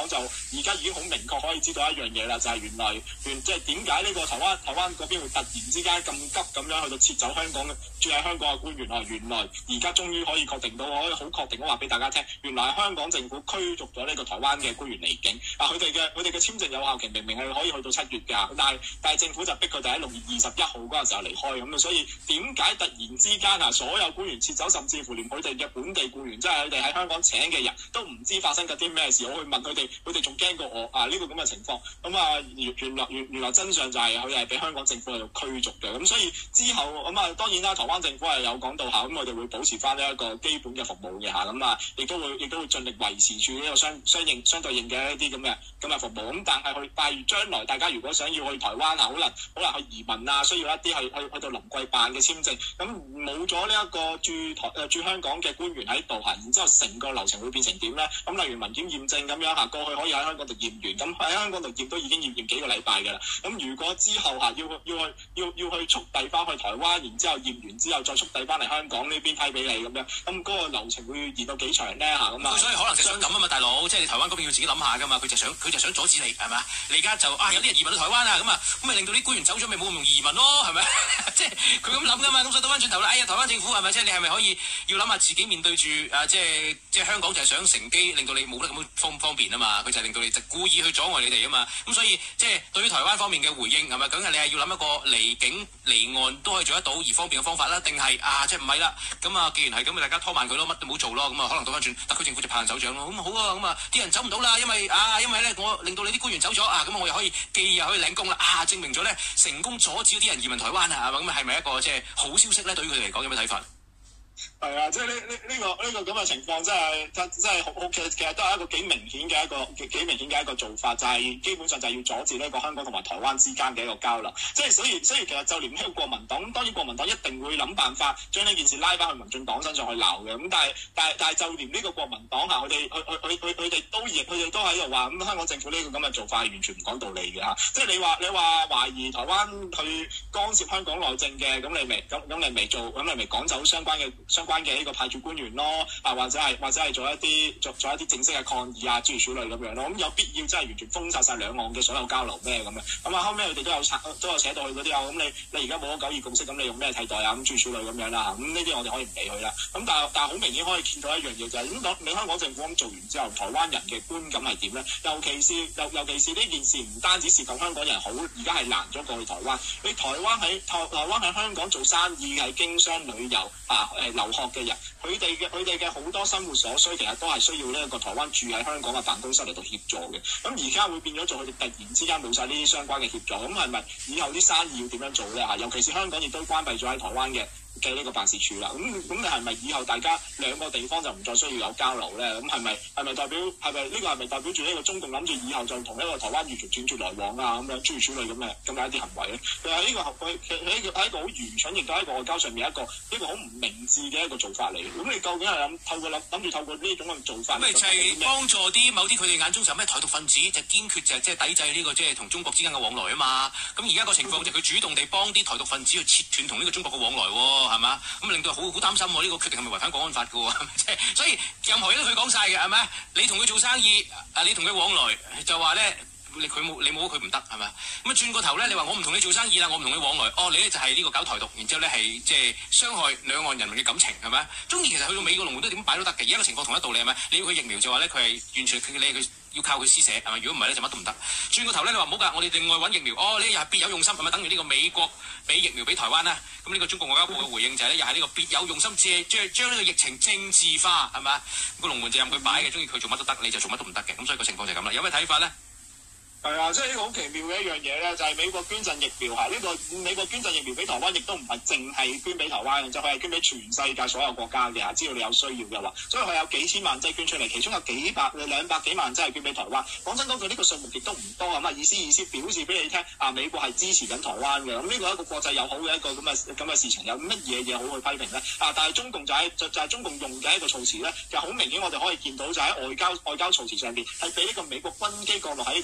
而家已經好明確可以知道一樣嘢啦，就係原來即係點解呢個台灣嗰邊會突然之間咁急咁樣去到撤走香港嘅住喺香港嘅官員啊？原來而家終於可以確定到，可以好確定咁話俾大家聽，原來係香港政府驅逐咗呢個台灣嘅官員離境啊！佢哋嘅簽證有效期明明係可以去到7月㗎，但係政府就逼佢哋喺6月21號嗰陣時候離開咁啊！所以點解突然之間啊，所有官員撤走，甚至乎連佢哋嘅本地僱員，即係佢哋喺香港請嘅人都唔知發生緊啲咩事，我去問佢哋，佢哋仲驚過我啊！呢個咁嘅情況咁啊，原來真相就係佢係俾香港政府喺度驅逐嘅，咁所以之後咁啊，當然啦，台灣政府係有講到下，咁我哋會保持翻呢一個基本嘅服務嘅嚇，咁啊，亦都會盡力維持住呢個相對應嘅一啲咁嘅服務。咁但係將來大家如果想要去台灣啊，好難去移民啊，需要一啲去到臨櫃辦嘅簽證，咁冇咗呢一個駐香港嘅官員喺度嚇，然之後成個流程會變成點咧？咁例如文件驗證咁樣嚇，過去可以喺香港度驗完，咁喺香港度驗都已經驗幾個禮拜㗎啦。咁如果之後嚇要去速遞翻去台灣，然之後驗完之後再速遞翻嚟香港呢邊批俾你咁樣，咁嗰個流程會延到幾長咧嚇？咁啊， 所以可能就想咁啊嘛，大佬，即係你台灣嗰邊要自己諗下㗎嘛，佢就想阻止你係嘛？你而家就有啲人移民到台灣啊，咁咪令到啲官員走咗，咪冇咁容易移民咯，係咪？即係佢咁諗㗎嘛，咁所以倒翻轉頭啦，台灣政府係咪即係你係咪可以要諗下自己面對住即係香港就係想乘機令到你冇得咁方便啊嘛，佢就係令到你就故意去阻礙你哋啊嘛，咁所以即係對於台灣方面嘅回應係咪？究竟你係要諗一個離境離岸都可以做得到而方便嘅方法啦，定係即係唔係啦？咁啊，既然係咁，大家拖慢佢咯，乜都冇做咯，咁啊，可能倒翻轉特區政府就派人手掌咯，咁好啊，咁啊，啲人走唔到啦，因為咧我令到你啲官員走咗啊，咁我又可以既又可以領功啦，證明咗咧成功阻止啲人移民台灣啊，咁係咪一個即係好消息咧？對於佢哋嚟講有咩睇法？ 係啊，即係呢個咁嘅情況，真係好，其實都係一個幾明顯嘅一個做法，就係基本上就係要阻止呢個香港同埋台灣之間嘅一個交流。即係所以其實就連呢個國民黨，當然國民黨一定會諗辦法將呢件事拉翻去民進黨身上去鬧嘅。咁但係就連呢個國民黨嚇，佢哋都喺度話，咁香港政府呢個咁嘅做法係完全唔講道理嘅嚇。即係你話懷疑台灣去干涉香港內政嘅，咁你咪趕走相關嘅呢個派駐官員咯，或者係做一啲正式嘅抗議啊，諸如此類咁樣咯。咁有必要真係完全封殺晒兩岸嘅所有交流咩咁樣？咁後尾佢哋都有寫到去嗰啲啊。咁你而家冇咗九二共識，咁你用咩替代啊？咁諸如此類咁樣啦。咁呢啲我哋可以唔理佢啦。咁但係好明顯可以見到一樣嘢就係，咁你香港政府咁做完之後，台灣人嘅觀感係點咧？尤其是呢件事唔單止涉及香港人好，而家係難咗過去台灣。你台灣喺香港做生意係經商旅遊留學嘅人，佢哋嘅好多生活所需，其實都係需要呢一個台灣住喺香港嘅辦公室嚟到協助嘅。咁而家會變咗做佢哋突然之間冇晒呢啲相關嘅協助，咁係咪以後啲生意要點樣做咧？尤其是香港亦都關閉咗喺台灣嘅呢個辦事處啦。咁你係咪以後大家兩個地方就唔再需要有交流咧？咁係咪代表住呢個中共諗住以後就同呢個台灣完全斷絕來往啊？咁樣諸如此類咁嘅一啲行為咧？其實呢個係一個好愚蠢，亦都係一個外交上面一個好唔明智嘅一個做法嚟。咁你究竟係諗住透過呢種嘅做法？咁咪就係幫助某啲佢哋眼中就咩台獨分子，就堅決就即係抵制呢個即係同中國之間嘅往來啊嘛。咁而家個情況就佢主動地幫啲台獨分子去切斷同呢個中國嘅往來喎，係嘛？咁令到好擔心喎，呢個決定係咪違反國安法嘅喎？所以任何嘢都佢講晒嘅，係咪？你同佢做生意，你同佢往來就話咧，你冇佢唔得，係咪？咁啊轉個頭咧，你話我唔同你做生意啦，我唔同你往來，你咧就係呢個搞台獨，然之後咧係即係傷害兩岸人民嘅感情，係咪？中意其實去到美國龍門都點擺都得嘅，而家個情況同一道理係咪？你要佢疫苗就話咧，佢係完全佢要靠佢施捨，係咪？如果唔係咧就乜都唔得。轉個頭咧，你話唔好㗎，我哋另外揾疫苗，你又係別有用心，係咪？等於呢個美國俾疫苗俾台灣啦。咁呢個中國外交部嘅回應就係咧，又係呢個別有用心，將呢個疫情政治化，係咪？個龍門就任佢擺嘅，中意佢做乜都得，你就做乜都唔得嘅。咁所以個情況就係咁啦。有咩睇法咧？ 係啊，即係呢個好奇妙嘅一樣嘢咧，就係美國捐贈疫苗嚇。呢個美國捐贈疫苗俾台灣，亦都唔係淨係捐俾台灣嘅，就係捐俾全世界所有國家嘅嚇。只要你有需要嘅話，所以佢有幾千萬劑捐出嚟，其中有200幾萬劑係捐俾台灣。講真嗰句，呢個數目亦都唔多啊嘛，意思表示俾你聽美國係支持緊台灣嘅。咁呢個係一個國際友好嘅一個咁嘅事情，有乜嘢好去批評咧？但係中共就係中共用嘅一個措辭咧，就好明顯我哋可以見到就喺外交措辭上邊係俾呢個美國軍機降落喺呢個松山機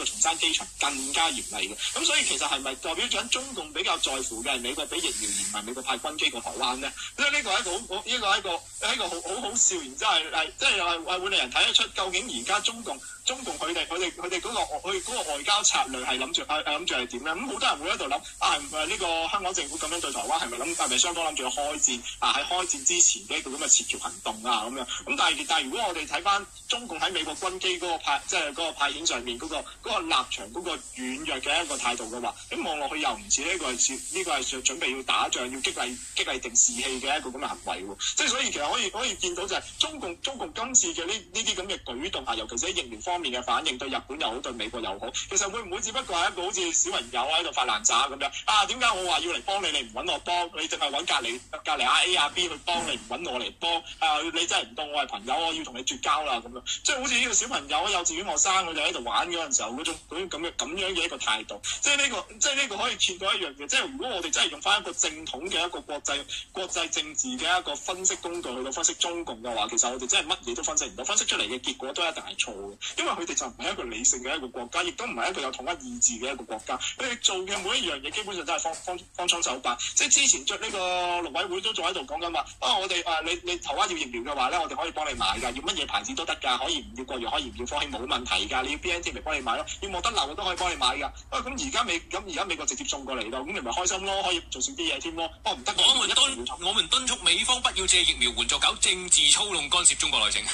機場更加嚴厲嘅。咁所以其實係咪代表咗中共比較在乎嘅係美國俾疫苗，而唔係美國派軍機過台灣咧？所以呢個係一個好好笑，然之後係即係會令人睇得出究竟而家中共佢哋嗰個外交策略係諗住係點咧？咁好多人會喺度諗呢個香港政府咁樣對台灣係咪雙方諗住去開戰喺開戰之前嘅一個咁嘅協調行動啊咁樣？咁但係如果我哋睇翻中共喺美國軍機嗰個派遣上面嗰個立場嗰個軟弱嘅一個態度嘅話，咁望落去又唔似呢個係準備要打仗要激勵定士氣嘅一個咁嘅行為喎。即係所以其實可以見到就係中共今次嘅呢啲咁嘅舉動尤其是喺疫苗方面嘅反應，對日本又好，對美國又好，其實會唔會只不過係一個好似小朋友喺度發爛渣咁樣點解我話要嚟幫你，你唔揾我幫，你淨係揾隔離A B 去幫你，唔揾我嚟幫你真係唔當我係朋友，我要同你絕交啦咁樣，即係好似呢個小朋友幼稚園學生佢哋喺度玩嗰陣時候嗰種咁樣嘅一個態度，即係呢個可以見到一樣嘢，即係如果我哋真係用翻一個正統嘅一個國際政治嘅一個分析工具去到分析中共嘅話，其實我哋真係乜嘢都分析唔到，分析出嚟嘅結果都一定係錯嘅，因為佢哋就唔係一個理性嘅一個國家，亦都唔係一個有統一意志嘅一個國家，佢哋做嘅每一樣嘢基本上都係方倉手法，即係之前呢個陸委會都仲喺度講緊話我哋你台灣要疫苗嘅話咧，我哋可以幫你買㗎，要乜嘢牌子都得㗎，可以唔要國藥，可以唔要科興冇問題㗎，你要 BNT 咪幫你買咯，要莫德納我都可以幫你買㗎。咁而家美國直接送過嚟咯，咁你咪開心咯，可以做少啲嘢添咯。唔得， 我們敦促美方不要借疫苗援助搞政治操弄干涉中國內政。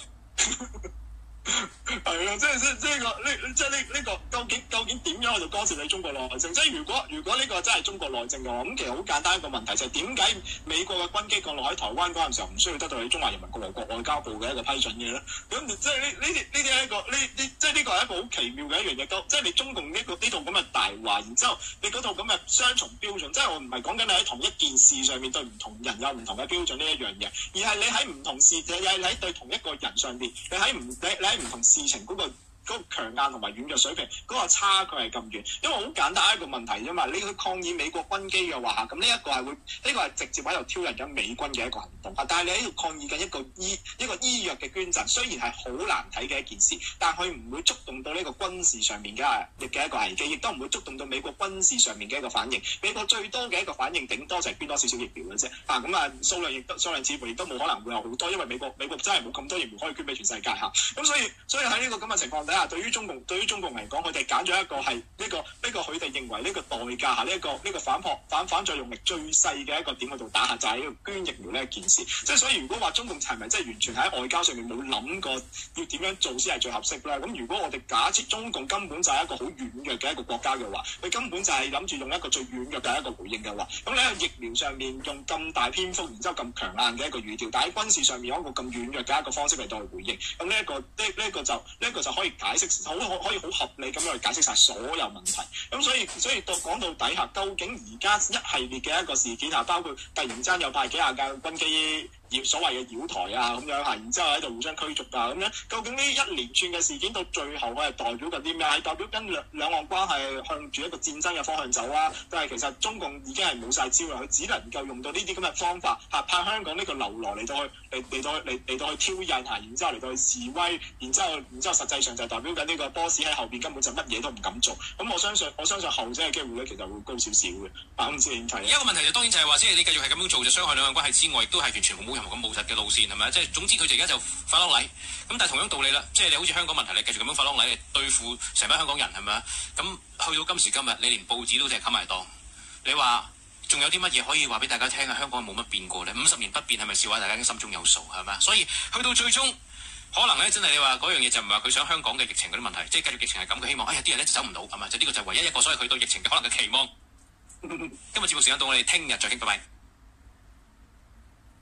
係啊，即係呢個究竟點樣去到干涉你中國內政？即係如果呢個真係中國內政嘅話，咁其實好簡單一個問題就係點解美國嘅軍機降落喺台灣嗰陣時候唔需要得到你中華人民共和國外交部嘅一個批准嘅咧？咁即係呢係一個即係呢個係一個好奇妙嘅一樣嘢。即係你中共呢套咁嘅大話，然之後你嗰套咁嘅雙重標準，即係我唔係講緊你喺同一件事上面對唔同人有唔同嘅標準呢一樣嘢，而係你喺唔同事，你喺對同一個人上邊，你喺唔同事情嗰個強硬同埋軟弱水平嗰個差距係咁遠，因為好簡單一個問題啫嘛。你去抗議美國軍機嘅話，咁呢一個係直接喺度挑釁緊美軍嘅一個行動但係你喺度抗議緊一個醫藥嘅捐贈，雖然係好難睇嘅一件事，但佢唔會觸動到呢個軍事上面嘅一個危機，亦都唔會觸動到美國軍事上面嘅一個反應。美國最多嘅一個反應頂多就係捐多少少疫苗嘅啫。數量似乎亦都冇可能會有好多，因為美國真係冇咁多疫苗可以捐俾全世界咁所以喺呢個咁嘅情況底下，對於中共嚟講，佢哋揀咗一個係呢個佢哋認為呢個代價呢個反作用力最細嘅一個點去到打下，就係呢個捐疫苗呢一件事。即係所以如果話中共係咪真係完全喺外交上面冇諗過要點樣做先係最合適咧？咁如果我哋假設中共根本就係一個好軟弱嘅一個國家嘅話，佢根本就係諗住用一個最軟弱嘅一個回應嘅話，咁你喺疫苗上面用咁大篇幅，然之後咁強硬嘅一個語調，但喺軍事上面有一個咁軟弱嘅一個方式嚟到去回應，咁呢一個就可以解釋可以好合理咁樣去解釋晒所有問題。咁所以講到底下，究竟而家一系列嘅一個事件包括突然間有派幾廿架軍機所謂嘅繞台咁樣然之後喺度互相驅逐咁樣，究竟呢一連串嘅事件到最後佢係代表緊啲咩？係代表緊兩岸關係向住一個戰爭嘅方向走但係其實中共已經係冇晒招啦，佢只能夠用到呢啲咁嘅方法派香港呢個流羅嚟到去挑釁然之後嚟到去示威，然之後實際上就代表緊呢個 boss 喺後邊根本就乜嘢都唔敢做。咁我相信後者嘅機會咧，其實會高少少嘅。唔知點睇？ 一個問題就當然就係話，即係你繼續係咁樣做，就傷害兩岸關係之外，亦都係完全冇任何咁務實嘅路線，係咪？即係總之佢哋而家就發狼戾。咁但係同樣道理啦，即係你好似香港問題，你繼續咁樣發狼戾嚟對付成班香港人，係咪？咁去到今時今日，你連報紙都淨係冚埋檔。你話仲有啲乜嘢可以話俾大家聽香港冇乜變過咧？50年不變係咪笑話？大家已經心中有數，係咪？所以去到最終，可能咧真係你話嗰樣嘢就唔係話佢想香港嘅疫情嗰啲問題，即係繼續疫情係咁，佢希望啲人咧就走唔到，係咪？就呢個就唯一一個，所以佢對疫情嘅可能嘅期望。今日節目時間到，我哋聽日再傾，拜拜。